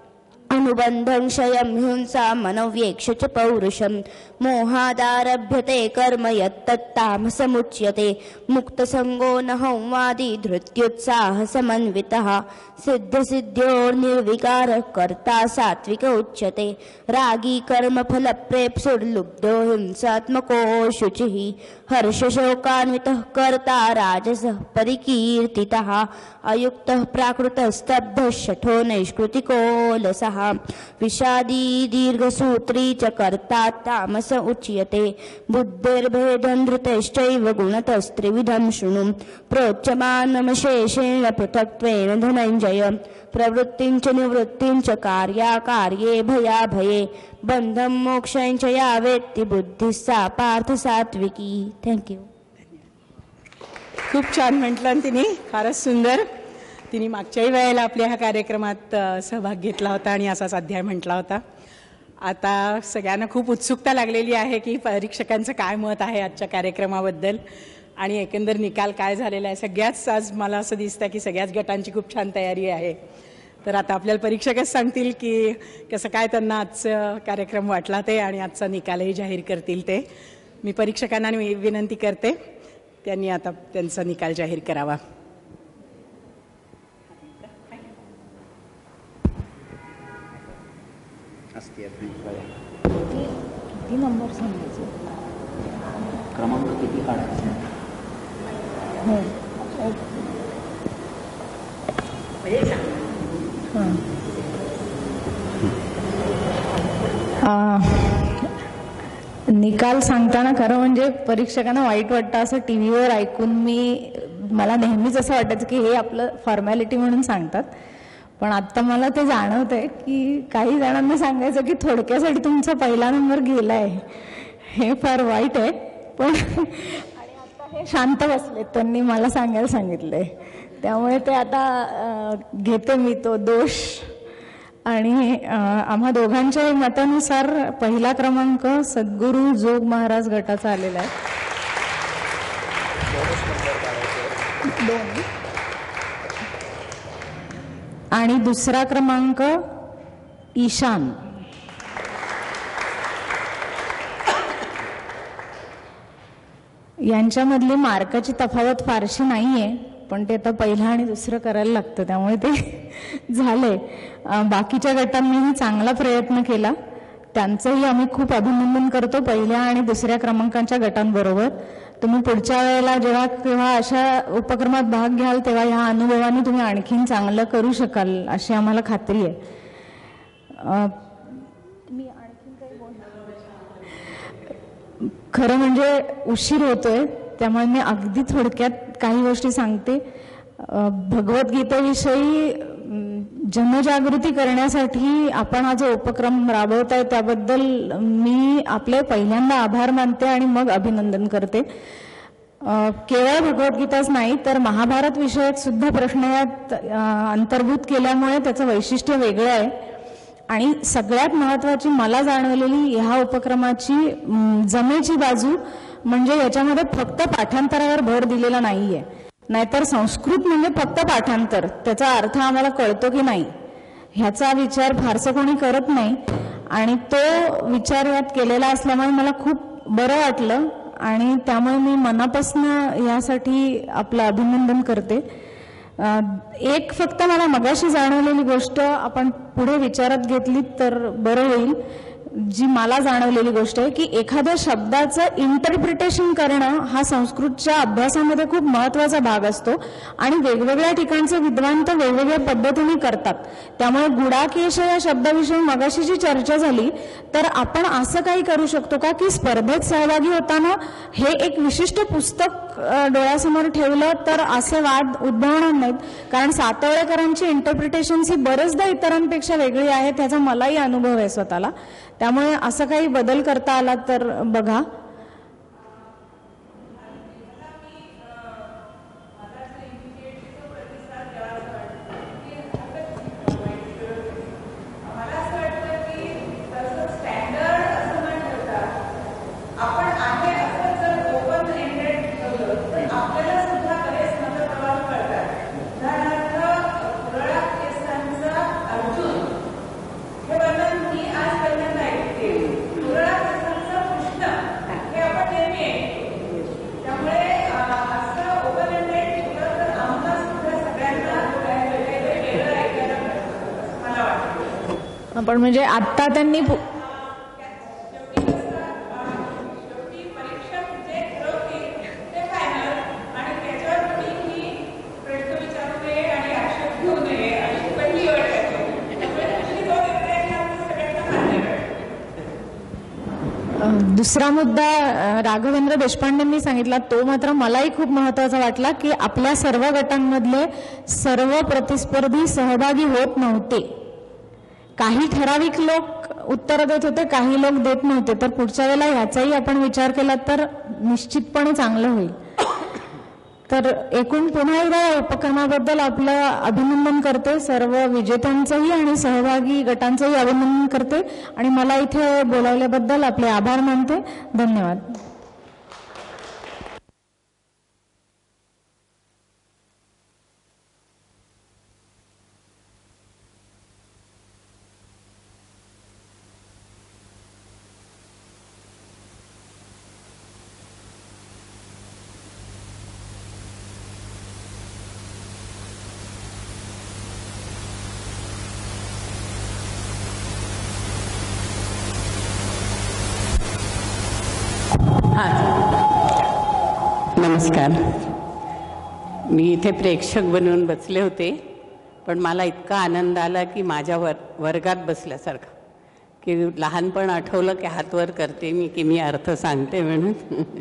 अनुबंधं क्षयं हिंसा मनोव्येक्ष च पौरुषं मोहादारभ्यते कर्म यत्तत्तामसमुच्यते मुक्तसंगो न हंवादी धृत्युत्साह समन्वितः सिद्धसिद्ध्योर्निर्विकारः कर्ता सात्विक उच्यते रागी कर्मफलप्रेप्सुर्लुब्धो हिंसात्मको शुचिः हर्षशोकान्वितः कर्ता राजसः परिकीर्तितः अयुक्तः प्राकृतस्तब्धः शठो नैष्कृतिकोलसः विषादी दीर्घसूत्री च कर्ता तामस उच्यते बुद्धिर्भेदं धृतश्चैव गुणतस्त्रिविधं शृणु प्रोच्यमानमशेषेण पृथक्त्वेन धनञ्जय प्रवृत्तिं च निवृत्तिं च कार्याकार्ये भयाभये बंधं मोक्षं च या वेत्ति बुद्धिः सा पार्थ सात्विकी. थँक्यू. खूप छान म्हटलं तिने, फारच सुंदर. तिने मागच्याही वेळेला आपल्या ह्या कार्यक्रमात सहभाग घेतला होता आणि असाच अध्याय म्हटला होता. आता सगळ्यांना खूप उत्सुकता लागलेली आहे की परीक्षकांचं काय मत आहे आजच्या कार्यक्रमाबद्दल आणि एकंदर निकाल काय झालेला आहे. सगळ्याच आज मला असं दिसतं की सगळ्याच गटांची खूप छान तयारी आहे. तर आता आपल्याला परीक्षकच सांगतील की कसं काय त्यांना आजचा कार्यक्रम वाटला ते आणि आजचा निकालही जाहीर करतील ते. मी परीक्षकांना विनंती करते त्यांनी आता त्यांचा निकाल जाहीर करावा. किती नंबर सांगायचे, क्रमांक किती काढायचे. निकाल सांगताना खरं म्हणजे परीक्षकांना वाईट वाटतं असं टी व्हीवर ऐकून. मी मला नेहमीच असं वाटायचं की हे आपलं फॉर्मॅलिटी म्हणून सांगतात, पण आता मला ते जाणवतंय की काही जणांना सांगायचं की थोडक्यासाठी तुमचा पहिला नंबर गेलाय, हे फार वाईट आहे. पण आणि आता हे शांत बसले, त्यांनी मला सांगायला सांगितलंय, त्यामुळे ते आता घेते मी तो दोष. आणि आम्हा दोघांच्या मतानुसार पहिला क्रमांक सद्गुरू जोग महाराज गटाचा आलेला आहे. दोन. आणि दुसरा क्रमांक ईशान. यांच्यामधली मार्काची तफावत फारशी नाहीये, पण ते आता पहिला आणि दुसरं करायला लागतं, त्यामुळे ते झालंय. बाकीच्या गटांनीही चांगला प्रयत्न केला, त्यांचंही आम्ही खूप अभिनंदन करतो पहिल्या आणि दुसऱ्या क्रमांकाच्या गटांबरोबर. तुम्ही पुढच्या वेळेला जेव्हा केव्हा अशा उपक्रमात भाग घ्याल तेव्हा ह्या अनुभवाने तुम्ही आणखीन चांगलं करू शकाल अशी आम्हाला खात्री आहे. मी आणखीन काही बोल खरं म्हणजे उशीर होतोय, त्यामुळे मी अगदी थोडक्यात काही गोष्टी सांगते. भगवद्गीतेविषयी जनजागृती करण्यासाठी आपण हा जो उपक्रम राबवताय त्याबद्दल मी आपले पहिल्यांदा आभार मानते आणि मग अभिनंदन करते. केवळ भगवद्गीताच नाही तर महाभारत विषयक सुद्धा प्रश्न यात अंतर्भूत केल्यामुळे त्याचं वैशिष्ट्य वेगळं आहे. आणि सगळ्यात महत्त्वाची मला जाणवलेली ह्या उपक्रमाची जमेची बाजू म्हणजे याच्यामध्ये फक्त पाठांतरावर भर दिलेला नाहीये. नाहीतर संस्कृत म्हणजे फक्त पाठांतर, त्याचा अर्थ आम्हाला कळतो की नाही ह्याचा विचार फारसं कोणी करत नाही. आणि तो विचार यात केलेला असल्यामुळे मला खूप बरं वाटलं आणि त्यामुळे मी मनापासून यासाठी आपलं अभिनंदन करते. एक फक्त मला मगाशी जाणवलेली गोष्ट आपण पुढे विचारात घेतली तर बरं होईल. जी मला जाणवलेली गोष्ट आहे की एखाद्या शब्दाचं इंटरप्रिटेशन करणं हा संस्कृतच्या अभ्यासामध्ये खूप महत्वाचा भाग असतो आणि वेगवेगळ्या ठिकाणचे विद्वान तर वेगवेगळ्या पद्धतीने करतात. त्यामुळे गुडाकेश या शब्दाविषयी मगाशी जी चर्चा झाली तर आपण असं काही करू शकतो का की स्पर्धेत सहभागी होताना हे एक विशिष्ट पुस्तक डोळ्यासमोर ठेवलं तर असे वाद उद्भवणार नाहीत. कारण सातवळेकरांची इंटरप्रिटेशन्स ही बरेचदा इतरांपेक्षा वेगळी आहेत, ह्याचा मलाही अनुभव आहे स्वतःला. त्यामुळे असं काही बदल करता आला तर बघा. पण म्हणजे आत्ता त्यांनी पु- दुसरा मुद्दा अ, राघवेंद्र देशपांडेंनी सांगितला, तो मात्र मलाही खूप महत्वाचा वाटला, की आपल्या सर्व गटांमधले सर्व प्रतिस्पर्धी सहभागी होत नव्हते. काही ठराविक लोक उत्तर देत होते, काही लोक देत नव्हते. तर पुढच्या वेळेला याचाही आपण विचार केला तर निश्चितपणे चांगलं होईल. तर एकूण पुन्हा एकदा या उपक्रमाबद्दल आपलं अभिनंदन करते, सर्व विजेत्यांचंही आणि सहभागी गटांचंही अभिनंदन करते आणि मला इथे बोलावल्याबद्दल आपले आभार मानते. धन्यवाद. नमस्कार. मी इथे प्रेक्षक बनवून बसले होते, पण मला इतका आनंद आला की माझ्या वर वर्गात बसल्यासारखं, की लहानपण आठवलं की हात वर करते मी की मी अर्थ सांगते म्हणून.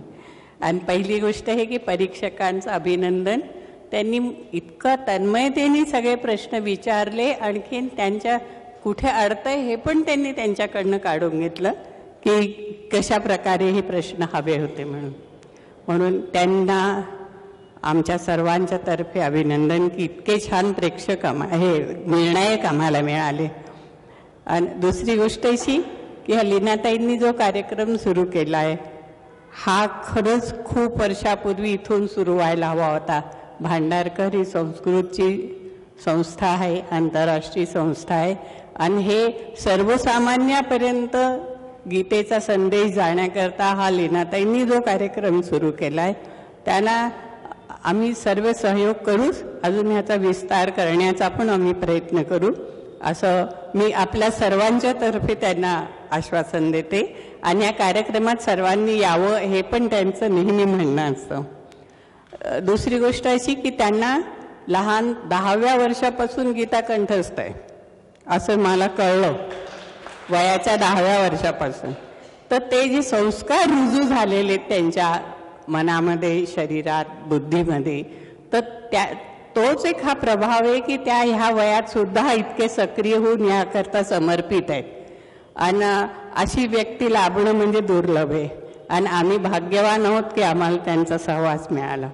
आणि पहिली गोष्ट आहे की परीक्षकांचं अभिनंदन. त्यांनी इतकं तन्मयतेने सगळे प्रश्न विचारले, आणखीन त्यांच्या कुठे अडतंय हे पण त्यांनी त्यांच्याकडनं काढून घेतलं की कशा प्रकारे हे प्रश्न हवे होते म्हणून. म्हणून त्यांना आमच्या सर्वांच्या तर्फे अभिनंदन की इतके छान प्रेक्षक आम्हा हे निर्णायक आम्हाला मिळाले. आणि दुसरी गोष्ट अशी की ह्या लीनाताईंनी जो कार्यक्रम सुरू केला आहे हा खरंच खूप वर्षापूर्वी इथून सुरू व्हायला हवा होता. भांडारकर ही संस्कृतची संस्था आहे, आंतरराष्ट्रीय संस्था आहे, आणि हे सर्वसामान्यापर्यंत गीतेचा संदेश जाण्याकरता हा लीनाताईंनी जो कार्यक्रम सुरू केला आहे त्याला आम्ही सर्व सहयोग करूच. अजून ह्याचा विस्तार करण्याचा पण आम्ही प्रयत्न करू असं मी आपल्या सर्वांच्या तर्फे त्यांना आश्वासन देते. आणि या कार्यक्रमात सर्वांनी यावं हे पण त्यांचं नेहमी म्हणणं असतं. दुसरी गोष्ट अशी की त्यांना लहान दहाव्या वर्षापासून गीता कंठस्थ आहे असं मला कळलं, वयाच्या दहाव्या वर्षापासून. तर ते जे संस्कार रुजू झालेले त्यांच्या मनामध्ये, शरीरात, बुद्धीमध्ये, तर त्या तोच एक हा प्रभाव आहे की त्या ह्या वयात सुद्धा इतके सक्रिय होऊन याकरता समर्पित आहेत. आणि अशी व्यक्ती लाभणं म्हणजे दुर्लभ आहे आणि आम्ही भाग्यवान आहोत की आम्हाला त्यांचा सहवास मिळाला.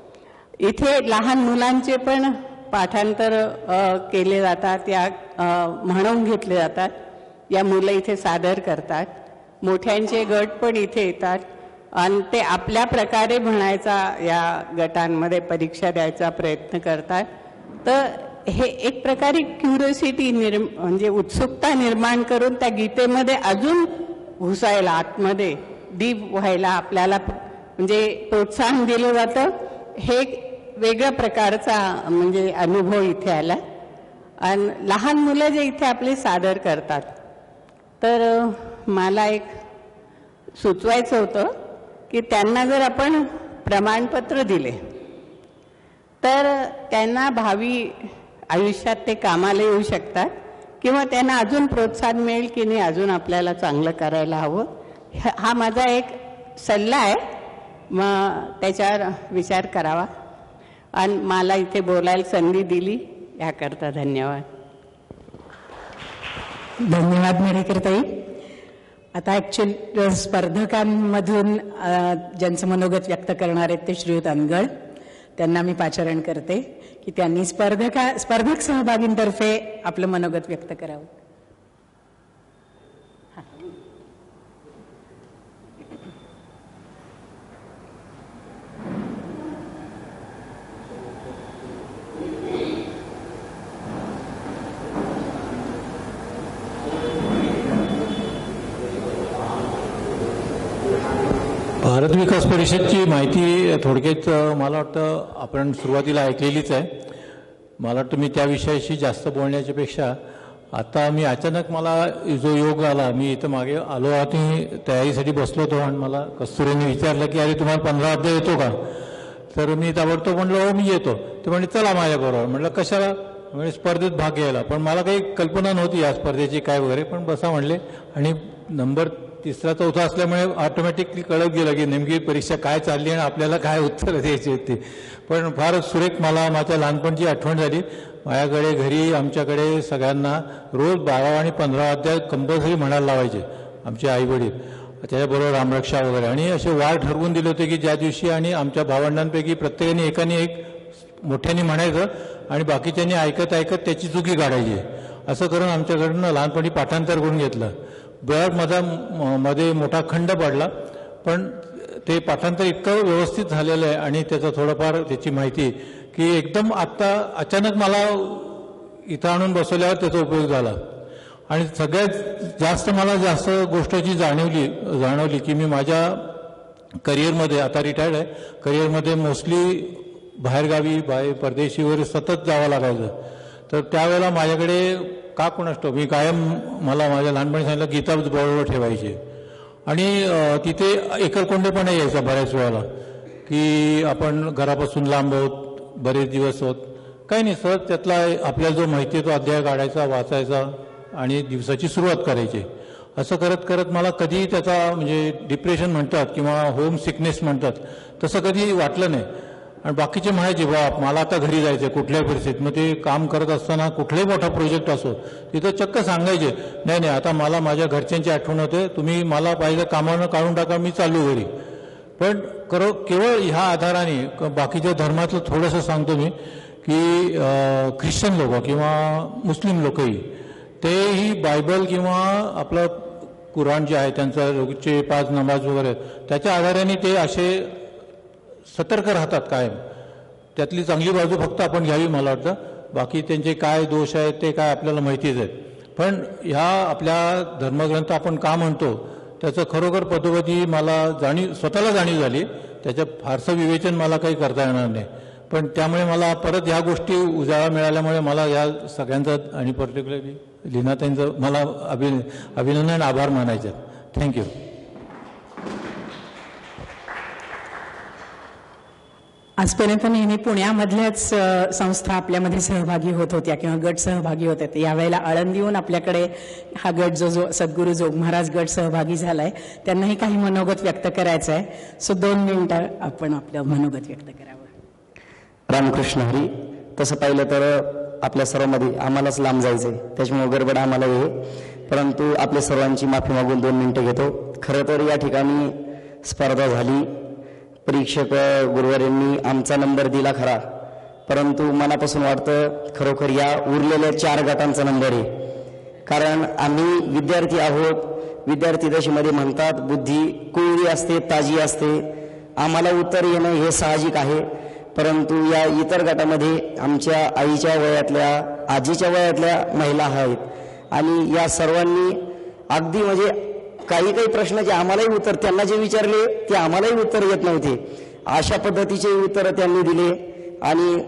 इथे लहान मुलांचे पण पाठांतर केले जातात, या म्हणून घेतले जातात. या मुलं इथे सादर करतात. मोठ्यांचे गट पण इथे येतात आणि ते आपल्या प्रकारे म्हणायचा या गटांमध्ये परीक्षा द्यायचा प्रयत्न करतात. तर हे एक प्रकारे क्युरियोसिटी निर् म्हणजे उत्सुकता निर्माण करून त्या गीतेमध्ये अजून घुसायला, आतमध्ये डीप व्हायला आपल्याला म्हणजे प्रोत्साहन दिलं जातं. हे वेगळ्या प्रकारचा म्हणजे अनुभव इथे आला. आणि लहान मुलं जे इथे आपले सादर करतात, तर मला एक सुचवायचं होतं की त्यांना जर आपण प्रमाणपत्र दिले तर त्यांना भावी आयुष्यात ते कामाला येऊ शकतात, किंवा त्यांना अजून प्रोत्साहन मिळेल की नाही अजून आपल्याला चांगलं करायला हवं. हा माझा एक सल्ला आहे, मग त्याच्यावर विचार करावा. आणि मला इथे बोलायला संधी दिली याकरता धन्यवाद. धन्यवाद मेढेकरताई. आता ॲक्च्युअल स्पर्धकांमधून ज्यांचं मनोगत व्यक्त करणार आहेत ते श्रीयुत अनगळ, त्यांना मी पाचारण करते की त्यांनी स्पर्धका स्पर्धक सहभागींतर्फे आपलं मनोगत व्यक्त करावं. भारत विकास परिषदची माहिती थोडक्यात मला वाटतं आपण सुरुवातीला ऐकलेलीच आहे. मला वाटतं मी त्या विषयाशी जास्त बोलण्याच्या पेक्षा आता मी अचानक मला जो योग आला, मी इथं मागे आलो आणि तयारीसाठी बसलो होतो आणि मला कस्तुरीने विचारलं की अरे तुम्हाला पंधरा अध्याय येतो का? तर मी ताबडतोब म्हणलं हो मी येतो. ते म्हणजे चला माझ्याबरोबर. म्हटलं कशाला? म्हणजे स्पर्धेत भाग घ्यायला. पण मला काही कल्पना नव्हती या स्पर्धेची काय वगैरे, पण बसा म्हणले. आणि नंबर तिसरा चौथा असल्यामुळे ऑटोमॅटिकली कळत गेलं की नेमकी परीक्षा काय चालली आणि आपल्याला काय उत्तरं द्यायची होती. पण फार सुरेख मला माझ्या लहानपणची आठवण झाली. माझ्याकडे घरी आमच्याकडे सगळ्यांना रोज बारा आणि पंधरा अध्याय कंपल्सरी म्हणायला लावायचे आमचे आई वडील, त्याच्याबरोबर रामरक्षा वगैरे. आणि असे वार ठरवून दिले होते की ज्या दिवशी, आणि आमच्या भावंडांपैकी प्रत्येकाने एकाने एक मोठ्याने म्हणायचं आणि बाकीच्यांनी ऐकत ऐकत त्याची चुकी काढायची. असं करून आमच्याकडनं लहानपणी पाठांतर करून घेतलं. बऱ्याच माझा मध्ये मोठा खंड पडला, पण ते पाठांतर इतकं व्यवस्थित झालेलं आहे आणि त्याचं थोडंफार त्याची माहिती की एकदम आत्ता अचानक मला इथं आणून बसवल्यावर त्याचा उपयोग झाला. आणि सगळ्यात जास्त मला जास्त गोष्टची जाणवली जाणवली की मी माझ्या करिअरमध्ये, आता रिटायर्ड आहे, करिअरमध्ये मोस्टली बाहेरगावी बाहेर परदेशी वगैरे सतत जावं लागायचं. तर त्यावेळेला माझ्याकडे का कोणाष्टो मी कायम, मला माझ्या लहानपणी सांगितलं गीता बरोबर ठेवायची. आणि तिथे एकलकोंडेपणा यायचा बऱ्याच वेळेला की आपण घरापासून लांब आहोत, बरेच दिवस होत, काही नाही, सहज त्यातला आपल्याला जो माहिती आहे तो अध्याय काढायचा, वाचायचा आणि दिवसाची सुरुवात करायची. असं करत करत मला कधी त्याचा म्हणजे डिप्रेशन म्हणतात किंवा होम सिकनेस म्हणतात तसं कधी वाटलं नाही. आणि बाकीचे म्हणायचे बाप मला आता घरी जायचं कुठल्याही परिस्थितीत. मग ते काम करत असताना कुठलाही मोठा प्रोजेक्ट असो तिथं चक्क सांगायचे नाही नाही आता मला माझ्या घरच्यांची आठवण होते, तुम्ही मला पाहिजे कामानं काढून टाका, मी चालू घरी. पण करो केवळ ह्या आधाराने बाकीच्या धर्मातलं थोडंसं सांगतो मी की ख्रिश्चन लोक किंवा मुस्लिम लोकही तेही बायबल किंवा आपलं कुराण जे आहे त्यांचा रोजचे पाच नमाज वगैरे त्याच्या आधाराने ते असे सतर्क राहतात कायम. त्यातली चांगली बाजू फक्त आपण घ्यावी मला वाटतं, बाकी त्यांचे काय दोष आहेत ते काय आपल्याला माहितीच आहेत. पण ह्या आपल्या धर्मग्रंथ आपण का म्हणतो त्याचं खरोखर पदोपदी मला जाणीव, स्वतःला जाणीव झाली. त्याचं फारसं विवेचन मला काही करता येणार नाही. पण त्यामुळे मला परत ह्या गोष्टी उजाळा मिळाल्यामुळे मला या सगळ्यांचं आणि पर्टिक्युलरली लीनाताईंचं मला अभि अभिनंदन आभार मानायचे. थँक्यू. आजपर्यंत नेहमी पुण्यामधल्याच संस्था आपल्यामध्ये सहभागी होत होत्या किंवा गट सहभागी होत होते. यावेळेला आळंदीहून आपल्याकडे हा गट जो जो सद्गुरू जोग महाराज गट सहभागी झालाय त्यांनाही काही मनोगत व्यक्त करायचं आहे. सो दोन मिनिटं आपण आपलं मनोगत व्यक्त करावं. रामकृष्ण हरी. तसं पाहिलं तर आपल्या सर्वांमध्ये आम्हालाच लांब जायचंय, त्याच्यामुळे गडबड आम्हाला आहे, परंतु आपल्या सर्वांची माफी मागून दोन मिनिटं घेतो. खरं तर या ठिकाणी स्पर्धा झाली, परीक्षक गुरुवारांनी आमचा नंबर दिला खरा, परंतु मनापासून वाटतं खरोखर या उरलेल्या चार गटांचा नंबर आहे. कारण आम्ही विद्यार्थी आहोत. विद्यार्थी दशेमध्ये म्हणतात बुद्धी कोवळी असते, ताजी असते. आम्हाला उत्तर येणं हे साहजिक आहे, परंतु या इतर गटामध्ये आमच्या आईच्या वयातल्या, आजीच्या वयातल्या महिला आहेत आणि या सर्वांनी अगदी म्हणजे काही काही प्रश्न जे आम्हालाही उत्तर, त्यांना जे विचारले ते आम्हालाही उत्तर येत नव्हते, अशा पद्धतीचे उत्तर त्यांनी दिले. आणि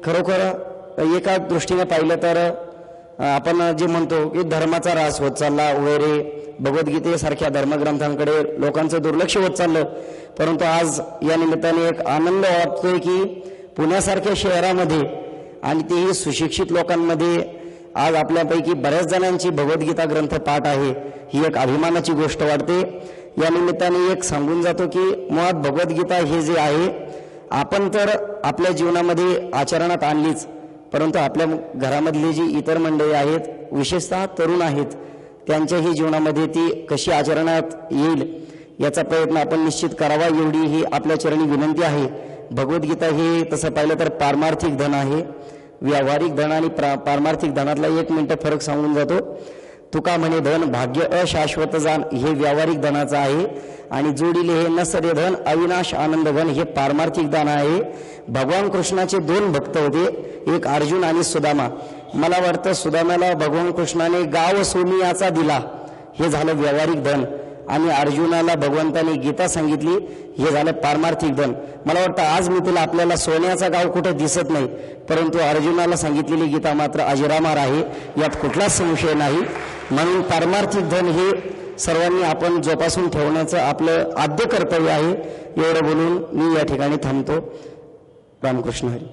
खरोखर एका दृष्टीने पाहिलं तर आपण जे म्हणतो की धर्माचा ऱ्हास होत चालला वगैरे, भगवद्गीतेसारख्या धर्मग्रंथांकडे लोकांचं दुर्लक्ष होत चाललं. परंतु आज या निमित्ताने एक आनंद वाटतोय की पुण्यासारख्या शहरामध्ये आणि तेही सुशिक्षित लोकांमध्ये आज आपल्यापैकी बऱ्याच जणांची भगवद्गीता ग्रंथ पाठ आहे. ही एक अभिमानाची गोष्ट वाटते. या निमित्ताने एक सांगून जातो की मुळात भगवद्गीता हे जे आहे आपण तर आपल्या जीवनामध्ये आचरणात आणलीच, परंतु आपल्या घरामधली जी इतर मंडळी आहेत, विशेषतः तरुण आहेत, त्यांच्याही जीवनामध्ये ती कशी आचरणात येईल याचा प्रयत्न आपण निश्चित करावा, एवढी ही आपल्या चरणी विनंती आहे. भगवद्गीता हे तसं पाहिलं तर पारमार्थिक धन आहे. व्यावहारिक धन आणि पारमार्थिक धनातला एक मिनिटं फरक सांगून जातो. तुका म्हणे धन भाग्य अशाश्वत जाण हे व्यावहारिक धनाचं आहे आणि जोडीले हे नसरे धन अविनाश आनंद धन हे पारमार्थिक धन आहे. भगवान कृष्णाचे दोन भक्त होते, एक अर्जुन आणि सुदामा. मला वाटतं सुदामाला भगवान कृष्णाने गाव सोनियाचा दिला, हे झालं व्यावहारिक धन, आणि अर्जुनाला भगवंताने गीता सांगितली, हे झालं पारमार्थिक धन. मला वाटतं आज मी तुला आपल्याला सोन्याचा गाव कुठे दिसत नाही, परंतु अर्जुनाला सांगितलेली गीता मात्र अजरामार आहे, यात कुठलाच संशय नाही. म्हणून पारमार्थिक धन हे सर्वांनी आपण जोपासून ठेवण्याचं आपलं आद्य कर्तव्य आहे. एवढं बोलून मी या ठिकाणी थांबतो. रामकृष्ण हरी.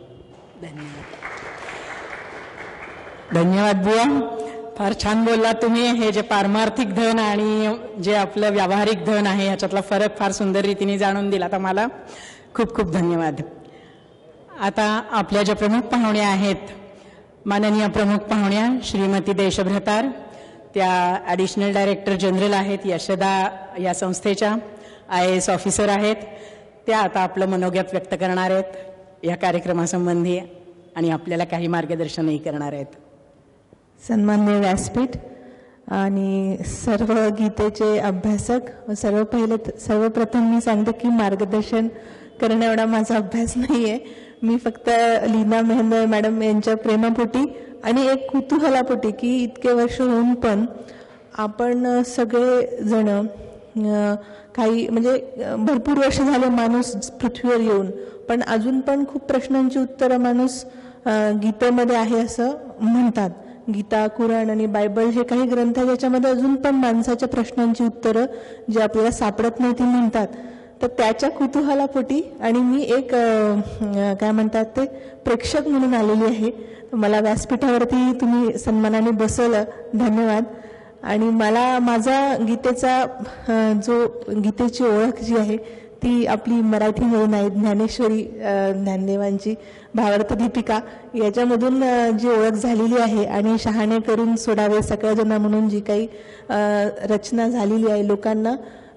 धन्यवाद बुवा, फार छान बोलला तुम्ही. हे जे पारमार्थिक धन आणि जे आपलं व्यावहारिक धन आहे याच्यातला फरक फार सुंदर रीतीने जाणून दिला. तर मला खूप खूप धन्यवाद. आता आपल्या ज्या प्रमुख पाहुण्या आहेत, माननीय प्रमुख पाहुण्या श्रीमती देशभ्रतार, त्या ॲडिशनल डायरेक्टर जनरल आहेत यशदा या संस्थेच्या, आय ए एस ऑफिसर आहेत. त्या आता आपलं मनोगत व्यक्त करणार आहेत या कार्यक्रमासंबंधी आणि आपल्याला काही मार्गदर्शनही करणार आहेत. सन्माननीय व्यासपीठ आणि सर्व गीतेचे अभ्यासक, सर्व पहिले सर्वप्रथम मी सांगते की मार्गदर्शन करणं एवढा माझा अभ्यास नाही आहे. मी फक्त लीना मेहंदळ मॅडम यांच्या प्रेमापोटी आणि एक कुतूहलापोटी की इतके वर्ष होऊन पण आपण सगळे जण काही म्हणजे भरपूर वर्ष झाले माणूस पृथ्वीवर येऊन, पण अजून पण खूप प्रश्नांची उत्तरं माणूस गीतेमध्ये आहे असं म्हणतात. गीता, कुराण आणि बायबल हे काही ग्रंथ आहे ज्याच्यामध्ये अजून पण माणसाच्या प्रश्नांची उत्तरं जे आपल्याला सापडत नाही ती म्हणतात. तर त्याच्या कुतूहलापोटी आणि मी एक काय म्हणतात ते प्रेक्षक म्हणून आलेली आहे. मला व्यासपीठावरती तुम्ही सन्मानाने बसवलं, धन्यवाद. आणि मला माझा गीतेचा जो गीतेची ओळख जी आहे ती आपली मराठीमध्ये नाही, ज्ञानेश्वरी ज्ञानदेवांची भावार्थ दीपिका याच्यामधून जी ओळख झालेली आहे आणि शहाणे करून सोडावे सगळ्या जण म्हणून जी काही रचना झालेली आहे लोकांना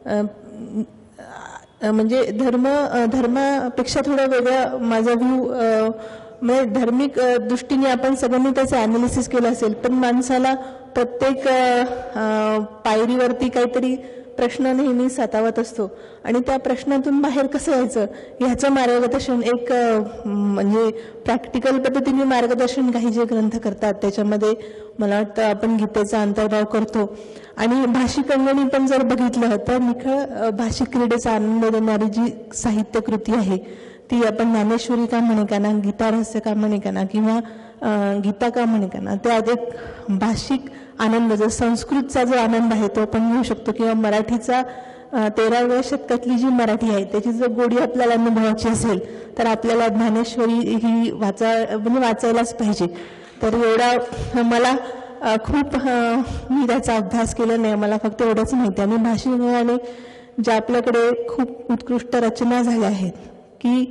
म्हणजे धर्म धर्मापेक्षा थोडा वेगळा माझा व्ह्यू म्हणजे धार्मिक दृष्टीने आपण सगळ्यांनी त्याचं ॲनालिसिस केलं असेल, पण माणसाला प्रत्येक पायरीवरती काहीतरी प्रश्न नेहमी सतावत असतो आणि त्या प्रश्नातून बाहेर कसं यायचं ह्याचं मार्गदर्शन एक म्हणजे प्रॅक्टिकल पद्धतीने मार्गदर्शन काही जे ग्रंथ करतात त्याच्यामध्ये मला वाटतं आपण गीतेचा अंतर्भाव करतो. आणि भाषिक अंगणी पण जर बघितलं तर निखळ भाषिक क्रीडेचा आनंद देणारी जी साहित्य कृती आहे ती आपण ज्ञानेश्वरी का म्हणे का ना, गीता रहस्य का म्हणे का ना, किंवा गीता का म्हणे का ना, त्यात एक भाषिक आनंद जो संस्कृतचा जो आनंद आहे तो आपण घेऊ शकतो. किंवा मराठीचा तेराव्या शतकातली जी मराठी आहे त्याची जर गोडी आपल्याला अनुभवायची असेल तर आपल्याला ज्ञानेश्वरी ही वाचा म्हणजे वाचायलाच पाहिजे. तर एवढा मला खूप मी त्याचा अभ्यास केला नाही, मला फक्त एवढंच माहिती आहे. आणि भाषेने ज्या आपल्याकडे खूप उत्कृष्ट रचना झाल्या आहेत की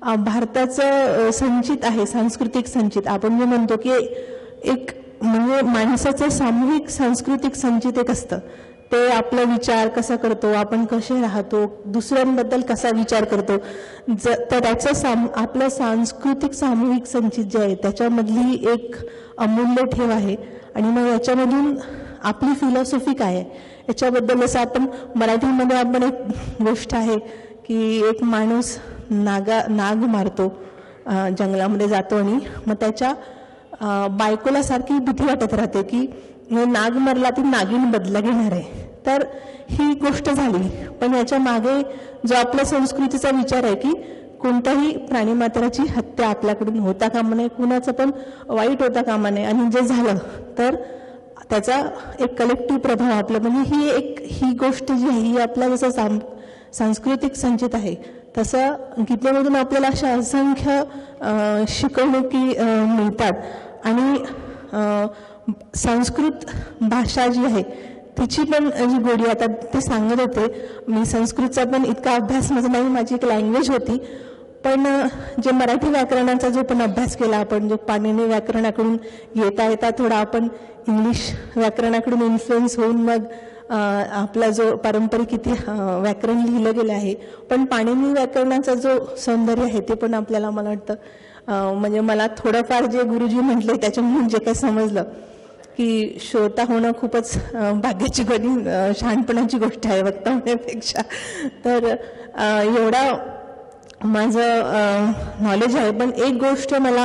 भारताचं संचित आहे, सांस्कृतिक संचित आपण जे म्हणतो की एक म्हणजे माणसाचं सामूहिक सांस्कृतिक संचित एक असतं. ते आपला विचार कसा करतो, आपण कसे राहतो, दुसऱ्यांबद्दल कसा विचार करतो, ज तर त्याचं साम आपलं सांस्कृतिक सामूहिक संचित जे आहे त्याच्यामधली एक अमूल्य ठेव आहे. आणि मग याच्यामधून आपली फिलॉसॉफी काय आहे याच्याबद्दल असं आपण मराठीमध्ये आपण एक गोष्ट आहे की एक माणूस नागा नाग मारतो, जंगलामध्ये जातो आणि मग त्याच्या बायकोला सारखी भीती वाटत राहते की नाग मरला ती नागिन बदला घेणार आहे. तर ही गोष्ट झाली, पण याच्या मागे जो आपल्या संस्कृतीचा विचार आहे की कोणत्याही प्राणीमात्राची हत्या आपल्याकडून होता कामा नये, कुणाचं पण वाईट होता कामा नये, आणि जे झालं तर त्याचा एक कलेक्टिव्ह प्रभाव आपला म्हणजे ही एक ही गोष्ट जी आहे ही आपला जसं साम सांस्कृतिक संचित आहे तसं गीतेमधून आपल्याला अशा असंख्य शिकवणुकी मिळतात. आणि संस्कृत भाषा जी आहे तिची पण जी गोडी आता ते सांगत होते, मी संस्कृतचा पण इतका अभ्यास माझा नाही, माझी एक लँग्वेज होती, पण जे मराठी व्याकरणाचा जो पण अभ्यास केला आपण, जो पाणिनी व्याकरणाकडून येता येता थोडा आपण इंग्लिश व्याकरणाकडून इन्फ्लुएन्स होऊन मग आपला जो पारंपरिक इथे व्याकरण लिहिलं गेलं आहे, पण पाणिनी व्याकरणाचा जो सौंदर्य आहे ते पण आपल्याला मला वाटतं म्हणजे मला थोडंफार जे गुरुजी म्हटले त्याच्यामधून जे काही समजलं की श्रोता होणं खूपच भाग्याची गोडी शहाणपणाची गोष्ट आहे वक्ता होण्यापेक्षा. तर एवढा माझं नॉलेज आहे, पण एक गोष्ट मला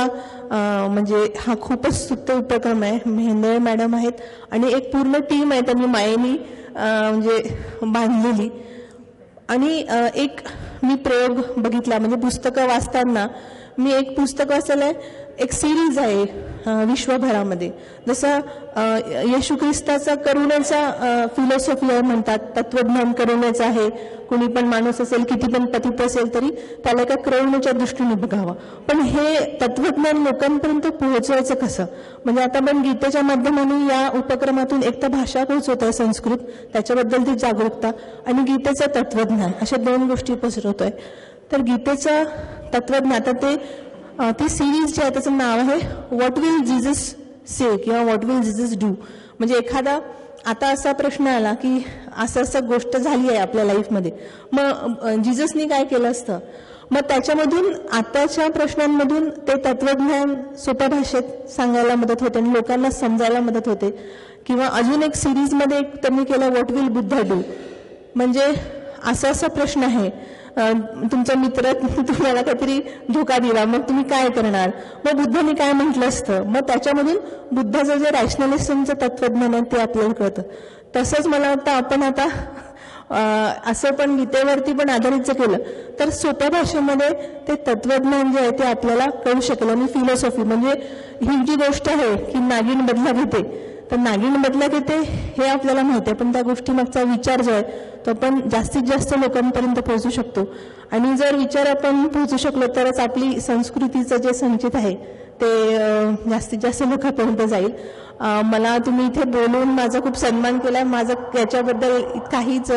म्हणजे हा खूपच स्तुत्य उपक्रम आहे. मेहेंदळे मॅडम आहेत आणि एक पूर्ण टीम आहे त्यांनी मायेनी म्हणजे बांधलेली. आणि एक मी प्रयोग बघितला म्हणजे पुस्तकं वाचताना मी एक पुस्तक वाचलेलं आहे, एक सिरीज आहे विश्वभरामध्ये. जसं येशू ख्रिस्ताचा करुणेचा फिलॉसॉफी आहे म्हणतात, तत्वज्ञान करुणेचं आहे. कुणी पण माणूस असेल, किती पण पतित असेल तरी त्याला एका करुणेच्या दृष्टीने बघावं. पण हे तत्वज्ञान लोकांपर्यंत पोहोचवायचं कसं? म्हणजे आता पण गीतेच्या माध्यमाने या उपक्रमातून एक तर भाषा पोहोचवत आहे संस्कृत, त्याच्याबद्दल ती जागरूकता, आणि गीतेचं तत्वज्ञान, अशा दोन गोष्टी पसरवतोय. तर गीतेचं तत्वज्ञान, आता ते ती सिरीज जी आहे त्याचं नाव आहे व्हॉट विल जीजस से किंवा व्हॉट विल जीजस डू. म्हणजे एखादा आता असा प्रश्न आला की असं असं गोष्ट झाली आहे आपल्या लाईफमध्ये, मग जीजसनी काय केलं असतं? मग त्याच्यामधून आताच्या प्रश्नांमधून ते तत्वज्ञान सोप्या भाषेत सांगायला मदत होते आणि लोकांना समजायला मदत होते. किंवा अजून एक सिरीजमध्ये एक त्यांनी केलं व्हॉट विल बुद्ध डू. म्हणजे असा असा प्रश्न आहे, तुमचा मित्र तुम्हाला काहीतरी धोका दिला, मग तुम्ही काय करणार? मग बुद्धांनी काय म्हटलं असतं? मग त्याच्यामधून बुद्धाचं जे रॅशनलिझमचं तत्वज्ञान आहे ते आपल्याला कळतं. तसंच मला वाटतं आपण आता असं पण गीतेवरती पण आधारित केलं तर सोप्या भाषेमध्ये ते तत्वज्ञान जे आहे ते आपल्याला कळू शकेल. आणि फिलॉसॉफी म्हणजे ही जी गोष्ट आहे की नागिन बदला घेते, तर नागिन बदला घेते हे आपल्याला माहिती आहे, पण त्या गोष्टी मागचा विचार जो आहे तो आपण जास्तीत जास्त लोकांपर्यंत पोहोचू शकतो. आणि जर विचार आपण पोहोचू शकलो तरच आपली संस्कृतीचं जे संचित आहे ते जास्तीत जास्त लोकांपर्यंत जाईल. मला तुम्ही इथे बोलून माझा खूप सन्मान केला. माझं याच्याबद्दल काहीच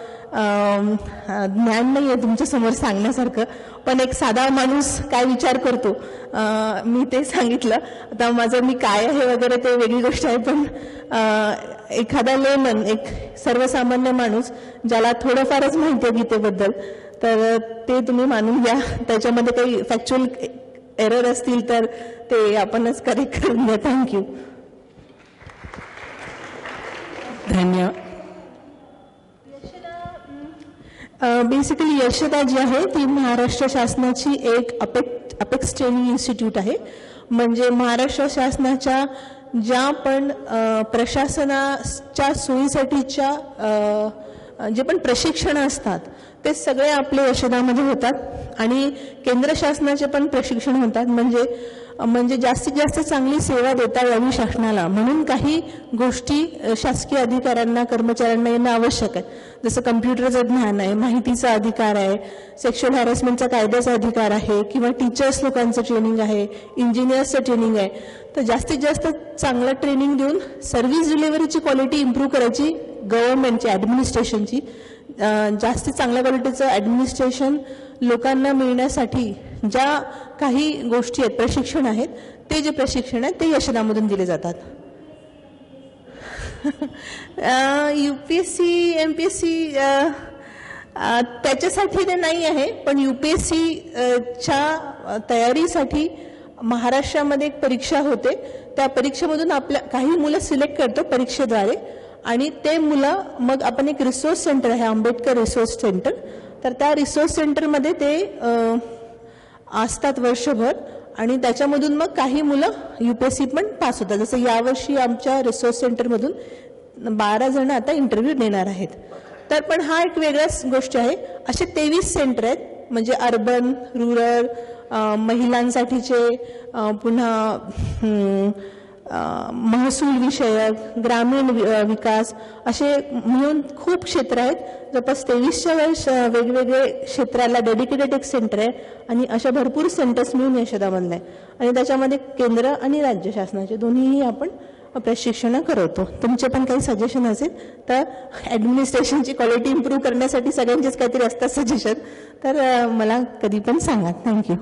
ज्ञान नाही आहे तुमच्यासमोर सांगण्यासारखं, पण एक साधा माणूस काय विचार करतो मी ते सांगितलं. आता माझं मी काय आहे वगैरे ते वेगळी गोष्ट आहे, पण एखादा लेमन, एक सर्वसामान्य माणूस ज्याला थोडंफारच माहिती आहे गीतेबद्दल, तर ते तुम्ही मानून घ्या. त्याच्यामध्ये काही फॅक्च्युअल एरर असतील तर ते आपणच करेक्ट करून घ्या. थँक्यू. धन्यवाद. बेसिकली यशदा जी आहे ती महाराष्ट्र शासनाची एक अपेक्स अपेक्स ट्रेनिंग इन्स्टिट्यूट आहे. म्हणजे महाराष्ट्र शासनाच्या ज्या पण प्रशासनाच्या सोयीसाठीच्या जे पण प्रशिक्षण असतात ते सगळे आपले यशदामध्ये होतात. आणि केंद्र शासनाचे पण प्रशिक्षण होतात. म्हणजे म्हणजे जास्तीत जास्त चांगली सेवा देता यावी शासनाला, म्हणून काही गोष्टी शासकीय अधिकाऱ्यांना, कर्मचाऱ्यांना येणं आवश्यक आहे. जसं कम्प्युटरचं ज्ञान आहे, माहितीचा अधिकार आहे, सेक्शुअल हॅरेसमेंटचा कायद्याचा अधिकार आहे, किंवा टीचर्स लोकांचं ट्रेनिंग आहे, इंजिनियर्सचं ट्रेनिंग आहे. तर जास्तीत जास्त चांगलं ट्रेनिंग देऊन सर्व्हिस डिलिव्हरीची क्वालिटी इम्प्रूव्ह करायची, गव्हर्नमेंटची, ॲडमिनिस्ट्रेशनची जास्त चांगल्या क्वालिटीचं ॲडमिनिस्ट्रेशन लोकांना मिळण्यासाठी ज्या काही गोष्टी आहेत, प्रशिक्षण आहेत, ते जे प्रशिक्षण आहे ते यशदामधून दिले जातात. यूपीएससी एमपीएससी त्याच्यासाठी ते नाही आहे, पण यूपीएससीच्या तयारीसाठी महाराष्ट्रामध्ये एक परीक्षा होते. त्या परीक्षेमधून आपल्या काही मुलं सिलेक्ट करतो परीक्षेद्वारे, आणि ते मुलं मग आपण एक रिसोर्स सेंटर आहे, आंबेडकर रिसोर्स सेंटर, तर त्या रिसोर्स सेंटरमध्ये ते असतात वर्षभर, आणि त्याच्यामधून मग काही मुलं यूपीएससी पण पास होतात. जसं यावर्षी आमच्या रिसोर्स सेंटरमधून बारा जण आता इंटरव्ह्यू देणार आहेत. तर पण हा एक वेगळाच गोष्ट आहे. असे तेवीस सेंटर आहेत, म्हणजे अर्बन, रुरल, महिलांसाठीचे, पुन्हा महसूल विषयक, ग्रामीण विकास, असे मिळून खूप क्षेत्र आहेत. जवळपास तेवीसच्या वेळेस वेगवेगळे क्षेत्राला डेडिकेटेड एक सेंटर आहे, आणि अशा भरपूर सेंटर्स मिळून यशदा बनले. आणि त्याच्यामध्ये केंद्र आणि राज्य शासनाचे दोन्हीही आपण प्रशिक्षण करवतो. तुमचे पण काही सजेशन असेल तर ॲडमिनिस्ट्रेशनची क्वालिटी इम्प्रूव्ह करण्यासाठी सगळ्यांचेच काहीतरी असतात सजेशन, तर मला कधी पण सांगा. थँक्यू.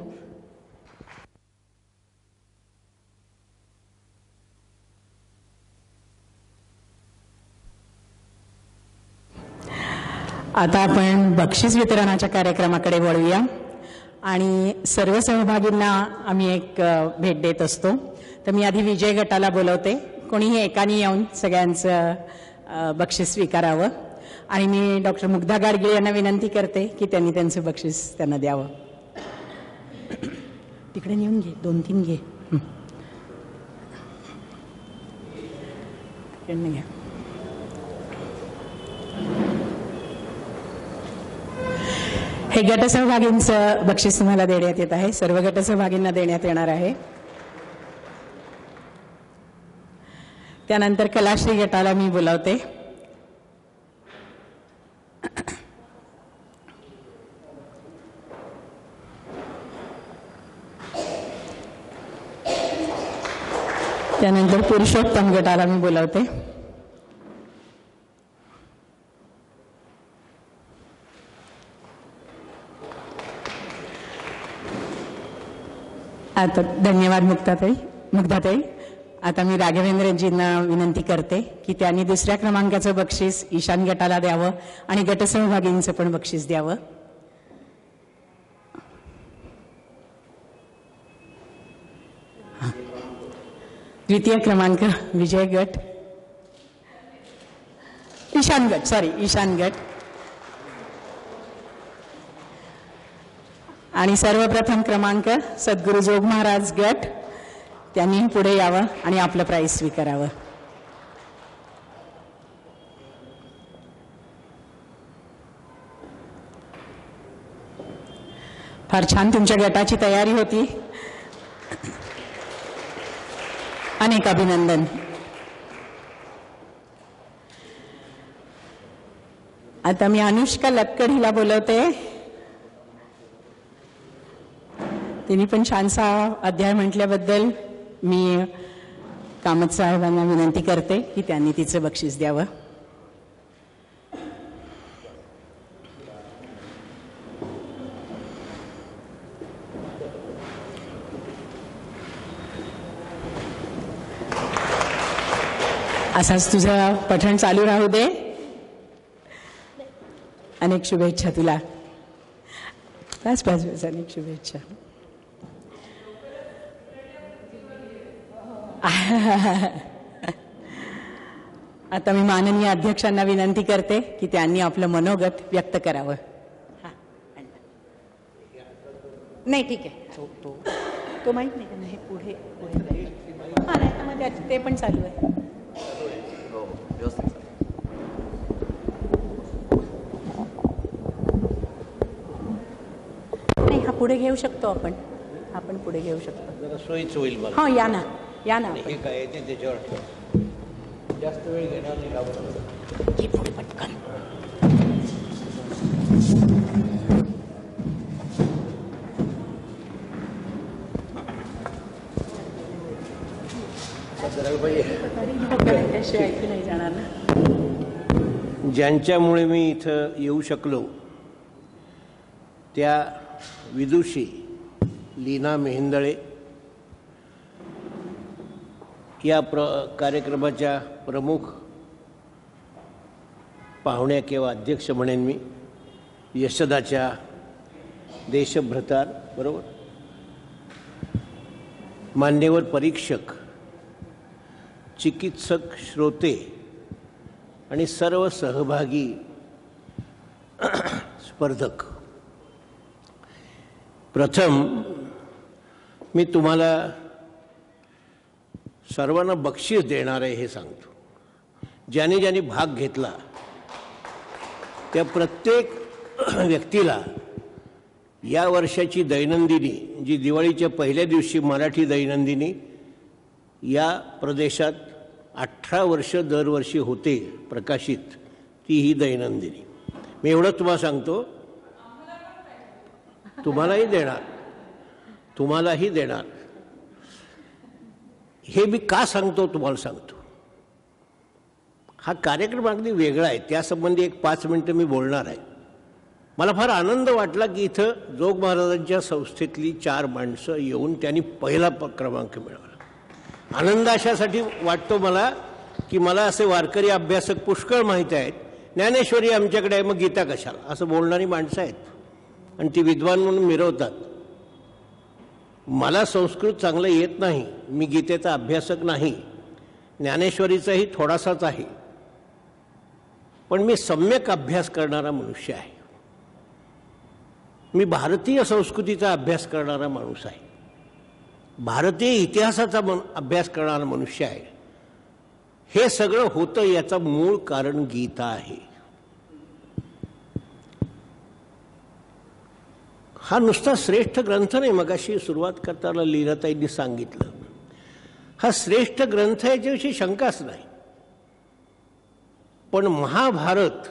आता आपण बक्षीस वितरणाच्या कार्यक्रमाकडे वळूया. आणि सर्व सहभागींना आम्ही एक भेट देत असतो. तर मी आधी विजय गटाला बोलवते. कोणीही एकाने येऊन सगळ्यांचं बक्षीस स्वीकारावं. आणि मी डॉक्टर मुग्धा गाडगीळ यांना विनंती करते की त्यांनी त्यांचं बक्षीस त्यांना द्यावं. तिकडे नेऊन घे, दोन तीन घे. इकडनं घ्या. हे गटसहभागींचं बक्षीस तुम्हाला देण्यात येत आहे. सर्व गटसहभागींना देण्यात येणार आहे. त्यानंतर कलाश्री गटाला मी बोलावते. त्यानंतर पुरुषोत्तम गटाला मी बोलावते. आता धन्यवाद मुक्ताताई मुग्धाताई. आता मी राघवेंद्रजींना विनंती करते की त्यांनी दुसऱ्या क्रमांकाचं बक्षीस ईशान गटाला द्यावं आणि गटसहभागींचं पण बक्षीस द्यावं. द्वितीय क्रमांक विजय गट, ईशान गट, सॉरी ईशान गट. आणि सर्वप्रथम क्रमांक सद्गुरू जोग महाराज गट, त्यांनी पुढे यावं आणि आपलं प्राइज स्वीकारावं. फार छान तुमच्या गटाची तयारी होती. अनेक अभिनंदन. आता मी अनुष्का लक्कड हिला बोलवते. तिने पण छानसा अध्याय म्हटल्याबद्दल मी कामत साहेबांना विनंती करते की त्यांनी तिचं बक्षीस द्यावं. असाच तुझं पठण चालू राहू दे. अनेक शुभेच्छा तुला. बस बस बस अनेक शुभेच्छा. आता मी माननीय अध्यक्षांना विनंती करते की त्यांनी आपलं मनोगत व्यक्त करावं. नाही ठीक आहे. तो तो तो माहित नाही का? नाही पुढे पुढे हा नाही ते पण चालू आहे. नाही हा पुढे घेऊ शकतो आपण. आपण पुढे घेऊ शकतो. जरा सोयीच होईल मला. हा या ना या ना. हे काय येते त्याच्यावर जास्त वेळ घेणार नाही. लागत पुढे पटकन. नाही जाणार ना. ज्यांच्यामुळे मी इथं येऊ शकलो त्या विदुषी लीना मेहेंदळे या प्र कार्यक्रमाच्या प्रमुख पाहुण्या किंवा अध्यक्ष म्हणेन मी. यशदाच्या देशभ्रतार बरोबर मान्यवर परीक्षक, चिकित्सक, श्रोते आणि सर्व सहभागी स्पर्धक. प्रथम मी तुम्हाला सर्वांना बक्षीस देणार आहे हे सांगतो. ज्याने ज्याने भाग घेतला त्या प्रत्येक व्यक्तीला या वर्षाची दैनंदिनी, जी दिवाळीच्या पहिल्या दिवशी मराठी दैनंदिनी या प्रदेशात अठरा वर्ष दरवर्षी होते प्रकाशित, ती ही दैनंदिनी. मी एवढं तुम्हाला सांगतो, तुम्हालाही देणार तुम्हालाही देणार हे मी का सांगतो तुम्हाला सांगतो. हा कार्यक्रम अगदी वेगळा आहे, त्यासंबंधी एक पाच मिनटं मी बोलणार आहे. मला फार आनंद वाटला की इथं जोग महाराजांच्या संस्थेतली चार माणसं येऊन त्यांनी पहिला प क्रमांक मिळवला. आनंद अशासाठी वाटतो मला की मला असे वारकरी अभ्यासक पुष्कळ माहीत आहेत. ज्ञानेश्वरी आमच्याकडे आहे, मग गीता कशाला, असं बोलणारी माणसं आहेत आणि ती विद्वान म्हणून मिरवतात. मला संस्कृत चांगलं येत नाही, मी गीतेचा अभ्यासक नाही, ज्ञानेश्वरीचाही थोडासाच आहे, पण मी सम्यक अभ्यास करणारा मनुष्य आहे. मी भारतीय संस्कृतीचा अभ्यास करणारा माणूस आहे, भारतीय इतिहासाचा मन अभ्यास करणारा मनुष्य आहे. हे सगळं होतं याचं मूळ कारण गीता आहे. हा नुसता श्रेष्ठ ग्रंथ नाही, मगाशी सुरुवात करताना लीलाताईंनी सांगितलं, हा श्रेष्ठ ग्रंथ याच्याविषयी शंकाच नाही. पण महाभारत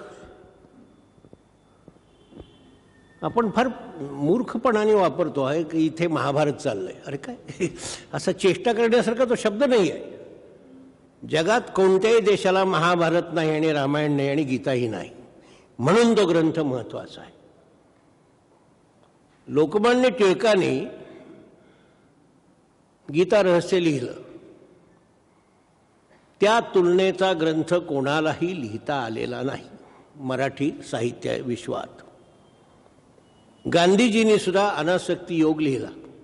आपण फार मूर्खपणाने वापरतो आहे की इथे महाभारत चाललंय. अरे काय, असा चेष्टा करण्यासारखा तो शब्द नाही आहे. जगात कोणत्याही देशाला महाभारत नाही आणि रामायण नाही आणि गीताही नाही, म्हणून तो ग्रंथ महत्वाचा आहे. लोकमान्य टिळकाने गीता रहस्य लिहिलं, त्या तुलनेचा ग्रंथ कोणालाही लिहिता आलेला नाही मराठी साहित्य विश्वात. गांधीजींनी सुद्धा अनासक्ती योग लिहिला.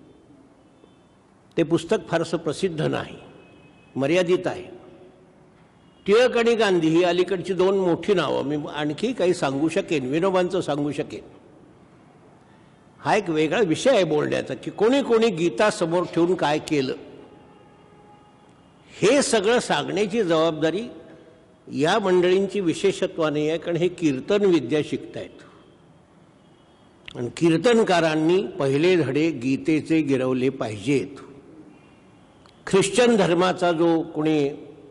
ते पुस्तक फारसं प्रसिद्ध नाही, मर्यादित आहे. टिळक आणि गांधी ही अलीकडची दोन मोठी नावं. मी आणखी काही सांगू शकेन, विनोबांचं सांगू शकेन. हा एक वेगळा विषय आहे बोलण्याचा की कोणी कोणी गीता समोर ठेवून काय केलं. हे सगळं सांगण्याची जबाबदारी या मंडळींची विशेषत्वाने आहे, कारण हे कीर्तन विद्या शिकतायत आणि कीर्तनकारांनी पहिले धडे गीतेचे गिरवले पाहिजेत. ख्रिश्चन धर्माचा जो कोणी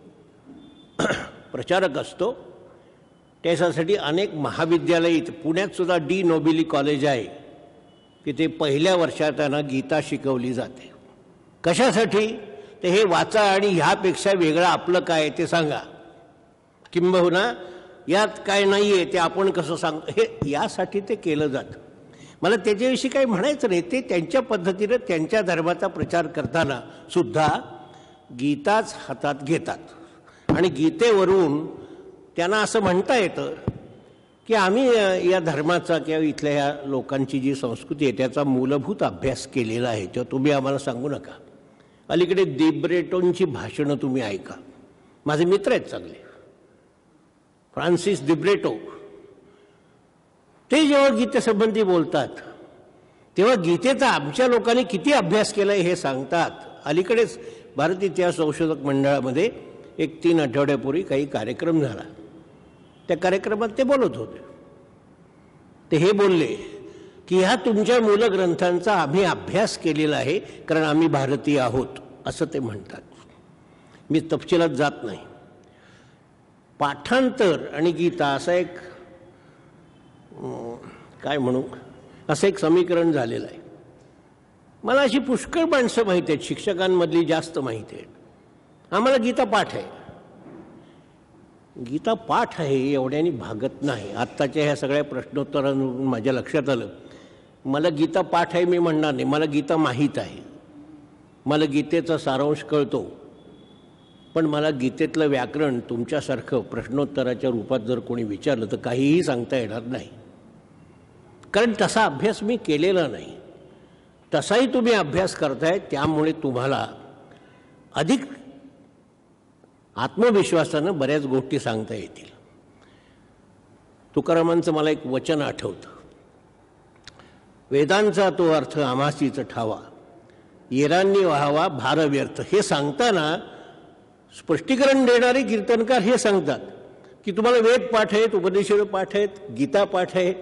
प्रचारक असतो त्याच्यासाठी अनेक महाविद्यालय, पुण्यात सुद्धा डी नोबिली कॉलेज आहे की ते पहिल्या वर्षात त्यांना गीता शिकवली जाते. कशासाठी? ते हे वाचा आणि ह्यापेक्षा वेगळं आपलं काय ते सांगा, किंबहुना यात काय नाही आहे ते आपण कसं सांग, हे यासाठी ते केलं जातं. मला त्याच्याविषयी काही म्हणायचं नाही. ते त्यांच्या पद्धतीनं त्यांच्या धर्माचा प्रचार करताना सुद्धा गीताच हातात घेतात आणि गीतेवरून त्यांना असं म्हणता येतं की आम्ही या धर्माचा किंवा इथल्या या लोकांची जी संस्कृती आहे त्याचा मूलभूत अभ्यास केलेला आहे, तेव्हा तुम्ही आम्हाला सांगू नका. अलीकडे दिब्रेटोंची भाषणं तुम्ही ऐका. माझे मित्र आहेत चांगले, फ्रान्सिस दिब्रेटो. ते जेव्हा गीतेसंबंधी बोलतात तेव्हा गीतेचा आमच्या लोकांनी किती अभ्यास केलाय हे सांगतात. अलीकडेच भारतीय इतिहास संशोधक मंडळामध्ये एक तीन आठवड्यापूर्वी काही कार्यक्रम झाला. त्या कार्यक्रमात ते बोलत होते. ते हे बोलले की ह्या तुमच्या मूलग्रंथांचा आम्ही अभ्यास केलेला आहे कारण आम्ही भारतीय आहोत, असं ते म्हणतात. मी तपशिलात जात नाही. पाठांतर आणि गीता असा एक काय म्हणू असं एक समीकरण झालेलं आहे. मला अशी पुष्कळ माणसं माहिती आहेत, शिक्षकांमधली जास्त माहिती आहेत. आम्हाला गीता पाठ आहे. गीता पाठ आहे एवढ्याने भागत नाही. आत्ताच्या ह्या सगळ्या प्रश्नोत्तरांवरून माझ्या लक्षात आलं, मला गीता पाठ आहे मी म्हणणार नाही, मला गीता माहीत आहे. मला गीतेचा सारांश कळतो, पण मला गीतेतलं व्याकरण तुमच्यासारखं प्रश्नोत्तराच्या रूपात जर कोणी विचारलं तर काहीही सांगता येणार नाही, कारण तसा अभ्यास मी केलेला नाही. तसाही तुम्ही अभ्यास करताय, त्यामुळे तुम्हाला अधिक आत्मविश्वासानं बऱ्याच गोष्टी सांगता येतील. तुकारामांचं मला एक वचन आठवतं, वेदांचा तो अर्थ आम्हासीच ठावा, येरांनी व्हावा भार व्यर्थ. हे सांगताना स्पष्टीकरण देणारे कीर्तनकार हे सांगतात की तुम्हाला वेद पाठ आहेत, उपनिषद पाठ आहेत, गीता पाठ आहे.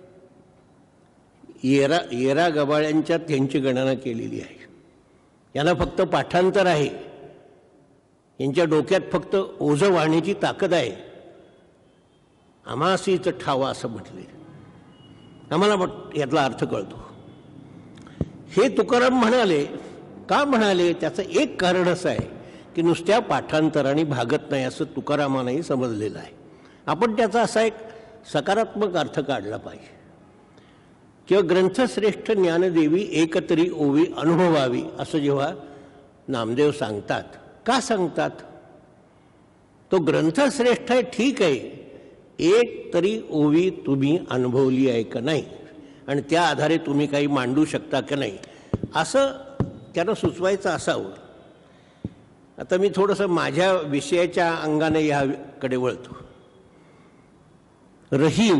येरा येरा गबाळ्यांच्यात त्यांची गणना केलेली आहे. यांना फक्त पाठांतर आहे, यांच्या डोक्यात फक्त ओझं वाहण्याची ताकद आहे. आम्हासीच ठावा असं म्हटले. आम्हाला यातला अर्थ कळतो. हे तुकाराम म्हणाले. का म्हणाले? त्याचं एक कारण असं आहे की नुसत्या पाठांतराने भागत नाही असं तुकारामानेही समजलेलं आहे. आपण त्याचा असा एक सकारात्मक अर्थ काढला पाहिजे. किंवा ग्रंथश्रेष्ठ ज्ञानदेवी एकतरी ओवी अनुभवावी असं जेव्हा नामदेव सांगतात, का सांगतात? तो ग्रंथश्रेष्ठ आहे ठीक आहे, एक तरी ओवी तुम्ही अनुभवली आहे का नाही आणि त्या आधारे तुम्ही काही मांडू शकता का नाही असं त्यांना सुचवायचं असावं. आता मी थोडंसं माझ्या विषयाच्या अंगाने याकडे वळतो. रहीम,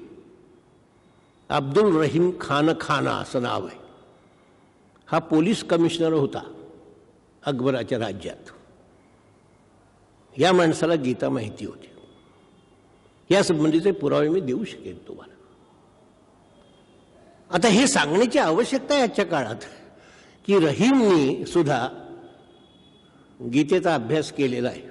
अब्दुल रहीम खान खाना असं नाव आहे. हा पोलीस कमिशनर होता अकबराच्या राज्यात. या माणसाला गीता माहिती होती. या संबंधीचे पुरावे मी देऊ शकेन तुम्हाला. आता हे सांगण्याची आवश्यकता आहे आजच्या काळात की रहीमनी सुद्धा गीतेचा अभ्यास केलेला आहे.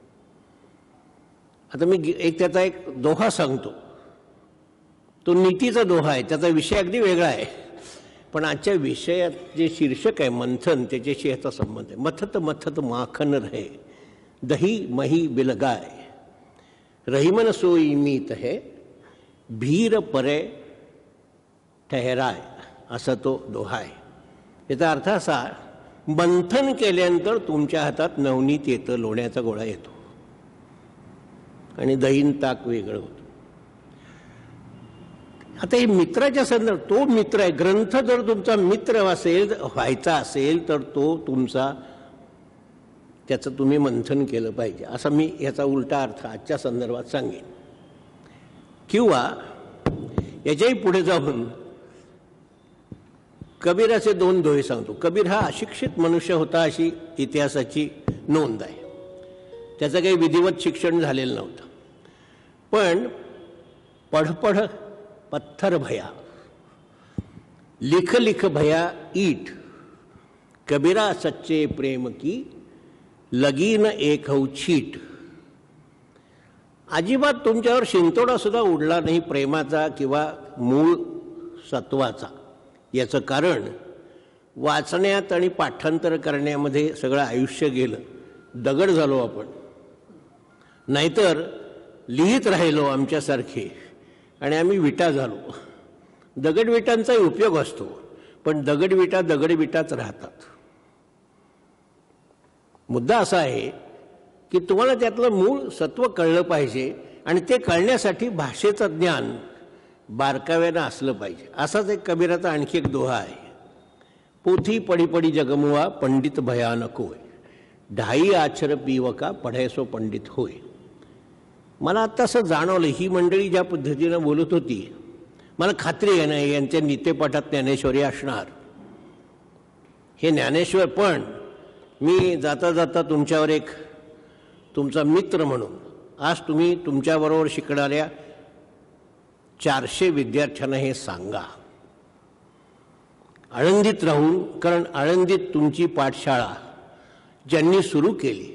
आता मी एक त्याचा एक दोहा सांगतो. तो नीतीचा दोहा आहे, त्याचा विषय अगदी वेगळा आहे, पण आजच्या विषयात जे शीर्षक आहे मंथन, त्याच्याशी याचा संबंध आहे. मथत मथत माखन रहे दही मही बिलगाय, रहीमन सोई मीत है भीर परे ठहराय, असा तो दोहा आहे. याचा अर्थ असा, मंथन केल्यानंतर तुमच्या हातात नवनीत येतं, लोण्याचा गोळा येतो आणि दहीन ताक वेगळं होतं. आता हे मित्राच्या संदर्भ, तो मित्र आहे. ग्रंथ जर तुमचा मित्र असेल, व्हायचा असेल, तर तो तुमचा, त्याचं तुम्ही मंथन केलं पाहिजे, असा मी याचा उलटा अर्थ आजच्या संदर्भात सांगेन. किंवा याच्याही पुढे जाऊन कबीराचे दोन दोहे सांगतो. कबीर हा अशिक्षित मनुष्य होता अशी इतिहासाची नोंद आहे. त्याचं काही विधिवत शिक्षण झालेलं नव्हतं. पण पढपढ पत्थर भया, लिख लिख भया ईट, कबीरा सच्चे प्रेम की लगीन एक हौ छीट. अजिबात तुमच्यावर शिंतोडा सुद्धा उडला नाही प्रेमाचा किंवा मूळ सत्वाचा. याचं कारण वाचण्यात आणि पाठांतर करण्यामध्ये सगळं आयुष्य गेलं, दगड झालो आपण. नाहीतर लिहित राहिलो आमच्यासारखे आणि आम्ही विटा झालो. दगडविटांचाही उपयोग असतो, पण दगडविटा दगडविटाच राहतात. मुद्दा असा आहे की तुम्हाला त्यातलं मूळ सत्व कळलं पाहिजे आणि ते कळण्यासाठी भाषेचं ज्ञान बारकाव्यानं असलं पाहिजे. असाच एक कबीराचा आणखी एक दोहा आहे. पोथी पडी पडी जगमुआ पंडित भयानक होय, ढाई आचर पीवका पढायसो पंडित होय. मला आता असं जाणवलं, ही मंडळी ज्या पद्धतीनं बोलत होती, मला खात्री आहे नाही यांच्या नित्यपाठात ज्ञानेश्वरी असणार. हे ज्ञानेश्वर, पण मी जाता जाता तुमच्यावर एक, तुमचा मित्र म्हणून, आज तुम्ही तुमच्याबरोबर शिकणाऱ्या चारशे विद्यार्थ्यांना हे सांगा, आळंदीत राहून, कारण आळंदीत तुमची पाठशाळा ज्यांनी सुरू केली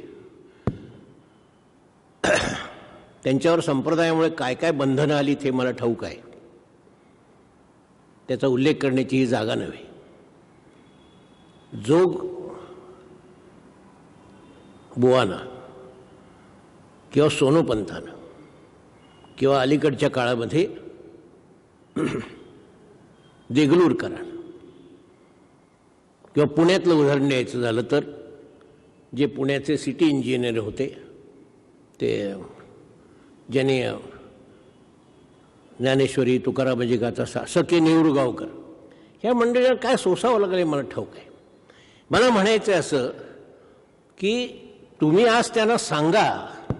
त्यांच्यावर संप्रदायामुळे काय काय बंधनं आली ते मला ठाऊक आहे. त्याचा उल्लेख करण्याची ही जागा नव्हे. जोग बुवाना किंवा सोनोपंतानं किंवा अलीकडच्या काळामध्ये देगलूरकरांना किंवा पुण्यातलं उदाहरण द्यायचं झालं तर जे पुण्याचे सिटी इंजिनियर होते, ते ज्याने ज्ञानेश्वरी तुकारामाची गाथा सा सके नेवरुगावकर, ह्या मंडळीला काय सोसावं लागलं मला ठाऊक आहे. मला म्हणायचं आहे असं की तुम्ही आज त्यांना सांगा,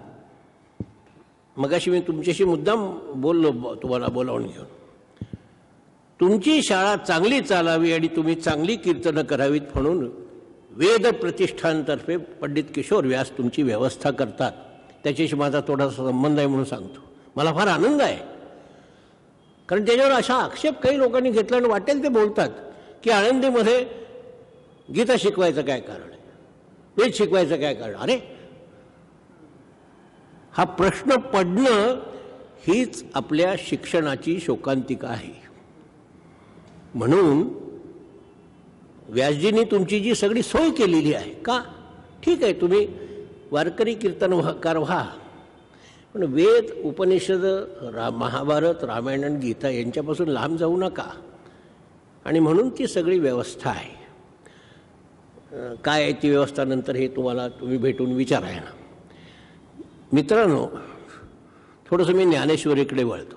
मगाशी मी तुमच्याशी मुद्दाम बोललो, तुम्हाला बोलावून घेऊन, तुमची शाळा चांगली चालावी आणि तुम्ही चांगली कीर्तनं करावीत म्हणून वेद प्रतिष्ठानतर्फे पंडित किशोर व्यास तुमची व्यवस्था करतात. त्याच्याशी माझा थोडासा संबंध आहे म्हणून सांगतो. मला फार आनंद आहे, कारण त्याच्यावर अशा आक्षेप काही लोकांनी घेतला आणि वाटेल ते बोलतात की आळंदीमध्ये गीता शिकवायचं काय कारण आहे, वेद शिकवायचं काय कारण. अरे, हा प्रश्न पडणं हीच आपल्या शिक्षणाची शोकांतिका आहे. म्हणून व्यासजींनी तुमची जी सगळी सोय केलेली आहे, का ठीक आहे तुम्ही वारकरी कीर्तनकार व्हा, पण वेद, उपनिषद, रा महाभारत, रामायण आणि गीता यांच्यापासून लांब जाऊ नका. आणि म्हणून ती सगळी व्यवस्था आहे. काय आहे ती व्यवस्था नंतर हे तुम्हाला तुम्ही भेटून विचाराय ना. मित्रांनो, थोडंसं मी ज्ञानेश्वरीकडे वळतो.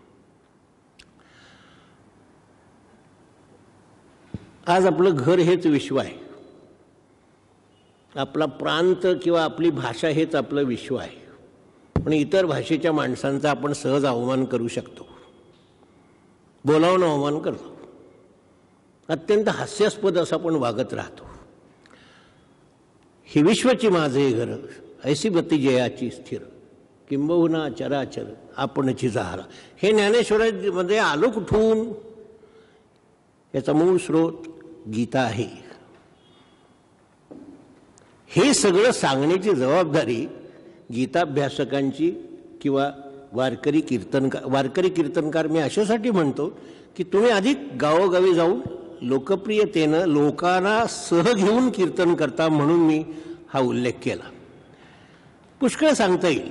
आज आपलं घर हेच विश्व आहे, आपला प्रांत किंवा आपली भाषा हेच आपलं विश्व आहे. पण इतर भाषेच्या माणसांचा आपण सहज अवमान करू शकतो, बोलावून अवमान करतो, अत्यंत हास्यास्पद असं आपण वागत राहतो. ही विश्वची माझे घर, ऐसी गती जयाची स्थिर किंबहुना चराचर आपणची जाहरा. हे ज्ञानेश्वरामध्ये आलो कुठून? याचा मूळ स्रोत गीता आहे. हे सगळं सांगण्याची जबाबदारी गीताभ्यासकांची किंवा वारकरी कीर्तनकार वारकरी कीर्तनकार मी अशासाठी म्हणतो की तुम्ही अधिक गावोगावी जाऊन लोकप्रियतेनं लोकांना सह घेऊन कीर्तन करता, म्हणून मी हा उल्लेख केला. पुष्कळ सांगता येईल.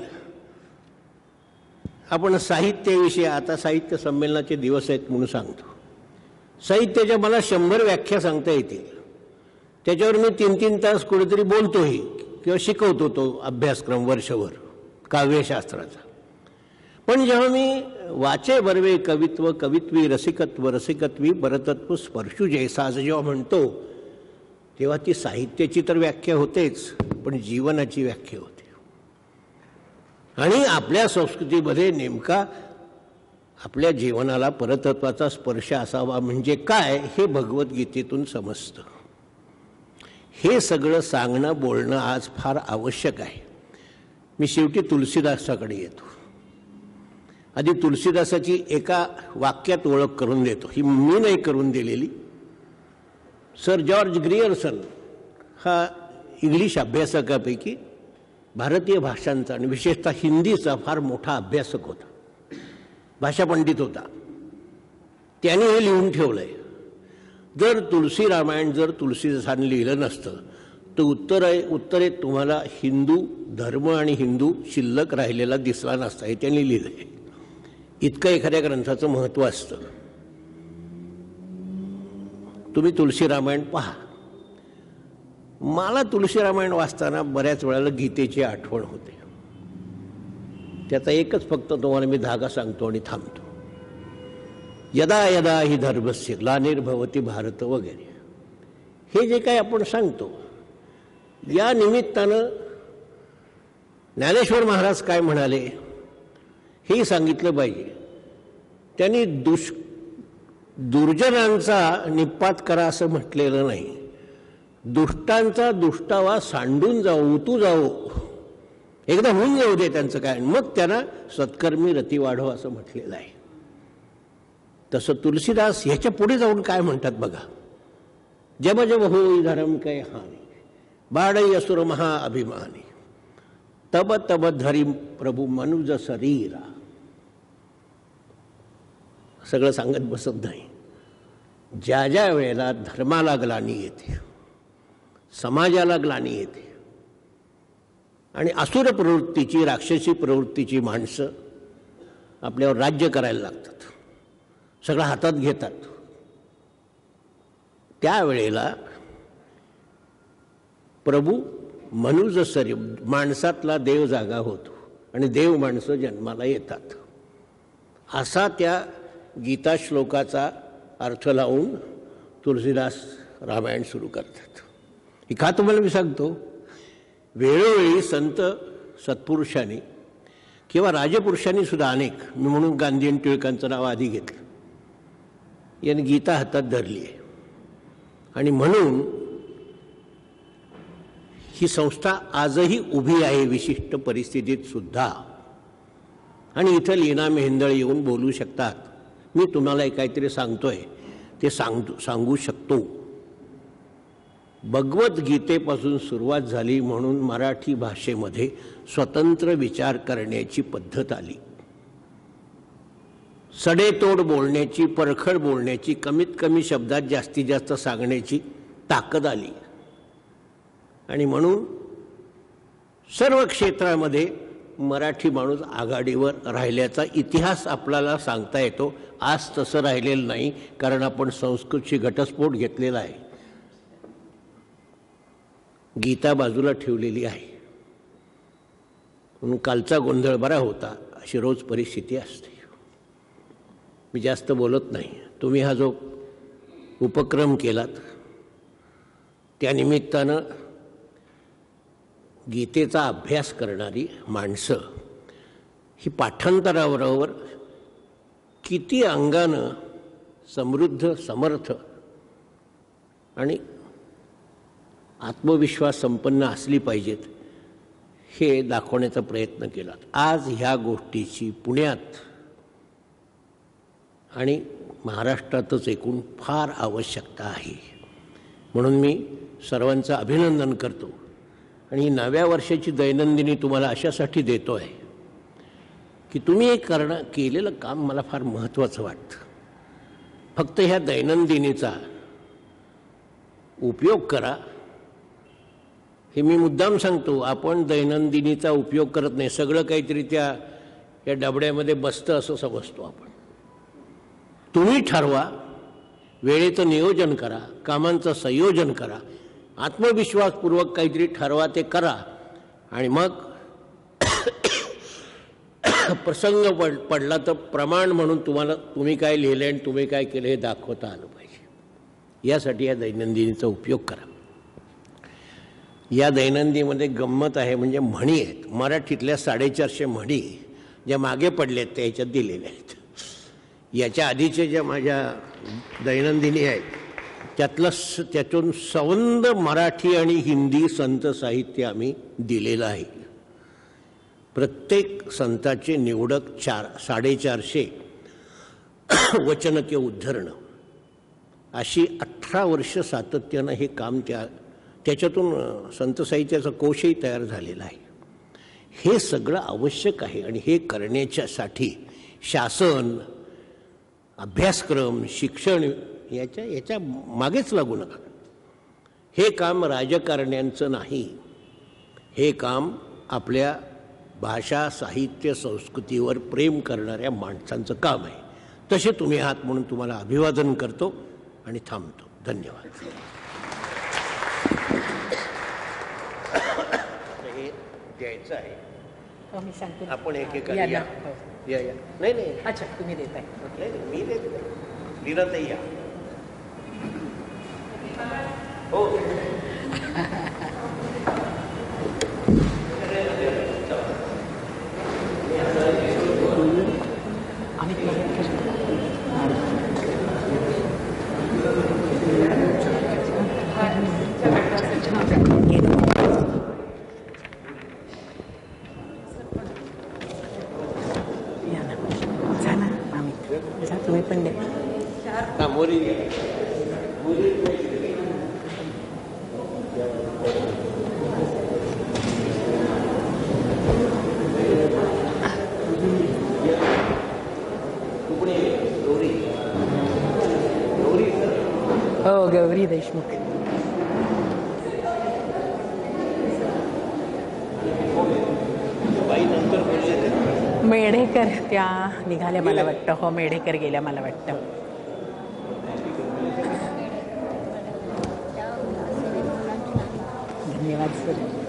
आपण साहित्याविषयी, आता साहित्य संमेलनाचे दिवस आहेत म्हणून सांगतो, साहित्याच्या मला शंभर व्याख्या सांगता येतील. त्याच्यावर मी तीन तीन तास कुठेतरी बोलतोही किंवा शिकवतो तो अभ्यासक्रम वर्षभर काव्यशास्त्राचा. पण जेव्हा मी वाचे बर्वे कवित्व कवित्वी रसिकत्व रसिकत्वी परतत्व स्पर्शू जैसा असं जेव्हा म्हणतो, तेव्हा ती साहित्याची तर व्याख्या होतेच, पण जीवनाची व्याख्या होते. आणि आपल्या संस्कृतीमध्ये नेमका आपल्या जीवनाला परतत्वाचा स्पर्श असावा म्हणजे काय हे भगवद्गीतेतून समजतं. हे सगळं सांगणं बोलणं आज फार आवश्यक आहे. मी शेवटी तुलसीदासाकडे येतो. आधी तुलसीदासाची एका वाक्यात ओळख करून देतो. ही मी नाही करून दिलेली. सर जॉर्ज ग्रियर्सन हा इंग्लिश अभ्यासकापैकी भारतीय भाषांचा आणि विशेषतः हिंदीचा फार मोठा अभ्यासक होता, भाषा पंडित होता. त्याने हे लिहून ठेवलंय, जर तुलसी रामायण जर तुलसीदासाने लिहिलं नसतं तर उत्तर उत्तरेत तुम्हाला हिंदू धर्म आणि हिंदू शिल्लक राहिलेला दिसला नसता. हे त्यांनी लिहिलंय. इतकं एखाद्या ग्रंथाचं महत्त्व असतं. तुम्ही तुलसी रामायण पहा. मला तुलसी रामायण वाचताना बऱ्याच वेळेला गीतेची आठवण होते. त्याचा एकच फक्त तुम्हाला मी धागा सांगतो आणि थांबतो. यदा यदा ही धर्मस्य ग्लानिर्भवती भारत वगैरे हे जे काही आपण सांगतो, या निमित्तानं ज्ञानेश्वर महाराज काय म्हणाले हे सांगितलं पाहिजे. त्यांनी दुष् दुर्जनांचा निपात करा असं म्हटलेलं नाही. दुष्टांचा दुष्टावा सांडून जावो, उतू जावो, एकदा होऊन जाऊ दे त्यांचं काय, मग त्यांना सत्कर्मी रती वाढव असं म्हटलेलं आहे. तसं तुलसीदास ह्याच्या पुढे जाऊन काय म्हणतात बघा. जब जब होई धर्म कै हानी बाडई असुर महाअभिमानी तब तब धरी प्रभू मनुज शरीरा. सगळं सांगत बसत नाही. ज्या ज्या वेळेला धर्माला ग्लानी येते, समाजाला ग्लानी येते आणि असुर प्रवृत्तीची राक्षसी प्रवृत्तीची माणसं आपल्यावर राज्य करायला लागतात, सगळं हातात घेतात, त्यावेळेला प्रभू मनुज शरीर माणसातला देव जागा होतो आणि देव माणसं जन्माला येतात. असा त्या गीता श्लोकाचा अर्थ लावून तुलसीदास रामायण सुरू करतात. ही का तुम्हाला मी सांगतो, वेळोवेळी संत सत्पुरुषांनी किंवा राजपुरुषांनी सुद्धा अनेक, मी म्हणून गांधी आणि टिळकांचं नाव आधी घेतलं, यांनी गीता हातात धरली आहे. आणि म्हणून ही संस्था आजही उभी आहे विशिष्ट परिस्थितीत सुद्धा. आणि इथं लीना मेहेंदळ येऊन बोलू शकतात. मी तुम्हाला काहीतरी सांगतोय ते सांगतो सांगू शकतो. भगवद्गीतेपासून सुरुवात झाली म्हणून मराठी भाषेमध्ये स्वतंत्र विचार करण्याची पद्धत आली. सडेतोड बोलण्याची, परखड बोलण्याची, कमीत कमी शब्दात जास्तीत जास्त सांगण्याची ताकद आली. आणि म्हणून सर्व क्षेत्रामध्ये मराठी माणूस आघाडीवर राहिल्याचा इतिहास आपल्याला सांगता येतो. आज तसं राहिलेलं नाही, कारण आपण संस्कृतची घटस्फोट घेतलेला आहे, गीता बाजूला ठेवलेली आहे. म्हणून कालचा गोंधळ बरा होता अशी रोज परिस्थिती असते. मी जास्त बोलत नाही. तुम्ही हा जो उपक्रम केलात त्यानिमित्तानं गीतेचा अभ्यास करणारी माणसं ही पाठांतराबरोबर किती अंगानं समृद्ध, समर्थ आणि आत्मविश्वास संपन्न असली पाहिजेत हे दाखवण्याचा प्रयत्न केला. आज ह्या गोष्टीची पुण्यात आणि महाराष्ट्रातच एकूण फार आवश्यकता आहे. म्हणून मी सर्वांचं अभिनंदन करतो. आणि ही नव्या वर्षाची दैनंदिनी तुम्हाला अशासाठी देतो आहे की तुम्ही एक करणं केलेलं काम मला फार महत्त्वाचं वाटतं. फक्त ह्या दैनंदिनीचा उपयोग करा हे मी मुद्दाम सांगतो. आपण दैनंदिनीचा उपयोग करत नाही. सगळं काहीतरी त्या या डबड्यामध्ये बसतं असं समजतो आपण. तुम्ही ठरवा, वेळेचं नियोजन करा, कामांचं संयोजन करा, आत्मविश्वासपूर्वक काहीतरी ठरवा, ते करा. आणि मग प्रसंग पड पडला तर प्रमाण म्हणून तुम्हाला तुम्ही काय लिहिलं आणि तुम्ही काय केलं हे दाखवता आलं पाहिजे. यासाठी या दैनंदिनीचा उपयोग करा. या दैनंदिनीमध्ये गंमत आहे, म्हणजे म्हणी आहेत. मराठीतल्या साडेचारशे म्हणी ज्या मागे पडल्या आहेत त्या ह्याच्यात दिलेल्या आहेत. याच्या आधीचे ज्या माझ्या दैनंदिनी आहेत त्यातलं स त्यातून संबंध मराठी आणि हिंदी संत साहित्य आम्ही दिलेलं आहे. प्रत्येक संताचे निवडक चार साडेचारशे वचन किंवा उद्धरणं अशी अठरा वर्ष सातत्यानं हे काम त्या त्याच्यातून संत साहित्याचा कोशही तयार झालेला आहे. हे सगळं आवश्यक आहे. आणि हे करण्याच्यासाठी शासन, अभ्यासक्रम, शिक्षण याच्या याच्या मागेच लागू नका. हे काम राजकारण्यांचं नाही. हे काम आपल्या भाषा, साहित्य, संस्कृतीवर प्रेम करणाऱ्या माणसांचं काम आहे. तसे तुम्ही आहात म्हणून तुम्हाला अभिवादन करतो आणि थांबतो. धन्यवाद. हे द्यायचं आहे. मी सांगतो आपण एक एक या या ना. या या नाही नाही अच्छा, तुम्ही देताय. नाही नाही, मी देतो. लीनाताई या. हो तुम्ही पण द्या. हा, मोरी मोरी हो, गौरी देशमुख. मेढेकर त्या निघाल्या मला वाटतं. हो, मेढेकर गेल्या मला वाटतं. धन्यवाद सर.